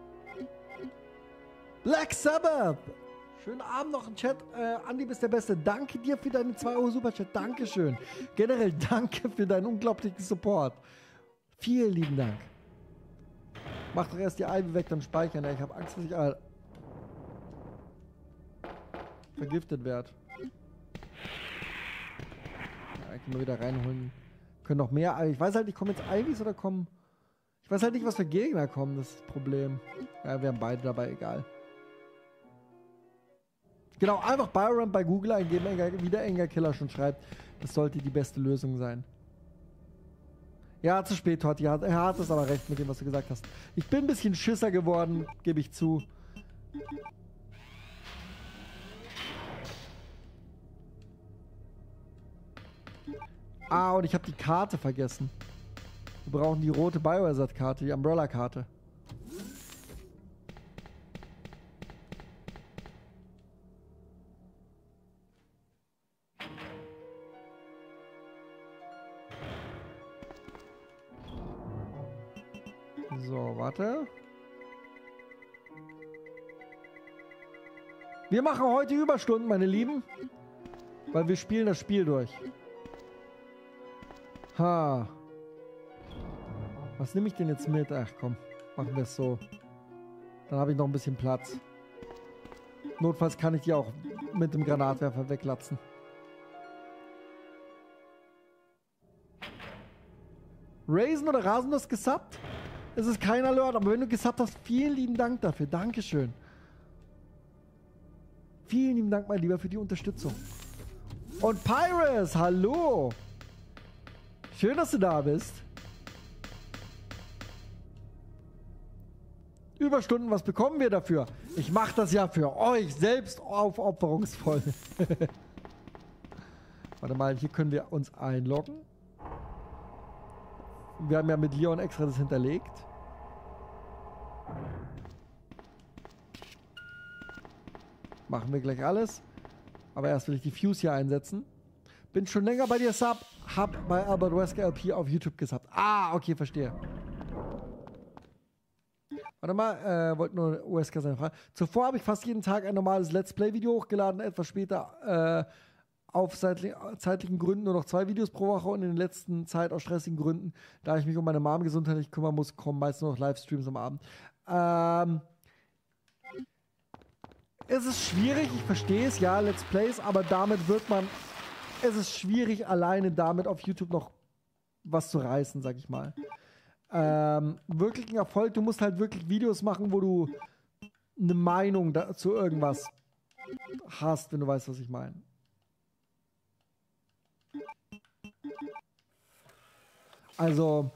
Black Sabbath! Schönen Abend noch im Chat. Äh, Andi, bist der Beste. Danke dir für deine zwei Euro Superchat. Dankeschön. Generell danke für deinen unglaublichen Support. Vielen lieben Dank. Mach doch erst die Ivy weg, dann speichern. Ich habe Angst, dass ich äh, vergiftet werde. Ja, ich kann mal wieder reinholen. Können noch mehr. Ich weiß halt nicht, kommen jetzt Ivys oder kommen... Ich weiß halt nicht, was für Gegner kommen. Das ist das Problem. Ja, wir haben beide dabei, egal. Genau, einfach Byron bei Google eingeben, wie der Enger Killer schon schreibt. Das sollte die beste Lösung sein. Ja, zu spät, Totti. Er hat es aber recht mit dem, was du gesagt hast. Ich bin ein bisschen Schisser geworden, gebe ich zu. Ah, und ich habe die Karte vergessen. Wir brauchen die rote Biohazard-Karte, die Umbrella-Karte. So, warte. Wir machen heute Überstunden, meine Lieben. Weil wir spielen das Spiel durch. Ha. Was nehme ich denn jetzt mit? Ach komm, machen wir es so. Dann habe ich noch ein bisschen Platz. Notfalls kann ich die auch mit dem Granatwerfer weglatzen. Raisin oder Rasen, du hast gesubbt? Es ist kein Alert, aber wenn du gesubbt hast, vielen lieben Dank dafür. Dankeschön. Vielen lieben Dank, mein Lieber, für die Unterstützung. Und Pyrus, hallo. Schön, dass du da bist. Überstunden, was bekommen wir dafür? Ich mache das ja für euch selbst aufopferungsvoll. Warte mal, hier können wir uns einloggen. Wir haben ja mit Leon extra das hinterlegt. Machen wir gleich alles. Aber erst will ich die Fuse hier einsetzen. Bin schon länger bei dir Sub. Hab bei Albert Wesker L P auf YouTube gesubbt. Ah, okay, verstehe. Warte mal, äh, wollte nur Wesker seine Frage. Zuvor habe ich fast jeden Tag ein normales Let's Play-Video hochgeladen. Etwas später äh, auf zeitlich, zeitlichen Gründen nur noch zwei Videos pro Woche und in der letzten Zeit aus stressigen Gründen, da ich mich um meine Mom gesundheitlich kümmern muss, kommen meist nur noch Livestreams am Abend. Ähm, es ist schwierig, ich verstehe es, ja, Let's Plays, aber damit wird man, es ist schwierig, alleine damit auf YouTube noch was zu reißen, sag ich mal. Ähm, wirklich ein Erfolg, du musst halt wirklich Videos machen, wo du eine Meinung da, zu irgendwas hast, wenn du weißt, was ich meine. Also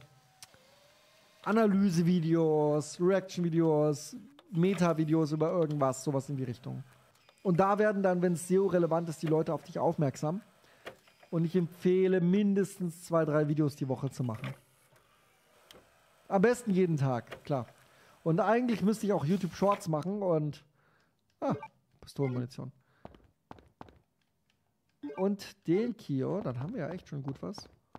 Analysevideos, Reaction-Videos, Meta-Videos über irgendwas, sowas in die Richtung. Und da werden dann, wenn es S E O-relevant ist, die Leute auf dich aufmerksam. Und ich empfehle, mindestens zwei, drei Videos die Woche zu machen. Am besten jeden Tag, klar. Und eigentlich müsste ich auch YouTube Shorts machen und... Ah, Pistolenmunition. Und den Kio, dann haben wir ja echt schon gut was.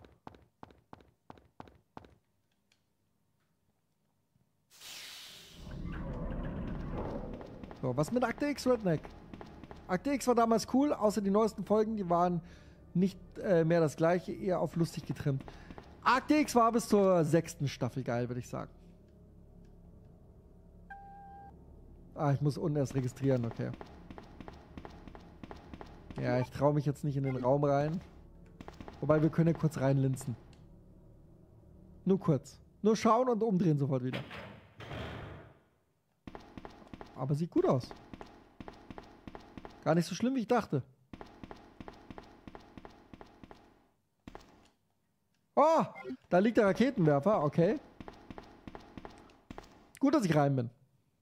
So, was mit Akte X Redneck? Akte X war damals cool, außer die neuesten Folgen, die waren nicht äh, mehr das gleiche, eher auf lustig getrimmt. Akte X war bis zur sechsten Staffel geil, würde ich sagen. Ah, ich muss unten erst registrieren, okay. Ja, ich traue mich jetzt nicht in den Raum rein. Wobei, wir können ja kurz reinlinsen. Nur kurz. Nur schauen und umdrehen sofort wieder. Aber sieht gut aus. Gar nicht so schlimm, wie ich dachte. Oh, da liegt der Raketenwerfer, okay. Gut, dass ich rein bin.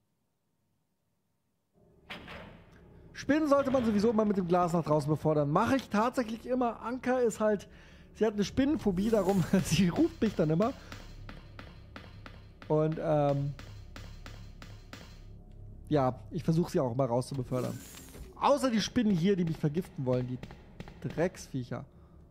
Spinnen sollte man sowieso immer mit dem Glas nach draußen befördern. Mache ich tatsächlich immer. Anka ist halt, sie hat eine Spinnenphobie, darum, sie ruft mich dann immer. Und, ähm, ja, ich versuche sie auch immer raus zu befördern. Außer die Spinnen hier, die mich vergiften wollen, die Drecksviecher.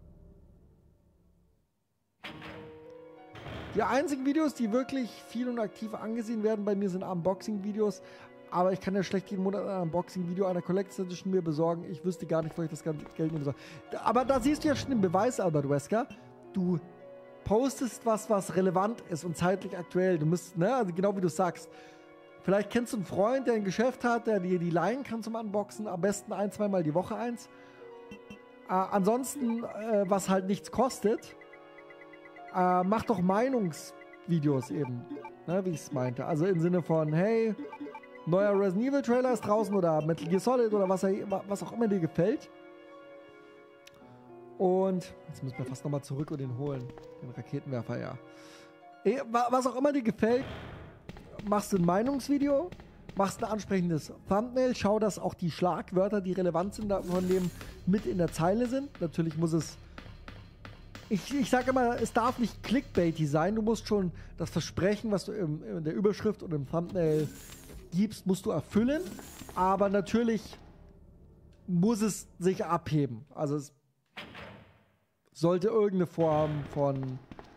Die einzigen Videos, die wirklich viel und aktiv angesehen werden bei mir, sind Unboxing-Videos. Aber ich kann ja schlecht jeden Monat ein Unboxing-Video einer Collectors Edition mir besorgen. Ich wüsste gar nicht, wo ich das ganze Geld mir besorge. Aber da siehst du ja schon den Beweis, Albert Wesker. Du postest was, was relevant ist und zeitlich aktuell. Du musst, ne, also genau wie du sagst. Vielleicht kennst du einen Freund, der ein Geschäft hat, der dir die leihen kann zum Unboxen. Am besten ein, zweimal die Woche eins. Äh, ansonsten, äh, was halt nichts kostet, äh, mach doch Meinungsvideos eben. Ne, wie ich es meinte. Also im Sinne von, hey, neuer Resident Evil Trailer ist draußen oder Metal Gear Solid oder was, was auch immer dir gefällt. Und jetzt müssen wir fast nochmal zurück und den holen. Den Raketenwerfer, ja. Was auch immer dir gefällt, machst du ein Meinungsvideo, machst ein ansprechendes Thumbnail, schau, dass auch die Schlagwörter, die relevant sind von dem, mit in der Zeile sind. Natürlich muss es... Ich, ich sage immer, es darf nicht clickbaity sein. Du musst schon das Versprechen, was du im, in der Überschrift und im Thumbnail gibst, musst du erfüllen. Aber natürlich muss es sich abheben. Also es sollte irgendeine Form von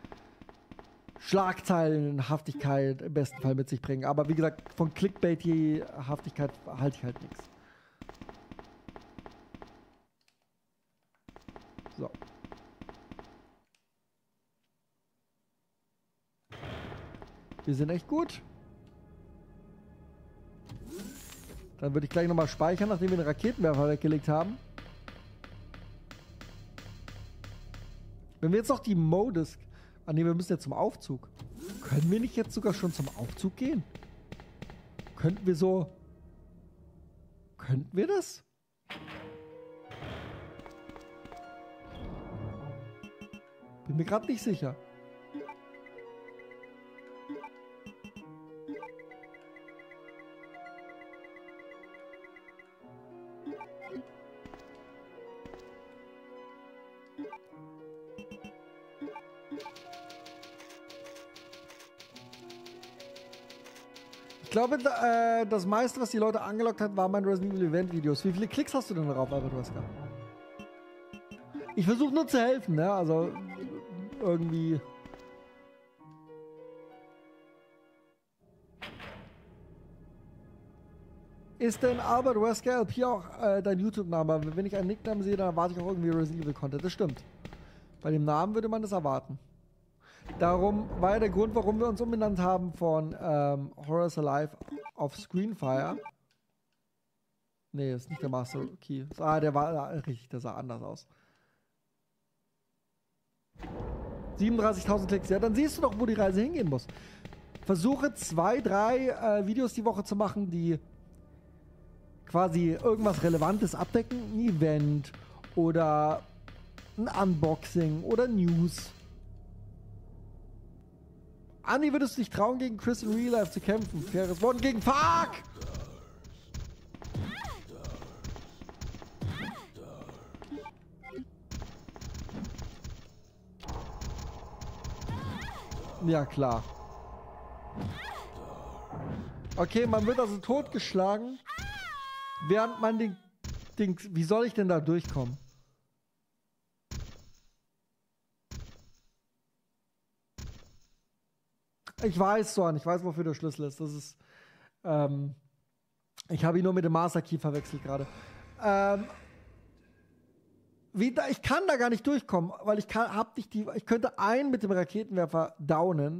Schlagzeilenhaftigkeit im besten Fall mit sich bringen. Aber wie gesagt, von Clickbaity-Haftigkeit halte ich halt nichts. So. Wir sind echt gut. Dann würde ich gleich nochmal speichern, nachdem wir den Raketenwerfer weggelegt haben. Wenn wir jetzt noch die Modus... Ah ne, wir müssen jetzt zum Aufzug. Können wir nicht jetzt sogar schon zum Aufzug gehen? Könnten wir so... Könnten wir das? Bin mir gerade nicht sicher. Ich glaube, äh, das meiste, was die Leute angelockt hat, war mein Resident Evil Event Videos. Wie viele Klicks hast du denn darauf, Albert Wesker? Ich versuche nur zu helfen, ne? Also irgendwie. Ist denn Albert Wesker L P auch äh, dein YouTube-Name? Wenn ich einen Nickname sehe, dann erwarte ich auch irgendwie Resident Evil Content. Das stimmt. Bei dem Namen würde man das erwarten. Darum war ja der Grund, warum wir uns umbenannt haben von ähm, Horrors Alive auf Screenfire. Nee, ist nicht der Master Key. Ah, der war ah, richtig, der sah anders aus. siebenunddreißigtausend Klicks. Ja, dann siehst du doch, wo die Reise hingehen muss. Versuche zwei, drei äh, Videos die Woche zu machen, die quasi irgendwas Relevantes abdecken. Ein Event oder ein Unboxing oder News. Andi, würdest du dich trauen, gegen Chris in Real Life zu kämpfen? Faires Wort gegen Fuck! Ja, klar. Okay, man wird also totgeschlagen, während man den... den wie soll ich denn da durchkommen? Ich weiß, Sorn, ich weiß, wofür der Schlüssel ist. Das ist, ähm, ich habe ihn nur mit dem Master Key verwechselt gerade. Ähm, wie da, ich kann da gar nicht durchkommen, weil ich kann, hab nicht die, ich könnte einen mit dem Raketenwerfer downen.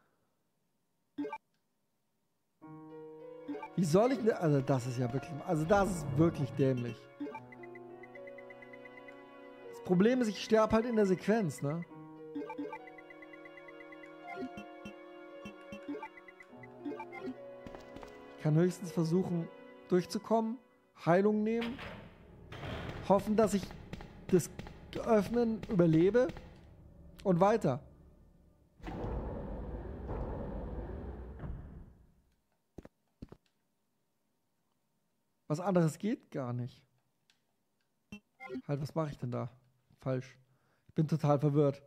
Wie soll ich, also das ist ja wirklich, also das ist wirklich dämlich. Das Problem ist, ich sterbe halt in der Sequenz, ne? Ich kann höchstens versuchen, durchzukommen, Heilung nehmen, hoffen, dass ich das Öffnen überlebe und weiter. Was anderes geht gar nicht. Halt, was mache ich denn da? Falsch. Ich bin total verwirrt.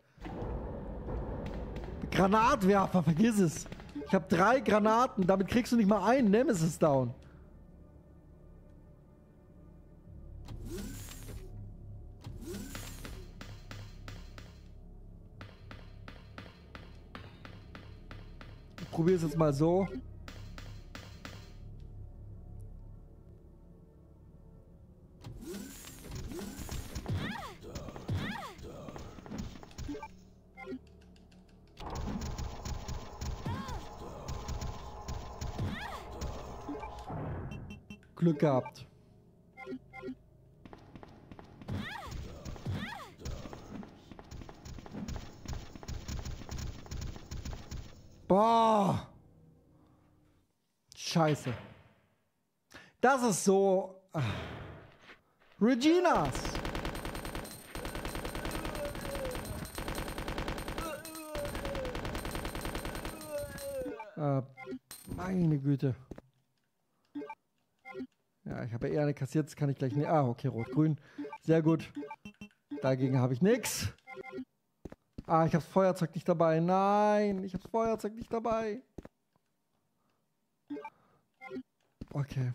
Granatwerfer, vergiss es. Ich habe drei Granaten, damit kriegst du nicht mal einen Nemesis down. Ich probiere es jetzt mal so. Glück gehabt. Boah. Scheiße. Das ist so... Ach. Reginas. Äh, meine Güte. Ja, ich habe ja eher eine kassiert, das kann ich gleich nicht. Ah, okay, rot-grün. Sehr gut. Dagegen habe ich nichts. Ah, ich habe das Feuerzeug nicht dabei. Nein, ich habe das Feuerzeug nicht dabei. Okay.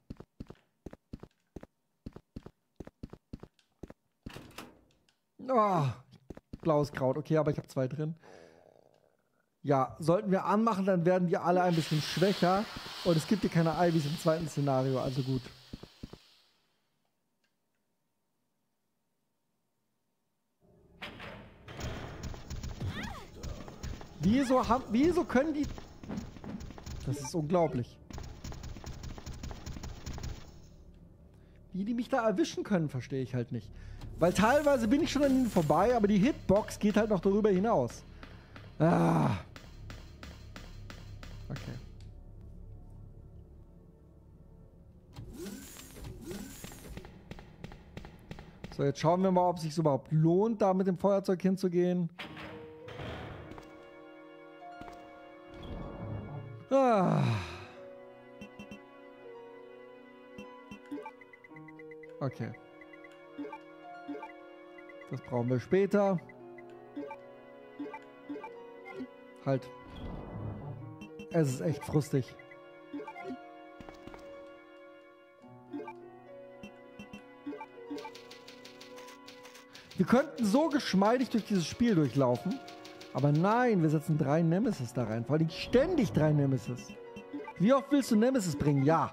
Oh, blaues Kraut. Okay, aber ich habe zwei drin. Ja, sollten wir anmachen, dann werden die alle ein bisschen schwächer. Und es gibt hier keine Ivies im zweiten Szenario, also gut. Wieso, haben, wieso können die... Das ist unglaublich. Wie die mich da erwischen können, verstehe ich halt nicht. Weil teilweise bin ich schon an ihnen vorbei, aber die Hitbox geht halt noch darüber hinaus. Ah. Okay. So, jetzt schauen wir mal, ob es sich überhaupt lohnt, da mit dem Feuerzeug hinzugehen. Ah. Okay. Das brauchen wir später. Halt. Es ist echt frustig. Wir könnten so geschmeidig durch dieses Spiel durchlaufen. Aber nein, wir setzen drei Nemesis da rein. Vor allem ständig drei Nemesis. Wie oft willst du Nemesis bringen? Ja.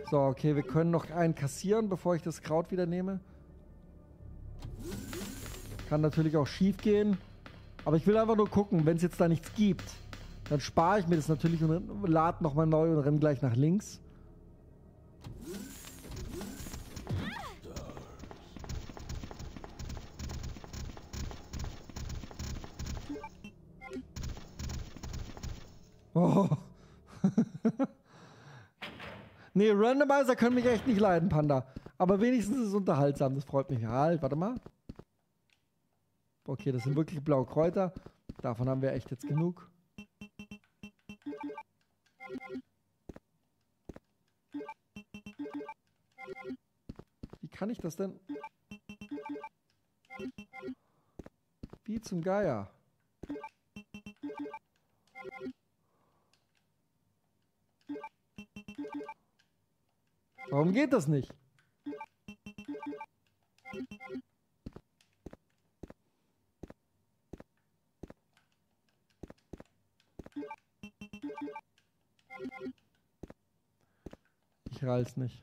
So, okay, wir können noch einen kassieren, bevor ich das Kraut wieder nehme. Kann natürlich auch schief gehen. Aber ich will einfach nur gucken, wenn es jetzt da nichts gibt, dann spare ich mir das natürlich und lade nochmal neu und renne gleich nach links. Oh. Nee, Randomizer können mich echt nicht leiden, Panda. Aber wenigstens ist es unterhaltsam, das freut mich. Halt, warte mal. Okay, das sind wirklich blaue Kräuter. Davon haben wir echt jetzt genug. Wie kann ich das denn? Wie zum Geier? Warum geht das nicht? Ich rall's nicht.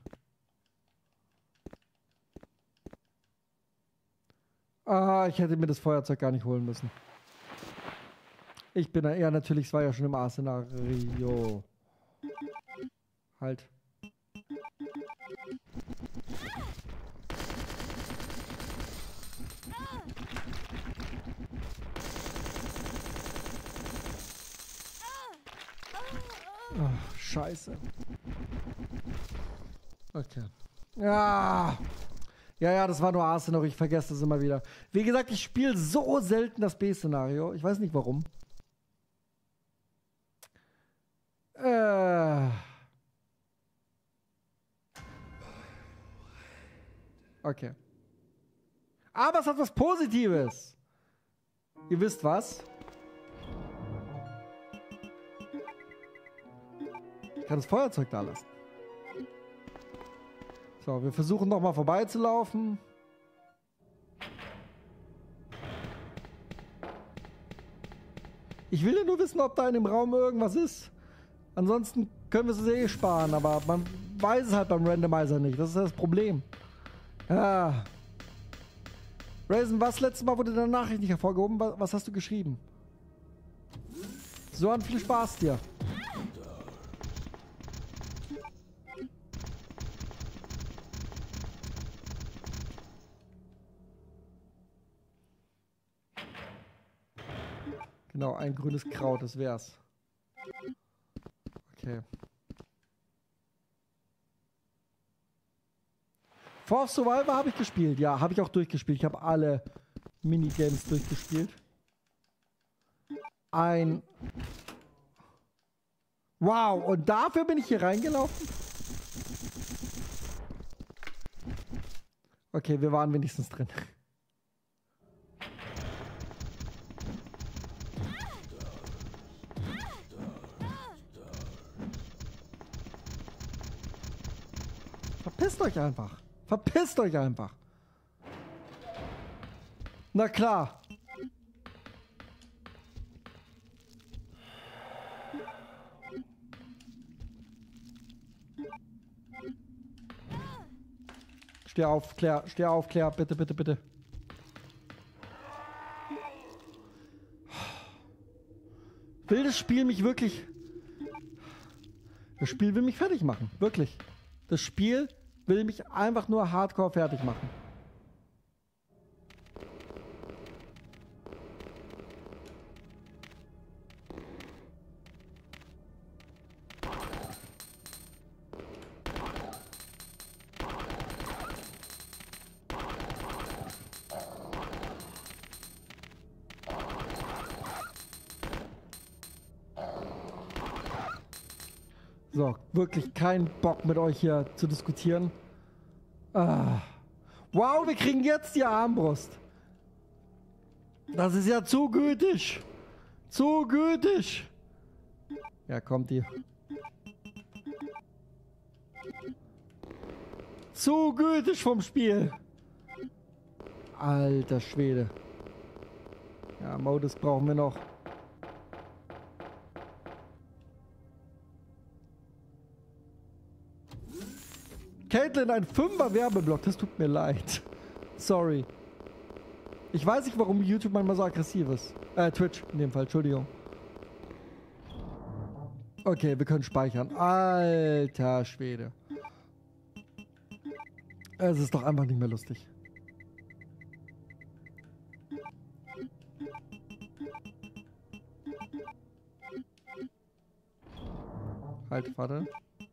Ah, ich hätte mir das Feuerzeug gar nicht holen müssen. Ich bin da, ja natürlich, es war ja schon im A-Szenario. Halt. Oh, scheiße. Okay. Ja. Ja, ja, das war nur A-Szenario. Ich vergesse das immer wieder. Wie gesagt, ich spiele so selten das B-Szenario. Ich weiß nicht warum. Äh. Okay. Aber es hat was Positives. Ihr wisst was? Ich kann das Feuerzeug da lassen. So, wir versuchen nochmal vorbeizulaufen. Ich will ja nur wissen, ob da in dem Raum irgendwas ist. Ansonsten können wir es eh sparen, aber man weiß es halt beim Randomizer nicht. Das ist das Problem. Ja. Raisin, was letztes Mal wurde deine Nachricht nicht hervorgehoben? Was hast du geschrieben? So an viel Spaß dir. Genau, ein grünes Kraut, das wär's. Okay. Force Survivor habe ich gespielt. Ja, habe ich auch durchgespielt. Ich habe alle Minigames durchgespielt. Ein... Wow, und dafür bin ich hier reingelaufen? Okay, wir waren wenigstens drin. Verpisst euch einfach. Verpisst euch einfach. Na klar. Steh auf, Claire. Steh auf, Claire. Bitte, bitte, bitte. Will das Spiel mich wirklich... Das Spiel will mich fertig machen. Wirklich. Das Spiel will mich einfach nur hardcore fertig machen. So, wirklich keinen Bock mit euch hier zu diskutieren. Ah. Wow, wir kriegen jetzt die Armbrust. Das ist ja zu gütig. Zu gütig. Ja, kommt die. Zu gütig vom Spiel. Alter Schwede. Ja, Modus brauchen wir noch. Caitlin, ein Fünfer-Werbeblock. Das tut mir leid. Sorry. Ich weiß nicht, warum YouTube manchmal so aggressiv ist. Äh, Twitch in dem Fall. Entschuldigung. Okay, wir können speichern. Alter Schwede. Es ist doch einfach nicht mehr lustig. Halt, warte.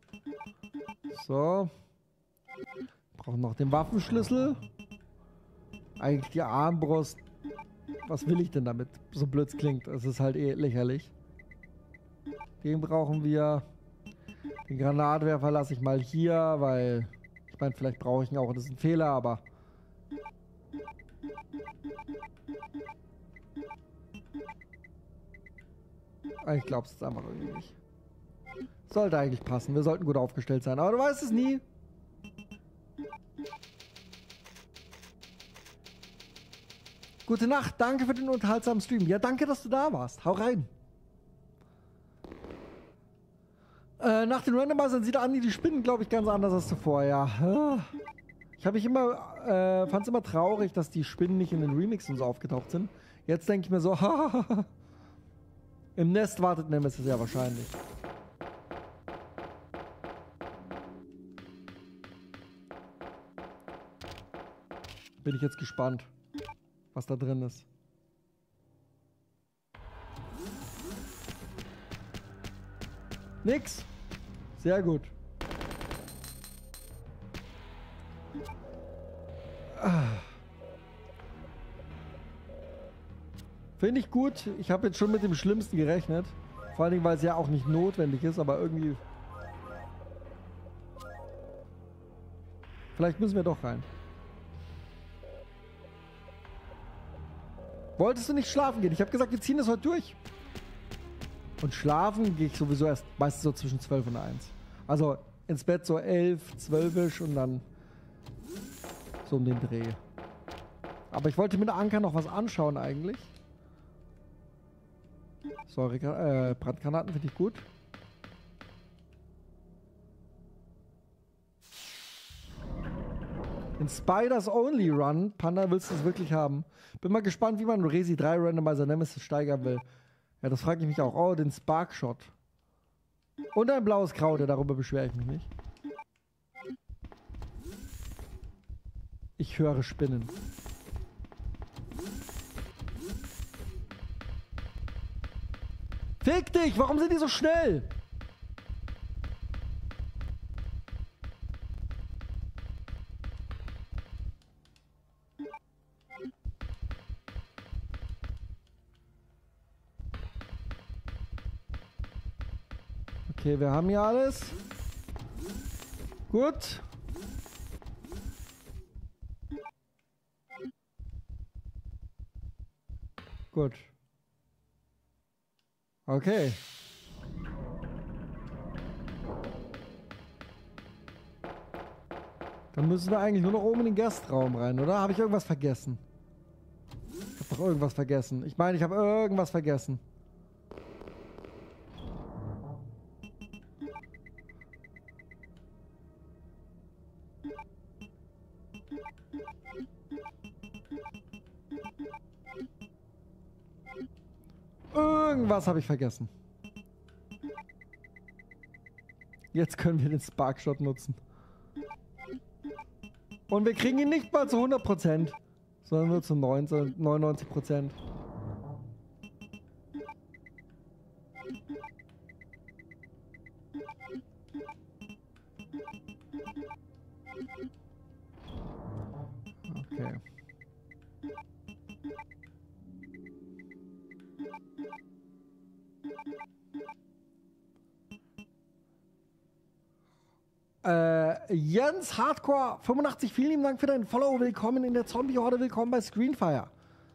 So. Brauchen noch den Waffenschlüssel. Eigentlich die Armbrust. Was will ich denn damit? So blöd es klingt. Es ist halt eh lächerlich. Den brauchen wir. Den Granatwerfer lasse ich mal hier, weil... Ich meine, vielleicht brauche ich ihn auch. Das ist ein Fehler, aber... Ich glaube es jetzt einfach irgendwie nicht. Sollte eigentlich passen. Wir sollten gut aufgestellt sein. Aber du weißt es nie. Gute Nacht. Danke für den unterhaltsamen Stream. Ja, danke, dass du da warst. Hau rein. Äh, nach den Randomizern sieht Andi die Spinnen, glaube ich, ganz anders als zuvor. Ja. Ich habe mich immer, äh, fand es immer traurig, dass die Spinnen nicht in den Remixen so aufgetaucht sind. Jetzt denke ich mir so, hahaha. Im Nest wartet Nemesis ja wahrscheinlich. Bin ich jetzt gespannt, was da drin ist. Nix. Sehr gut. Ah. Finde ich gut. Ich habe jetzt schon mit dem Schlimmsten gerechnet. Vor allen Dingen, weil es ja auch nicht notwendig ist, aber irgendwie... Vielleicht müssen wir doch rein. Wolltest du nicht schlafen gehen? Ich habe gesagt, wir ziehen das heute durch. Und schlafen gehe ich sowieso erst meistens so zwischen zwölf und eins. Also ins Bett so elf, zwölfisch und dann so um den Dreh. Aber ich wollte mit Anker noch was anschauen eigentlich. Sorry, äh, Brandgranaten finde ich gut. Den Spiders Only Run. Panda, willst du es wirklich haben? Bin mal gespannt, wie man Resi drei Randomizer Nemesis steigern will. Ja, das frage ich mich auch. Oh, den Spark Shot. Und ein blaues Kraut, ja, darüber beschwere ich mich nicht. Ich höre Spinnen. Fick dich! Warum sind die so schnell? Okay, wir haben hier alles. Gut. Gut. Okay. Dann müssen wir eigentlich nur noch oben in den Gastraum rein, oder? Habe ich irgendwas vergessen? Ich habe doch irgendwas vergessen. Ich meine, ich habe irgendwas vergessen. Irgendwas habe ich vergessen. Jetzt können wir den Sparkshot nutzen. Und wir kriegen ihn nicht mal zu hundert Prozent, sondern nur zu neunundneunzig Prozent. Okay. Äh, Jens Hardcore fünfundachtzig, vielen lieben Dank für deinen Follow. Willkommen in der Zombie-Horde, willkommen bei Screenfire.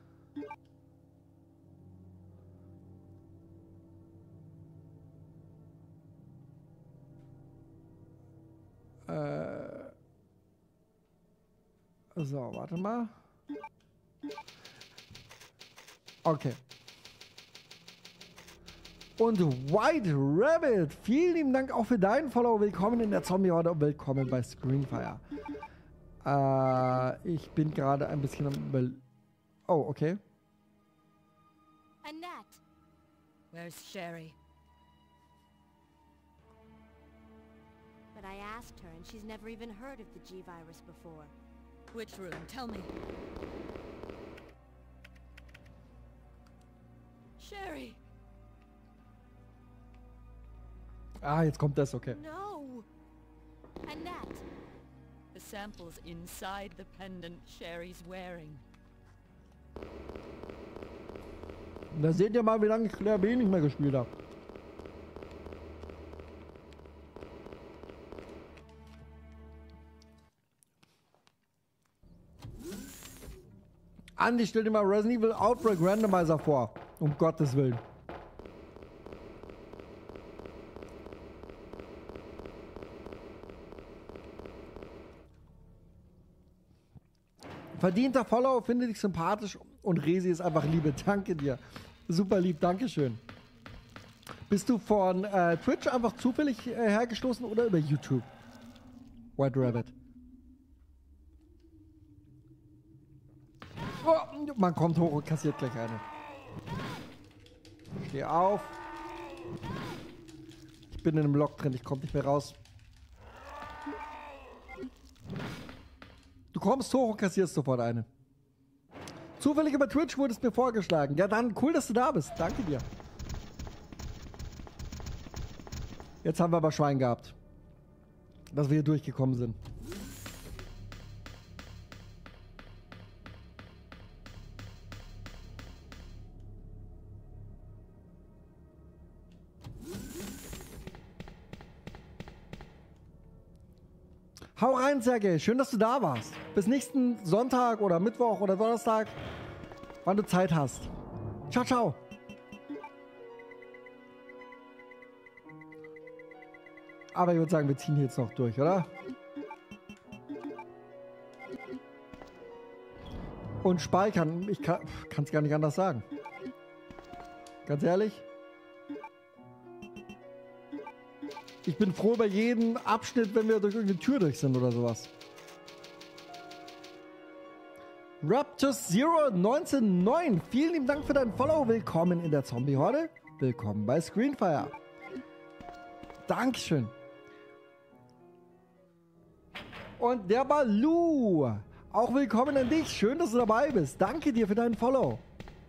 Äh, so, warte mal. Okay. Und White Rabbit, vielen lieben Dank auch für deinen Follow. Willkommen in der Zombie-Horde und willkommen bei Screenfire. Äh, ich bin gerade ein bisschen am Über... Oh, okay. Annette. Where's Sherry? But I asked her, and she's never even heard of the G-Virus before. Which room? Tell me. Sherry! Ah, jetzt kommt das, okay. No! Annette! The sample's inside the pendant Sherry's wearing. Da seht ihr mal, wie lange ich Claire B nicht mehr gespielt habe. Andi, stell dir mal Resident Evil Outbreak Randomizer vor. Um Gottes Willen. Verdienter Follow, finde dich sympathisch und Resi ist einfach Liebe. Danke dir. Super lieb, Dankeschön. Bist du von äh, Twitch einfach zufällig äh, hergestoßen oder über YouTube? White Rabbit. Oh, man kommt hoch und kassiert gleich eine. Steh auf. Ich bin in einem Lock drin, ich komme nicht mehr raus. Du kommst hoch und kassierst sofort eine. Zufällig über Twitch wurde es mir vorgeschlagen. Ja dann, cool, dass du da bist. Danke dir. Jetzt haben wir aber Schwein gehabt, dass wir hier durchgekommen sind. Hau rein, Sergej. Schön, dass du da warst. Bis nächsten Sonntag oder Mittwoch oder Donnerstag, wann du Zeit hast. Ciao, ciao. Aber ich würde sagen, wir ziehen jetzt noch durch, oder? Und speichern. Ich kann es gar nicht anders sagen. Ganz ehrlich. Ich bin froh über jeden Abschnitt, wenn wir durch irgendeine Tür durch sind oder sowas. Raptus Zero neunzehn neun, vielen lieben Dank für deinen Follow. Willkommen in der Zombie-Horde. Willkommen bei Screenfire. Dankeschön. Und der Balu. Auch willkommen an dich. Schön, dass du dabei bist. Danke dir für deinen Follow.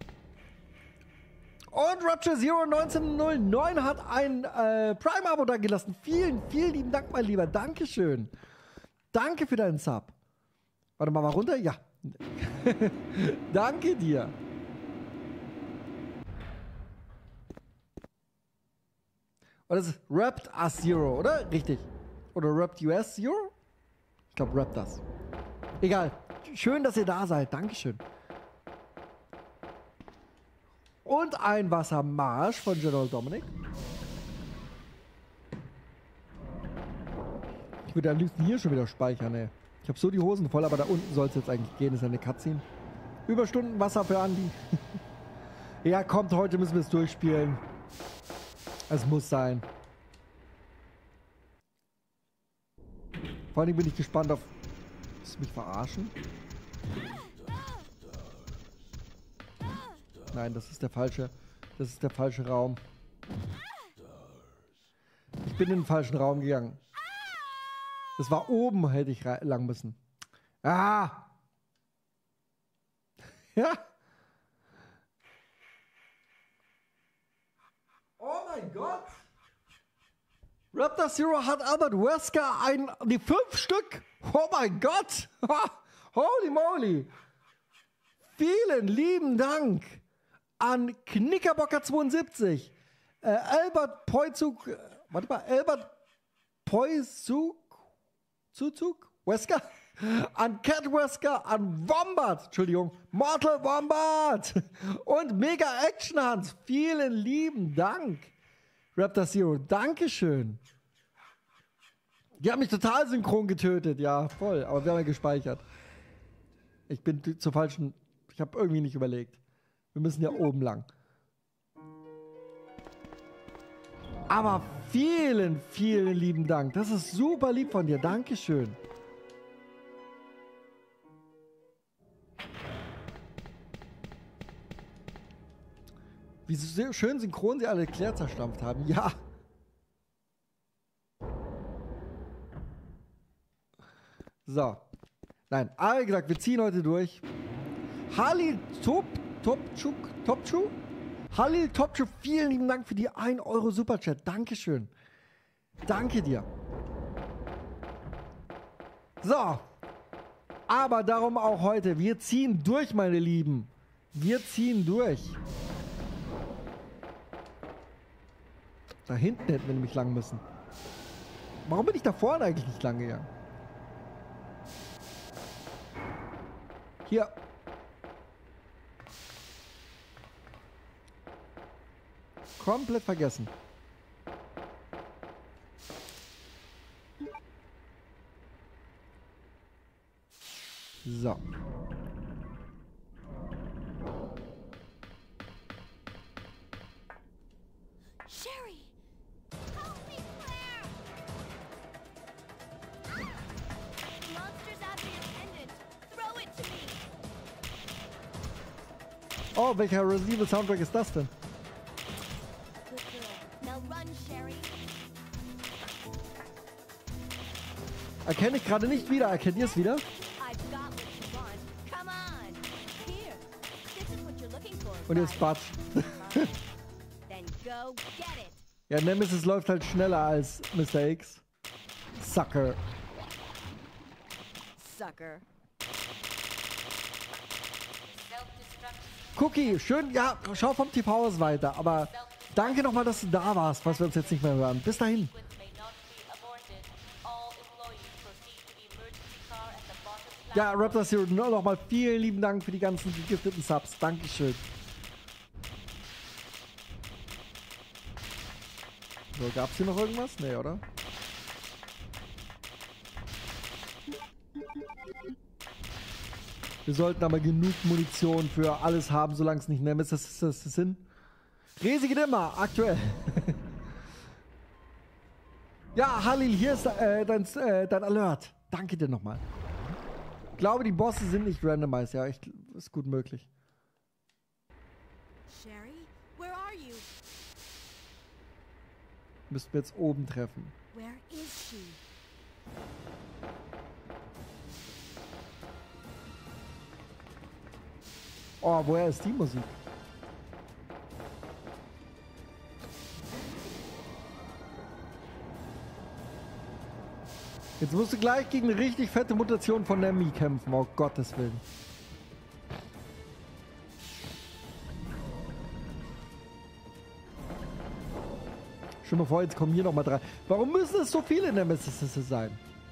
Und Roger Zero neunzehn null neun hat ein äh, Prime-Abo da gelassen. Vielen, vielen lieben Dank, mein Lieber. Dankeschön. Danke für deinen Sub. Warte mal, mal runter. Ja. Danke dir. Und das ist Rapt Us Zero, oder? Richtig. Oder Rapt U S Zero? Ich glaube, Rapt Us. Egal. Schön, dass ihr da seid. Dankeschön. Und ein Wassermarsch von General Dominic. Ich würde am liebsten hier schon wieder speichern, ey. Ich habe so die Hosen voll, aber da unten soll es jetzt eigentlich gehen. Das ist eine Cutscene. Überstunden Wasser für Andi. Ja, kommt, heute müssen wir es durchspielen. Es muss sein. Vor allem bin ich gespannt auf... Willst du mich verarschen? Nein, das ist der falsche. Das ist der falsche Raum. Ich bin in den falschen Raum gegangen. Das war oben, hätte ich lang müssen. Ah! Ja! Oh mein Gott! Raptor Zero hat Albert Wesker ein... Die fünf Stück! Oh mein Gott! Holy moly! Vielen lieben Dank an Knickerbocker zweiundsiebzig, äh, Albert Poizuk, äh, warte mal, Albert Poizuk, Zuzug, Wesker, an Cat Wesker, an Wombat, Entschuldigung, Mortal Wombat und Mega Action Hans. Vielen lieben Dank, Raptor Zero, Dankeschön. Die haben mich total synchron getötet, ja, voll, aber wir haben ja gespeichert. Ich bin zur falschen, ich habe irgendwie nicht überlegt. Wir müssen ja oben lang. Aber vielen, vielen lieben Dank. Das ist super lieb von dir. Dankeschön. Wie so schön synchron sie alle Claire zerstampft haben. Ja. So. Nein, aber wie gesagt, wir ziehen heute durch. Halil Top, Topchuk, Topchu? Halil Topchu, vielen lieben Dank für die ein Euro Superchat. Dankeschön. Danke dir. So. Aber darum auch heute. Wir ziehen durch, meine Lieben. Wir ziehen durch. Da hinten hätten wir nämlich lang müssen. Warum bin ich da vorne eigentlich nicht lang gegangen? Hier. Komplett vergessen. So. Sherry! Help me, Claire! The monster's after your pendant. Throw it to me! Oh, welcher Resident Evil Soundtrack ist das denn? Good girl. Now run, Sherry. Erkenne ich gerade nicht wieder. Erkennt ihr es wieder? I've got what you want. Come on! Here. This is what you're looking for. Und jetzt right? Batsch. Then go get it! Ja, Nemesis läuft halt schneller als Mister X. Sucker. Sucker. Cookie, schön, ja, schau vom T V aus weiter. Aber danke nochmal, dass du da warst, falls wir uns jetzt nicht mehr hören. Bis dahin. Ja, Raptor Zero, nur nochmal vielen lieben Dank für die ganzen gegifteten Subs. Dankeschön. So, gab's hier noch irgendwas? Nee, oder? Wir sollten aber genug Munition für alles haben, solange es nicht Nemesis sind. Resi geht immer, aktuell. Ja, Halil, hier ist äh, dein, äh, dein Alert. Danke dir nochmal. Ich glaube, die Bosse sind nicht randomized. Ja, ich, ist gut möglich. Sherry, where are you? Müssten wir jetzt oben treffen. Where is she? Oh, woher ist die Musik? Jetzt musst du gleich gegen eine richtig fette Mutation von Nemi kämpfen, oh Gottes Willen. Schon mal vor, jetzt kommen hier nochmal drei. Warum müssen es so viele Nemesis sein?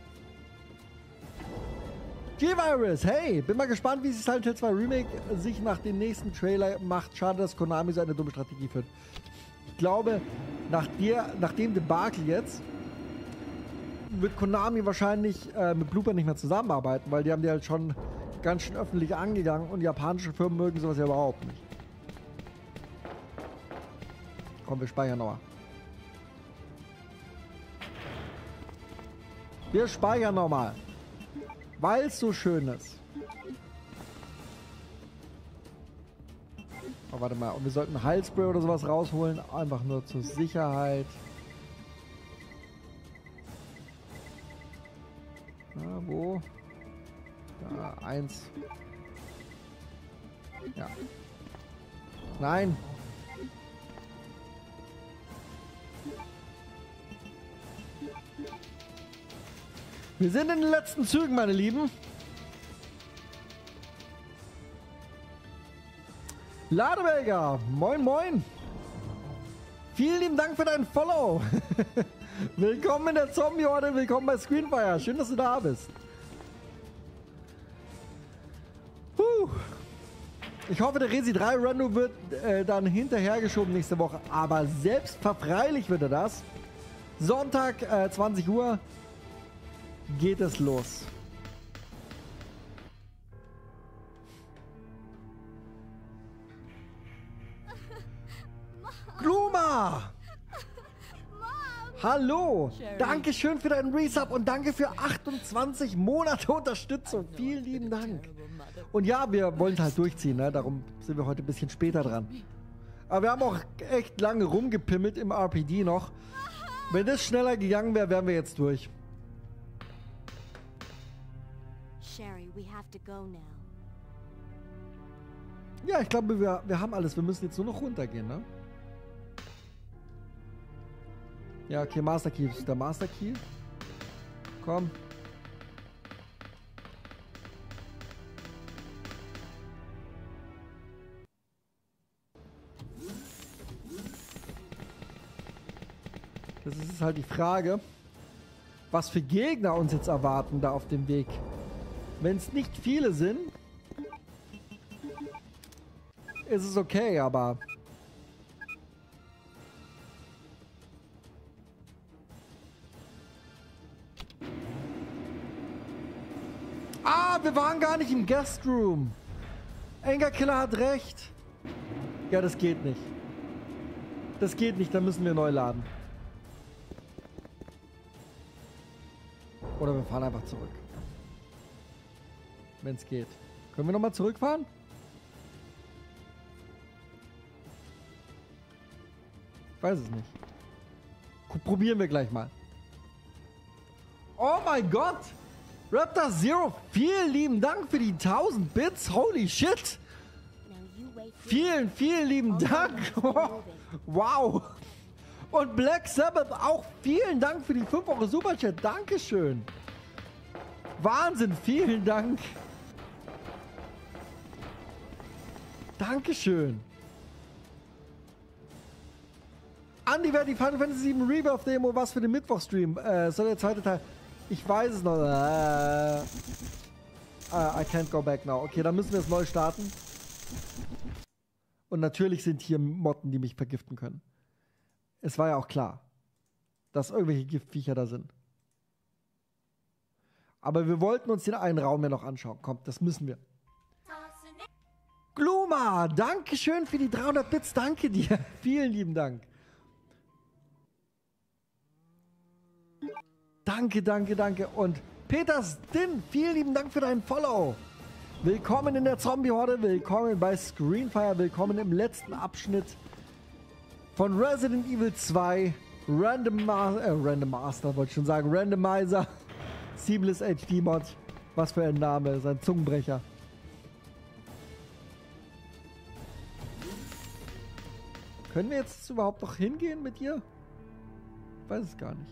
G-Virus, hey, bin mal gespannt, wie sich Silent Hill zwei Remake sich nach dem nächsten Trailer macht. Schade, dass Konami so eine dumme Strategie führt. Ich glaube, nach, der, nach dem Debakel jetzt wird Konami wahrscheinlich äh, mit Blooper nicht mehr zusammenarbeiten, weil die haben die halt schon ganz schön öffentlich angegangen und japanische Firmen mögen sowas ja überhaupt nicht. Komm, wir speichern nochmal. Wir speichern nochmal. Weil es so schön ist. Oh, warte mal. Und wir sollten Heilspray oder sowas rausholen. Einfach nur zur Sicherheit. Na, wo? Da, eins. Ja. Nein. Wir sind in den letzten Zügen, meine Lieben. Ladeberger, moin moin. Vielen lieben Dank für deinen Follow. Willkommen in der Zombie-Horde, willkommen bei Screenfire. Schön, dass du da bist. Puh. Ich hoffe, der Resi drei Rando wird äh, dann hinterhergeschoben nächste Woche. Aber selbstverfreilich wird er das. Sonntag, äh, zwanzig Uhr. Geht es los. Gluma! Hallo. Sherry. Dankeschön für deinen Resub und danke für achtundzwanzig Monate Unterstützung. Vielen lieben Dank. Und ja, wir wollen es halt durchziehen, ne? Darum sind wir heute ein bisschen später dran. Aber wir haben auch echt lange rumgepimmelt im R P D noch. Wenn das schneller gegangen wäre, wären wir jetzt durch. Sherry, we have to go now. Ja, ich glaube, wir, wir haben alles. Wir müssen jetzt nur noch runtergehen, ne? Ja, okay, Master Key ist der Master Key. Komm. Das ist halt die Frage, was für Gegner uns jetzt erwarten da auf dem Weg. Wenn es nicht viele sind, ist es okay, aber... Ah, wir waren gar nicht im Guest Room. Anger Killer hat recht. Ja, das geht nicht. Das geht nicht, dann müssen wir neu laden. Oder wir fahren einfach zurück. Wenn es geht. Können wir nochmal zurückfahren? Ich weiß es nicht. Probieren wir gleich mal. Oh mein Gott! Raptor Zero, vielen lieben Dank für die tausend Bits. Holy shit! Vielen, vielen lieben Dank. Wow! Und Black Sabbath auch vielen Dank für die fünf Euro Superchat. Dankeschön. Wahnsinn, vielen Dank. Dankeschön. Andi, wer die Final Fantasy sieben Rebirth Demo, was für den Mittwochstream? Äh, soll der zweite Teil? Ich weiß es noch. Äh, uh, I can't go back now. Okay, dann müssen wir es neu starten. Und natürlich sind hier Motten, die mich vergiften können. Es war ja auch klar, dass irgendwelche Giftviecher da sind. Aber wir wollten uns den einen Raum ja noch anschauen. Kommt, das müssen wir. Gluma, danke schön für die dreihundert Bits. Danke dir. Vielen lieben Dank. Danke, danke, danke. Und Peter Stin, vielen lieben Dank für deinen Follow. Willkommen in der Zombie-Horde. Willkommen bei Screenfire. Willkommen im letzten Abschnitt von Resident Evil zwei. Random, Ma äh, Random Master, wollte ich schon sagen. Randomizer. Seamless H D Mod. Was für ein Name. Sein Zungenbrecher. Können wir jetzt überhaupt noch hingehen mit ihr? Ich weiß es gar nicht.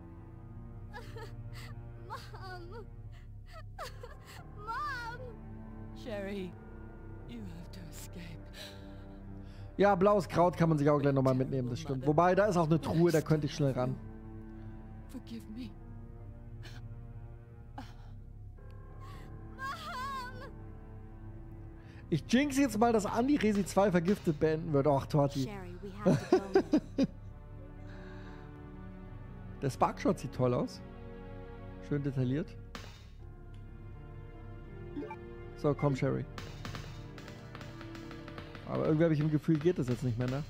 Mom! Mom! Sherry, you have to escape. Ja, blaues Kraut kann man sich auch gleich nochmal mitnehmen, das stimmt. Wobei, da ist auch eine Truhe, da könnte ich schnell ran. Forgive me. Ich jinx jetzt mal, dass Andi Resi zwei vergiftet beenden wird. Och, Torti. Sherry, we have to go now. Der Sparkshot sieht toll aus. Schön detailliert. So, komm, Sherry. Aber irgendwie habe ich im Gefühl, geht das jetzt nicht mehr, ne?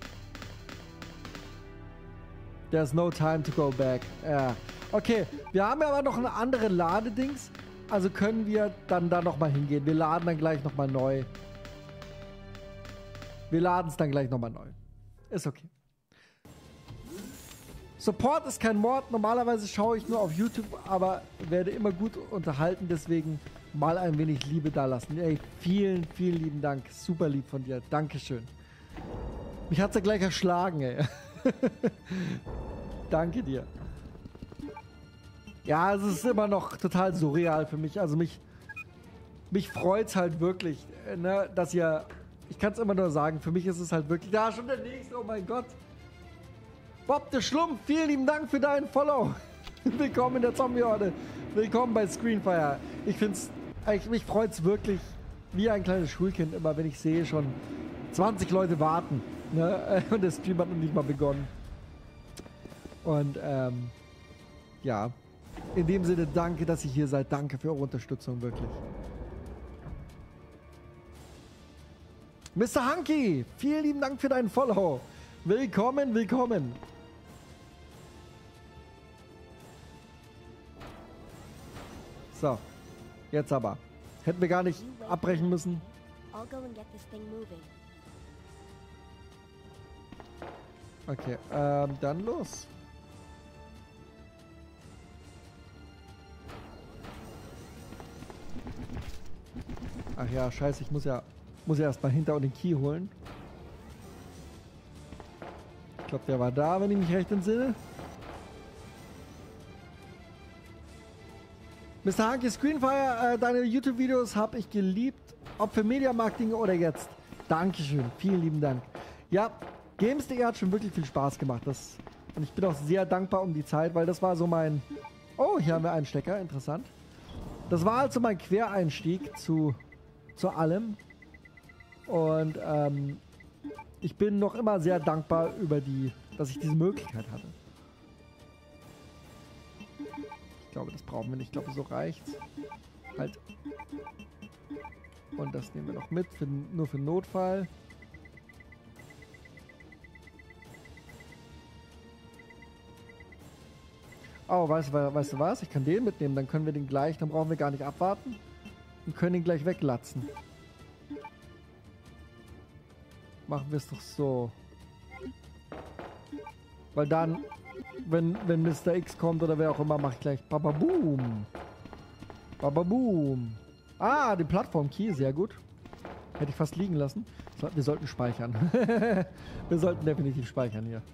There's no time to go back. Ja. Okay, wir haben ja aber noch eine andere Ladedings. Also können wir dann da nochmal hingehen. Wir laden dann gleich nochmal neu. Wir laden es dann gleich nochmal neu. Ist okay. Support ist kein Mord. Normalerweise schaue ich nur auf YouTube, aber werde immer gut unterhalten. Deswegen mal ein wenig Liebe da lassen. Ey, vielen, vielen lieben Dank. Super lieb von dir. Dankeschön. Mich hat's ja gleich erschlagen, ey. Danke dir. Ja, es ist immer noch total surreal für mich. Also mich, mich freut es halt wirklich, ne, dass ihr... Ich kann es immer nur sagen, für mich ist es halt wirklich... Da, schon der nächste, oh mein Gott. Bob der Schlumpf, vielen lieben Dank für deinen Follow. Willkommen in der Zombie-Horde. Willkommen bei Screenfire. Ich finde es... Mich freut es wirklich wie ein kleines Schulkind immer, wenn ich sehe, schon zwanzig Leute warten. Ne? Und der Stream hat noch nicht mal begonnen. Und, ähm... ja... In dem Sinne, danke, dass ihr hier seid. Danke für eure Unterstützung, wirklich. Mister Hunky, vielen lieben Dank für deinen Follow. Willkommen, willkommen. So. Jetzt aber. Hätten wir gar nicht You wait abbrechen here. müssen. I'll go and get this thing moving. Okay, ähm, dann los. Ach ja, scheiße, ich muss ja, muss ja erstmal hinter und den Key holen. Ich glaube, der war da, wenn ich mich recht entsinne. Mister Hanky Screenfire, äh, deine YouTube-Videos habe ich geliebt. Ob für Mediamarkt-Dinge oder jetzt. Dankeschön, vielen lieben Dank. Ja, Games punkt de hat schon wirklich viel Spaß gemacht. Das, und ich bin auch sehr dankbar um die Zeit, weil das war so mein... Oh, hier haben wir einen Stecker, interessant. Das war also mein Quereinstieg zu, zu allem. Und ähm, ich bin noch immer sehr dankbar über die, dass ich diese Möglichkeit hatte. Ich glaube, das brauchen wir nicht. Ich glaube, so reicht's. Halt. Und das nehmen wir noch mit, für, nur für den Notfall. Oh, weißt, du- weißt du was? Ich kann den mitnehmen, dann können wir den gleich, dann brauchen wir gar nicht abwarten und können ihn gleich weglatzen. Machen wir es doch so. Weil dann, wenn, wenn Mister X kommt oder wer auch immer, mache ich gleich Bababoom. Bababoom. Ah, die Plattform-Key, sehr gut. Hätte ich fast liegen lassen. So, wir sollten speichern. Wir sollten definitiv speichern hier.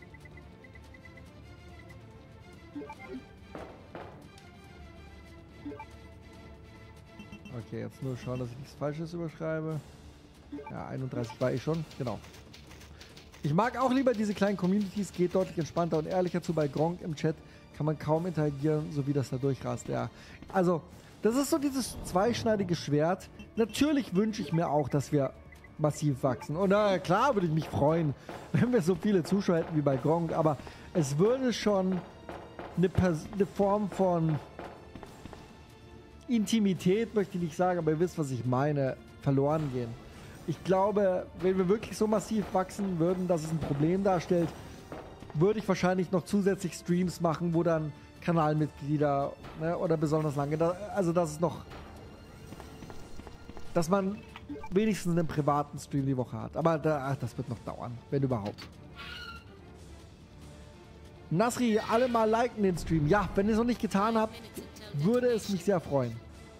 Okay, jetzt nur schauen, dass ich nichts Falsches überschreibe. Ja, einunddreißig war ich schon. Genau. Ich mag auch lieber diese kleinen Communities, geht deutlich entspannter und ehrlicher zu. Bei Gronk im Chat kann man kaum interagieren, so wie das da durchrast. Ja, also, das ist so dieses zweischneidige Schwert. Natürlich wünsche ich mir auch, dass wir massiv wachsen. Und na klar würde ich mich freuen, wenn wir so viele Zuschauer hätten wie bei Gronk, aber es würde schon eine, Pers eine Form von Intimität, möchte ich nicht sagen, aber ihr wisst, was ich meine, verloren gehen. Ich glaube, wenn wir wirklich so massiv wachsen würden, dass es ein Problem darstellt, würde ich wahrscheinlich noch zusätzlich Streams machen, wo dann Kanalmitglieder, ne, oder besonders lange, da, also dass es noch, dass man wenigstens einen privaten Stream die Woche hat. Aber da, ach, das wird noch dauern, wenn überhaupt. Nasri, alle mal liken den Stream. Ja, wenn ihr es noch nicht getan habt, würde es mich sehr freuen.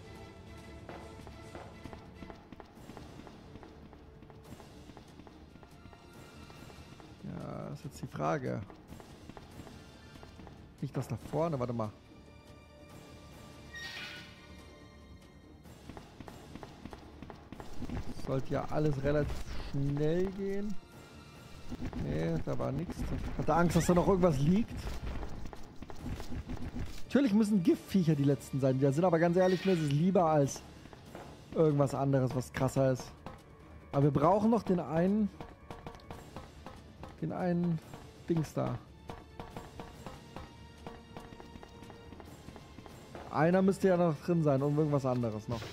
Ja, das ist jetzt die Frage. Nicht das da vorne, warte mal. Sollte ja alles relativ schnell gehen. Nee, da war nichts. Ich hatte Angst, dass da noch irgendwas liegt. Natürlich müssen Giftviecher die letzten sein, die da sind, aber ganz ehrlich, mir ist es lieber als irgendwas anderes, was krasser ist. Aber wir brauchen noch den einen, den einen Dings da. Einer müsste ja noch drin sein und irgendwas anderes noch.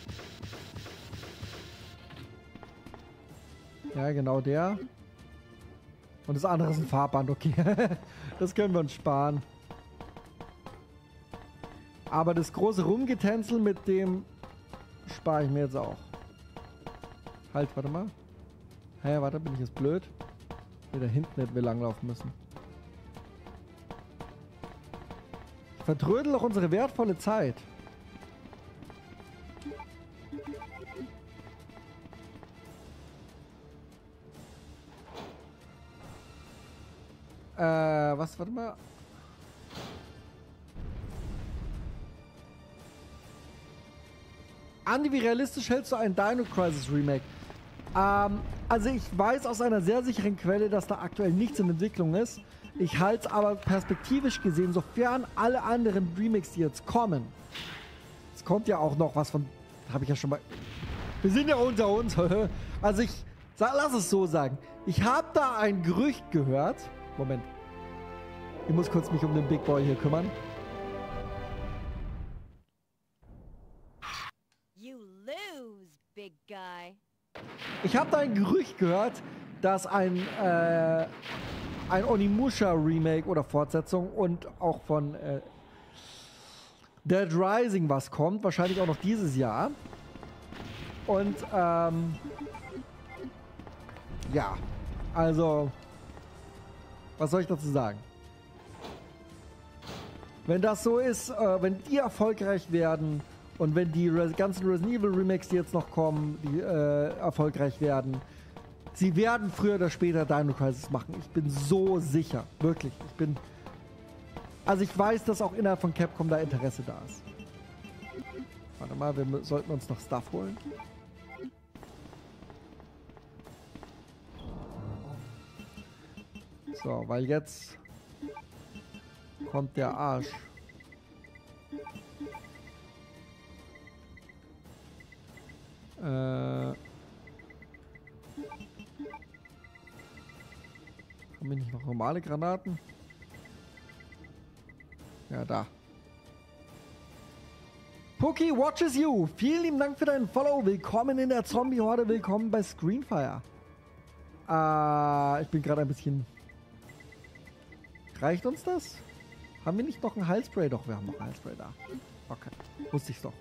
Ja, genau der. Und das andere ist ein Farbband, okay. Das können wir uns sparen. Aber das große Rumgetänzel mit dem spare ich mir jetzt auch. Halt, warte mal. Hä, warte, bin ich jetzt blöd? Ne, da hinten hätten wir langlaufen müssen. Ich vertrödel doch unsere wertvolle Zeit. Äh, was, warte mal. Andi, wie realistisch hältst du ein Dino Crisis Remake? Ähm, also ich weiß aus einer sehr sicheren Quelle, dass da aktuell nichts in Entwicklung ist. Ich halte es aber perspektivisch gesehen, sofern alle anderen Remakes, die jetzt kommen, es kommt ja auch noch was von, habe ich ja schon mal, wir sind ja unter uns, also ich, sag, lass es so sagen, ich habe da ein Gerücht gehört, Moment, ich muss kurz mich um den Big Boy hier kümmern. You lose, big guy. Ich habe da ein Gerücht gehört, dass ein, äh, ein Onimusha Remake oder Fortsetzung und auch von, äh, Dead Rising was kommt, wahrscheinlich auch noch dieses Jahr. Und, ähm, ja, also, was soll ich dazu sagen? Wenn das so ist, äh, wenn die erfolgreich werden und wenn die Res ganzen Resident Evil Remakes, die jetzt noch kommen, die äh, erfolgreich werden, sie werden früher oder später Dino Crisis machen. Ich bin so sicher, wirklich. Ich bin, also ich weiß, dass auch innerhalb von Capcom da Interesse da ist. Warte mal, wir sollten uns noch Stuff holen. So, weil jetzt kommt der Arsch. Äh. Haben wir nicht noch normale Granaten? Ja, da. Pookie watches you. Vielen lieben Dank für deinen Follow. Willkommen in der Zombie-Horde. Willkommen bei Screenfire. Äh, ich bin gerade ein bisschen... Reicht uns das? Haben wir nicht noch ein Heilspray? Doch, wir haben noch ein Heilspray da. Okay, wusste ich's doch.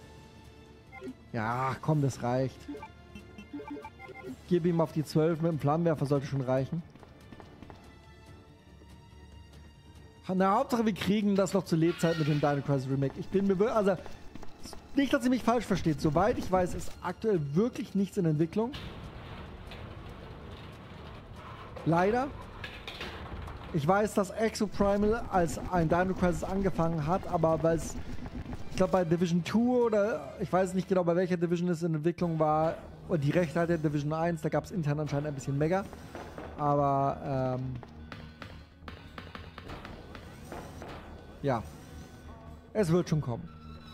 Ja, komm, das reicht. Gib ihm auf die zwölf mit dem Flammenwerfer, sollte schon reichen. Na, Hauptsache wir kriegen das noch zur Lebzeit mit dem Dino Crisis Remake. Ich bin mir... Also, nicht, dass ihr mich falsch versteht. Soweit ich weiß, ist aktuell wirklich nichts in Entwicklung. Leider. Ich weiß, dass Exoprimal als ein Dino Crisis angefangen hat, aber weil es, ich glaube bei Division zwei oder ich weiß nicht genau bei welcher Division es in Entwicklung war, und die Rechte hat der Division eins, da gab es intern anscheinend ein bisschen Mega. Aber, ähm, ja, es wird schon kommen.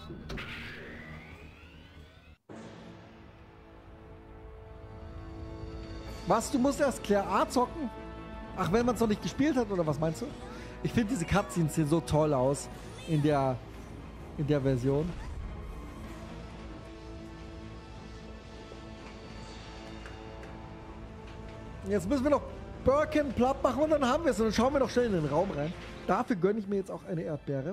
Was, du musst erst Claire A zocken? Ach, wenn man es noch nicht gespielt hat, oder was meinst du? Ich finde diese Cutscenes sehen so toll aus in der, in der Version. Jetzt müssen wir noch Birkin platt machen und dann haben wir es. Und dann schauen wir noch schnell in den Raum rein. Dafür gönne ich mir jetzt auch eine Erdbeere.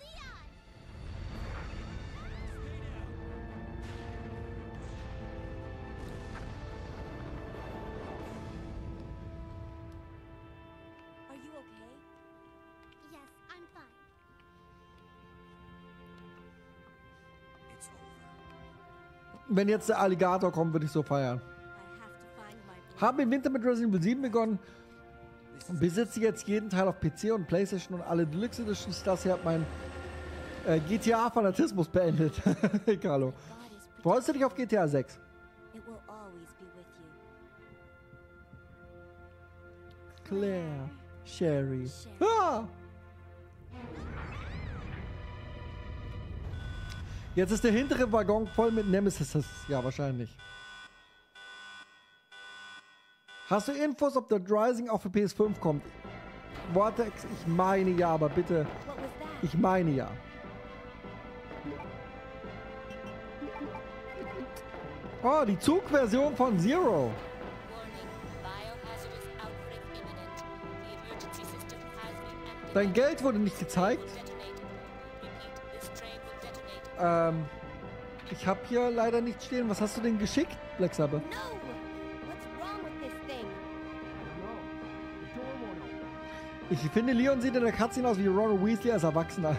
Wenn jetzt der Alligator kommt, würde ich so feiern. Haben im Winter mit Resident Evil sieben begonnen. Besitze jetzt jeden Teil auf P C und PlayStation und alle Deluxe Editions. Das hier hat mein äh, G T A-Fanatismus beendet. Carlo. Freust du dich auf G T A sechs? Claire. Sherry. Ah! Jetzt ist der hintere Waggon voll mit Nemesis. Ja, wahrscheinlich. Hast du Infos, ob der Rising auf für P S fünf kommt? Vortex, ich meine ja, aber bitte. Ich meine ja. Oh, die Zugversion von Zero. Dein Geld wurde nicht gezeigt. Ähm, ich habe hier leider nicht stehen. Was hast du denn geschickt, Black Sabbath? Ich finde, Leon sieht in der Cutscene aus wie Ron Weasley als Erwachsener.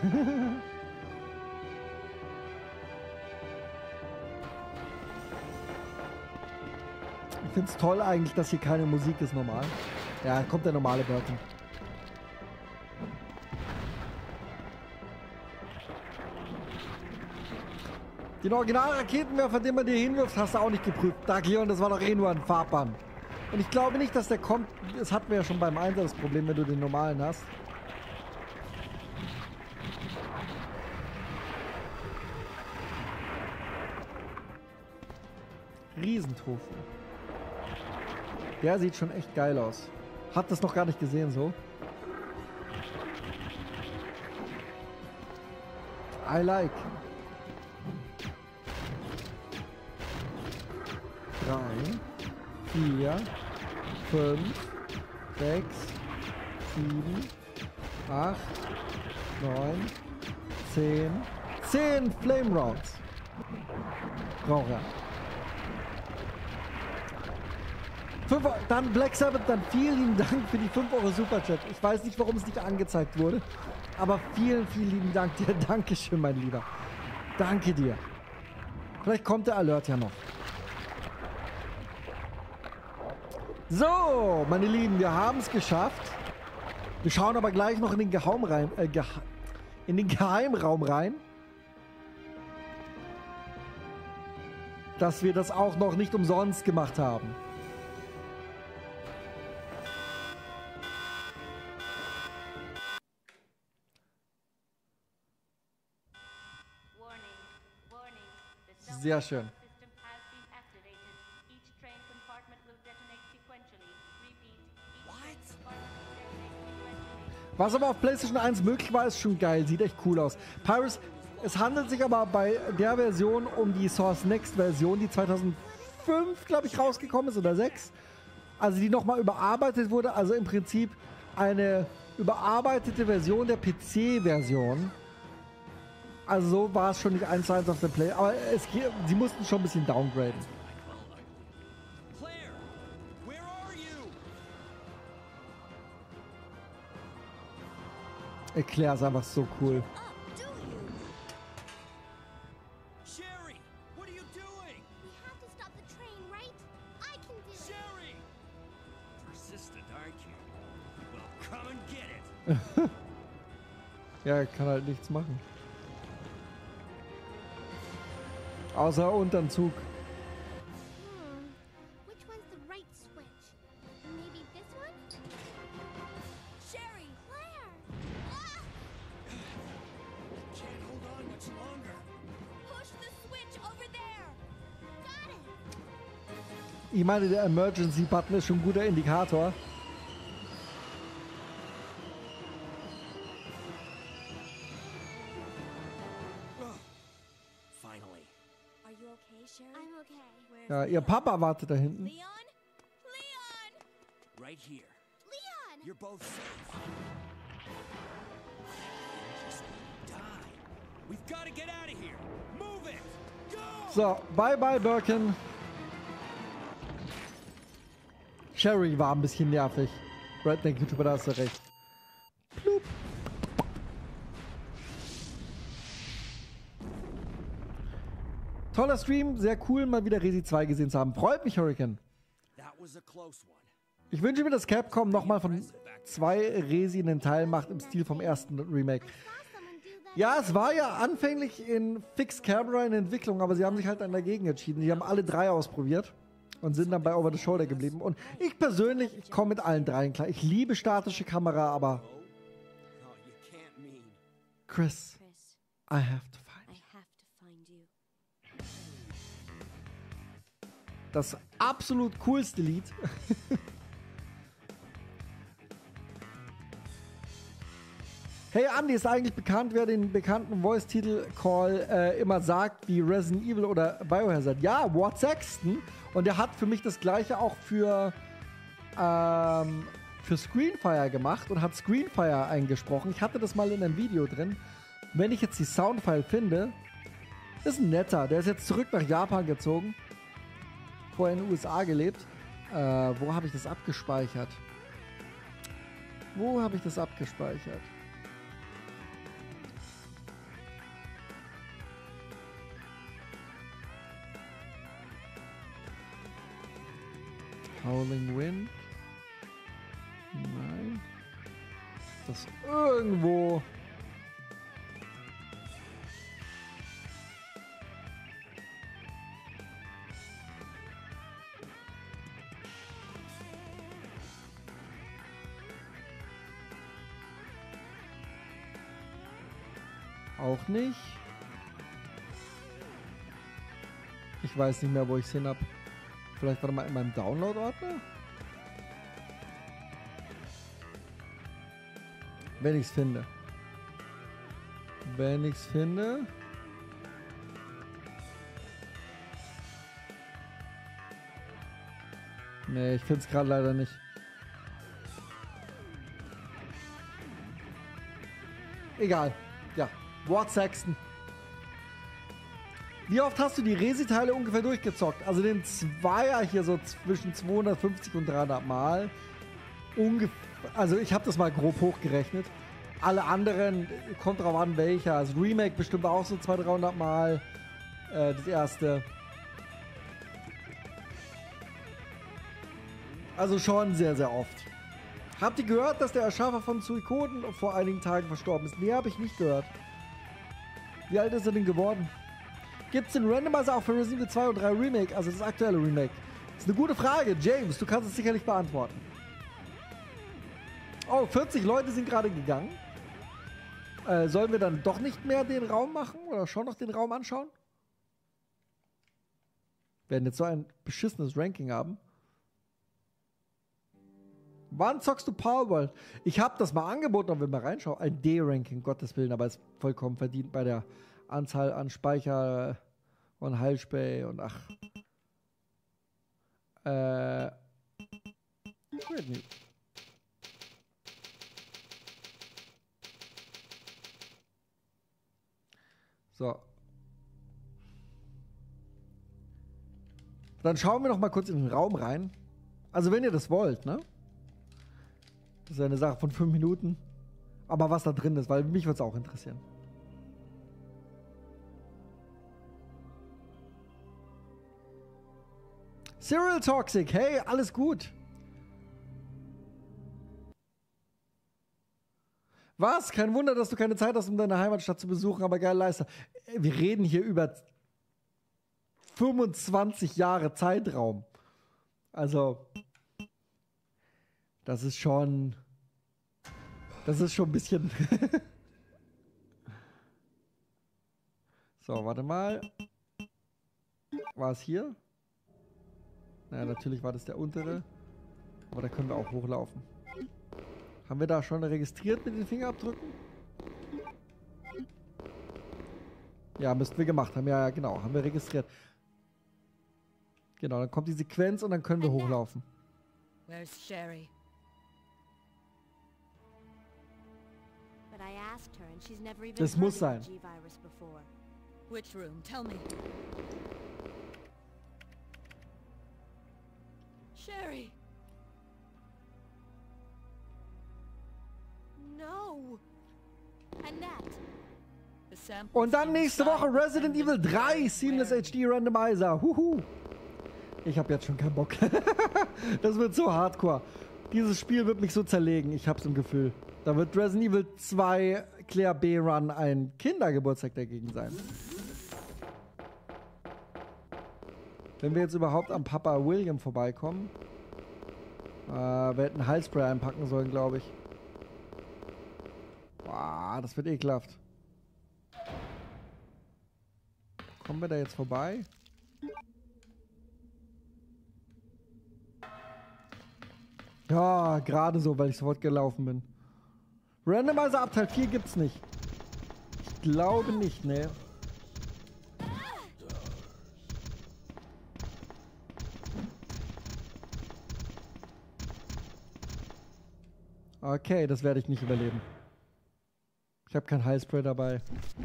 Ich finde es toll eigentlich, dass hier keine Musik ist normal. Ja, kommt der normale Birkin. Den Original-Raketenwerfer, den man dir hinwirft, hast du auch nicht geprüft. Dark Leon, das war doch eh nur ein Farbband. Und ich glaube nicht, dass der kommt. Das hatten wir ja schon beim Einsatz das Problem, wenn du den normalen hast. Riesentofu. Der sieht schon echt geil aus. Hat das noch gar nicht gesehen so. I like. drei, vier, fünf, sechs, sieben, acht, neun, zehn, zehn Flame Rounds. Braucht er. fünf, dann Black Sabbath, dann vielen lieben Dank für die fünf Euro Superchat. Ich weiß nicht, warum es nicht angezeigt wurde, aber vielen, vielen lieben Dank dir. Dankeschön, mein Lieber. Danke dir. Vielleicht kommt der Alert ja noch. So, meine Lieben, wir haben es geschafft. Wir schauen aber gleich noch in den Geheim rein, äh, Geha in den Geheimraum rein. Dass wir das auch noch nicht umsonst gemacht haben. Sehr schön. Was aber auf PlayStation eins möglich war, ist schon geil. Sieht echt cool aus. Pyrus, es handelt sich aber bei der Version um die Source Next Version, die zweitausendfünf, glaube ich, rausgekommen ist oder sechs. Also die nochmal überarbeitet wurde. Also im Prinzip eine überarbeitete Version der P C-Version. Also so war es schon nicht eins zu eins auf der Play. Aber es, sie mussten schon ein bisschen downgraden. Claire ist einfach so cool. Sherry, what are you doing? We have to stop the train, right? I can do it. Sherry! Persistent, aren't you? Well, come and get it. Ja, er kann halt nichts machen. Außer unterm Zug. Hmm. Which one's the right switch? Maybe this one? Sherry! Claire! Ah! Can't hold on much longer. Push the switch over there! Got it! Ich meine, der Emergency-Button ist schon ein guter Indikator. Finally. Are you okay, Sherry? I'm okay. Where's Ja, ihr Papa wartet da hinten. Leon? Leon! Right here. Leon! You're both safe. Just die. We've got to get out of here. Move it. Go! So, bye bye Birkin. Sherry war ein bisschen nervig. Redneck-YouTuber, da hast du recht. Plup. Toller Stream, sehr cool, mal wieder Resi zwei gesehen zu haben. Freut mich, Hurricane. That was a close one. Ich wünsche mir, dass Capcom nochmal von zwei Resi einen Teil macht im Stil vom ersten Remake. Ja, es war ja anfänglich in Fixed Camera in Entwicklung, aber sie haben sich halt dann dagegen entschieden. Sie haben alle drei ausprobiert und sind dann bei Over the Shoulder geblieben. Und ich persönlich, ich komme mit allen dreien klar. Ich liebe statische Kamera, aber Oh, you can't mean. Chris, Chris, I have to find. I have to find you. Das absolut coolste Lied. Hey Andy, ist eigentlich bekannt, wer den bekannten Voice-Titel-Call äh, immer sagt, wie Resident Evil oder Biohazard? Ja, Ward Sexton. Und der hat für mich das gleiche auch für, ähm, für Screenfire gemacht und hat Screenfire eingesprochen. Ich hatte das mal in einem Video drin. Wenn ich jetzt die Soundfile finde, ist ein netter. Der ist jetzt zurück nach Japan gezogen. Vorher in den U S A gelebt. Äh, wo habe ich das abgespeichert? Wo habe ich das abgespeichert? Howling Wind? Nein. Das irgendwo. Auch nicht. Ich weiß nicht mehr, wo ich es hin habe. Vielleicht warte mal in meinem Download-Ordner? Wenn ich es finde. Wenn ich es finde. Nee, ich finde es gerade leider nicht. Egal. Ja, Ward Sexton. Wie oft hast du die Resi-Teile ungefähr durchgezockt? Also den Zweier hier so zwischen zweihundertfünfzig und dreihundert Mal. Ungef also ich habe das mal grob hochgerechnet. Alle anderen, kommt drauf an welcher. Also Remake bestimmt auch so zweihundert, dreihundert Mal. Äh, das erste. Also schon sehr, sehr oft. Habt ihr gehört, dass der Erschaffer von Suikoden vor einigen Tagen verstorben ist? Nee, habe ich nicht gehört. Wie alt ist er denn geworden? Gibt es den Randomizer auch für Resident Evil zwei und drei Remake, also das aktuelle Remake? Das ist eine gute Frage, James, du kannst es sicherlich beantworten. Oh, vierzig Leute sind gerade gegangen. Äh, sollen wir dann doch nicht mehr den Raum machen oder schon noch den Raum anschauen? Wir werden jetzt so ein beschissenes Ranking haben. Wann zockst du Palworld? Ich habe das mal angeboten, ob wir mal reinschauen. Ein D-Ranking, Gottes Willen, aber ist vollkommen verdient bei der Anzahl an Speicher und Heilspray und ach. Äh. So. Dann schauen wir noch mal kurz in den Raum rein. Also wenn ihr das wollt, ne? Das ist ja eine Sache von fünf Minuten. Aber was da drin ist, weil mich würde es auch interessieren. Cyril Toxic, hey, alles gut. Was? Kein Wunder, dass du keine Zeit hast, um deine Heimatstadt zu besuchen, aber geil Leister. Wir reden hier über fünfundzwanzig Jahre Zeitraum. Also, das ist schon, das ist schon ein bisschen. So, warte mal. War es hier? Naja, natürlich war das der untere. Aber da können wir auch hochlaufen. Haben wir da schon registriert mit den Fingerabdrücken? Ja, müssten wir gemacht haben. Ja, ja, genau. Haben wir registriert. Genau, dann kommt die Sequenz und dann können wir hochlaufen. Where's Sherry? But I asked her and she's never even Das heard muss of sein. the G-Virus before. Which room? Tell me. Sherry! No! Annette! The samples Und dann nächste Woche inside the Resident Evil pendant drei were Seamless wearing. H D Randomizer. Huhu. Ich habe jetzt schon keinen Bock. Das wird so hardcore. Dieses Spiel wird mich so zerlegen. Ich hab's im Gefühl. Da wird Resident Evil zwei Claire B. Run ein Kindergeburtstag dagegen sein. Wenn wir jetzt überhaupt am Papa William vorbeikommen. Äh, wir hätten Heilspray einpacken sollen, glaube ich. Boah, das wird ekelhaft. Kommen wir da jetzt vorbei? Ja, gerade so, weil ich sofort gelaufen bin. Randomizer ab Teil vier gibt's nicht. Ich glaube nicht, ne. Okay, das werde ich nicht überleben. Ich habe kein Heilspray dabei.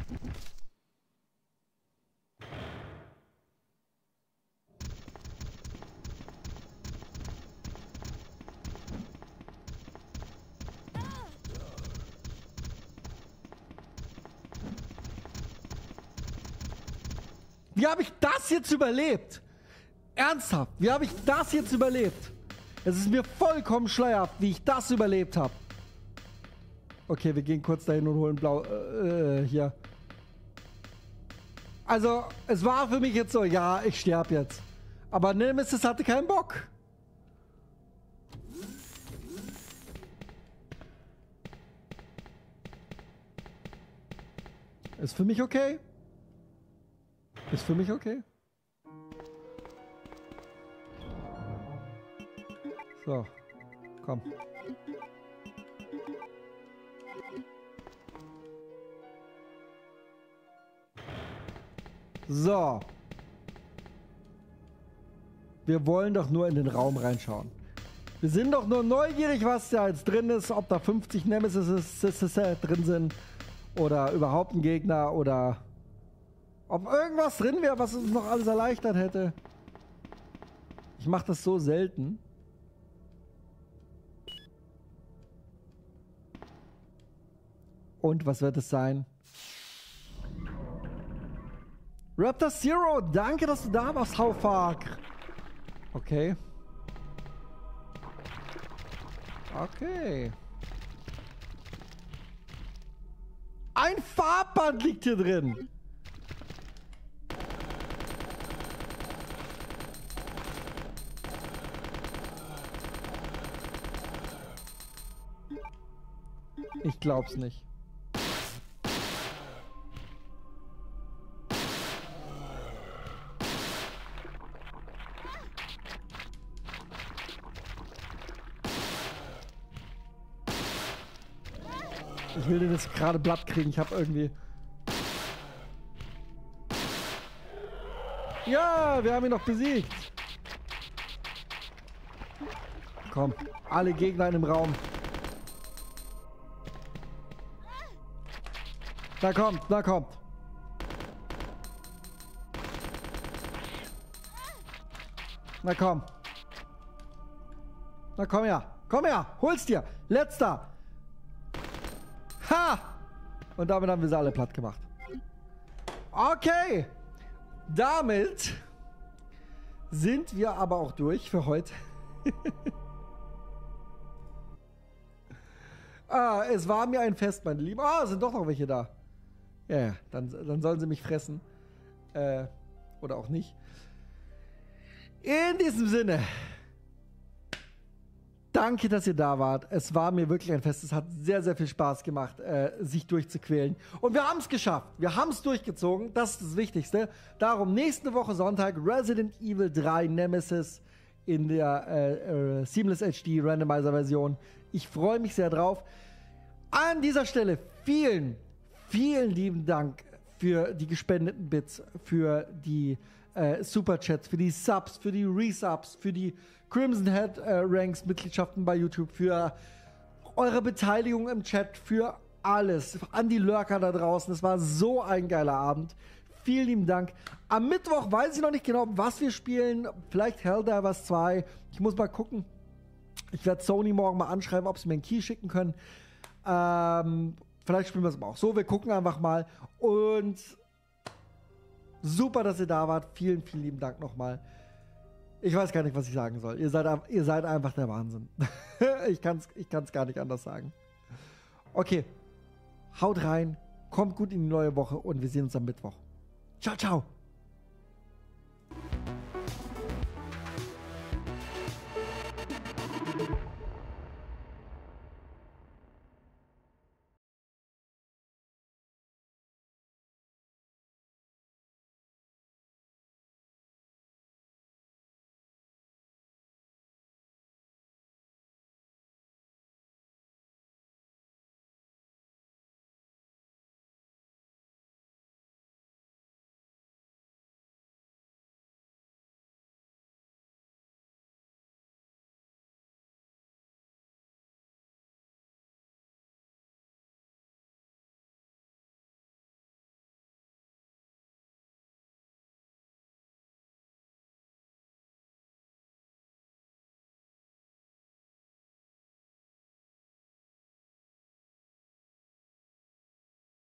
Wie habe ich das jetzt überlebt? Ernsthaft, wie habe ich das jetzt überlebt? Es ist mir vollkommen schleierhaft, wie ich das überlebt habe. Okay, wir gehen kurz dahin und holen blau, äh, äh, hier. Also, es war für mich jetzt so, ja, ich sterb jetzt. Aber Nemesis hatte keinen Bock. Ist für mich okay. Ist für mich okay. So, komm. So. Wir wollen doch nur in den Raum reinschauen. Wir sind doch nur neugierig, was da jetzt drin ist, ob da fünfzig Nemesis drin sind oder überhaupt ein Gegner oder Ob irgendwas drin wäre, was uns noch alles erleichtert hätte. Ich mache das so selten. Und was wird es sein? Raptor Zero, danke, dass du da warst, Haufag. Okay. Okay. Ein Farbband liegt hier drin. Ich glaub's nicht. Ich will den jetzt gerade Blatt kriegen. Ich habe irgendwie... Ja, wir haben ihn noch besiegt. Komm, alle Gegner in dem Raum. Da kommt, da kommt. Na komm. Na komm her. Komm her. Hol's dir. Letzter. Ha! Und damit haben wir sie alle platt gemacht. Okay. Damit sind wir aber auch durch für heute. Ah, es war mir ein Fest, meine Lieben. Ah, sind doch noch welche da. Ja, ja, dann, dann sollen sie mich fressen. Äh, oder auch nicht. In diesem Sinne. Danke, dass ihr da wart. Es war mir wirklich ein Fest. Es hat sehr, sehr viel Spaß gemacht, äh, sich durchzuquälen. Und wir haben es geschafft. Wir haben es durchgezogen. Das ist das Wichtigste. Darum nächste Woche Sonntag Resident Evil drei Nemesis in der äh, äh, Seamless H D Randomizer Version. Ich freue mich sehr drauf. An dieser Stelle vielen, vielen lieben Dank für die gespendeten Bits, für die äh, Superchats, für die Subs, für die Resubs, für die Crimson Head äh, Ranks Mitgliedschaften bei YouTube, für eure Beteiligung im Chat, für alles. An die Lurker da draußen. Es war so ein geiler Abend. Vielen lieben Dank. Am Mittwoch weiß ich noch nicht genau, was wir spielen. Vielleicht Helldivers zwei. Ich muss mal gucken. Ich werde Sony morgen mal anschreiben, ob sie mir einen Key schicken können. Ähm, vielleicht spielen wir es aber auch so. Wir gucken einfach mal. Und super, dass ihr da wart. Vielen, vielen lieben Dank nochmal. Ich weiß gar nicht, was ich sagen soll. Ihr seid, ihr seid einfach der Wahnsinn. ich kann es ich kann's gar nicht anders sagen. Okay. Haut rein. Kommt gut in die neue Woche und wir sehen uns am Mittwoch. Ciao, ciao.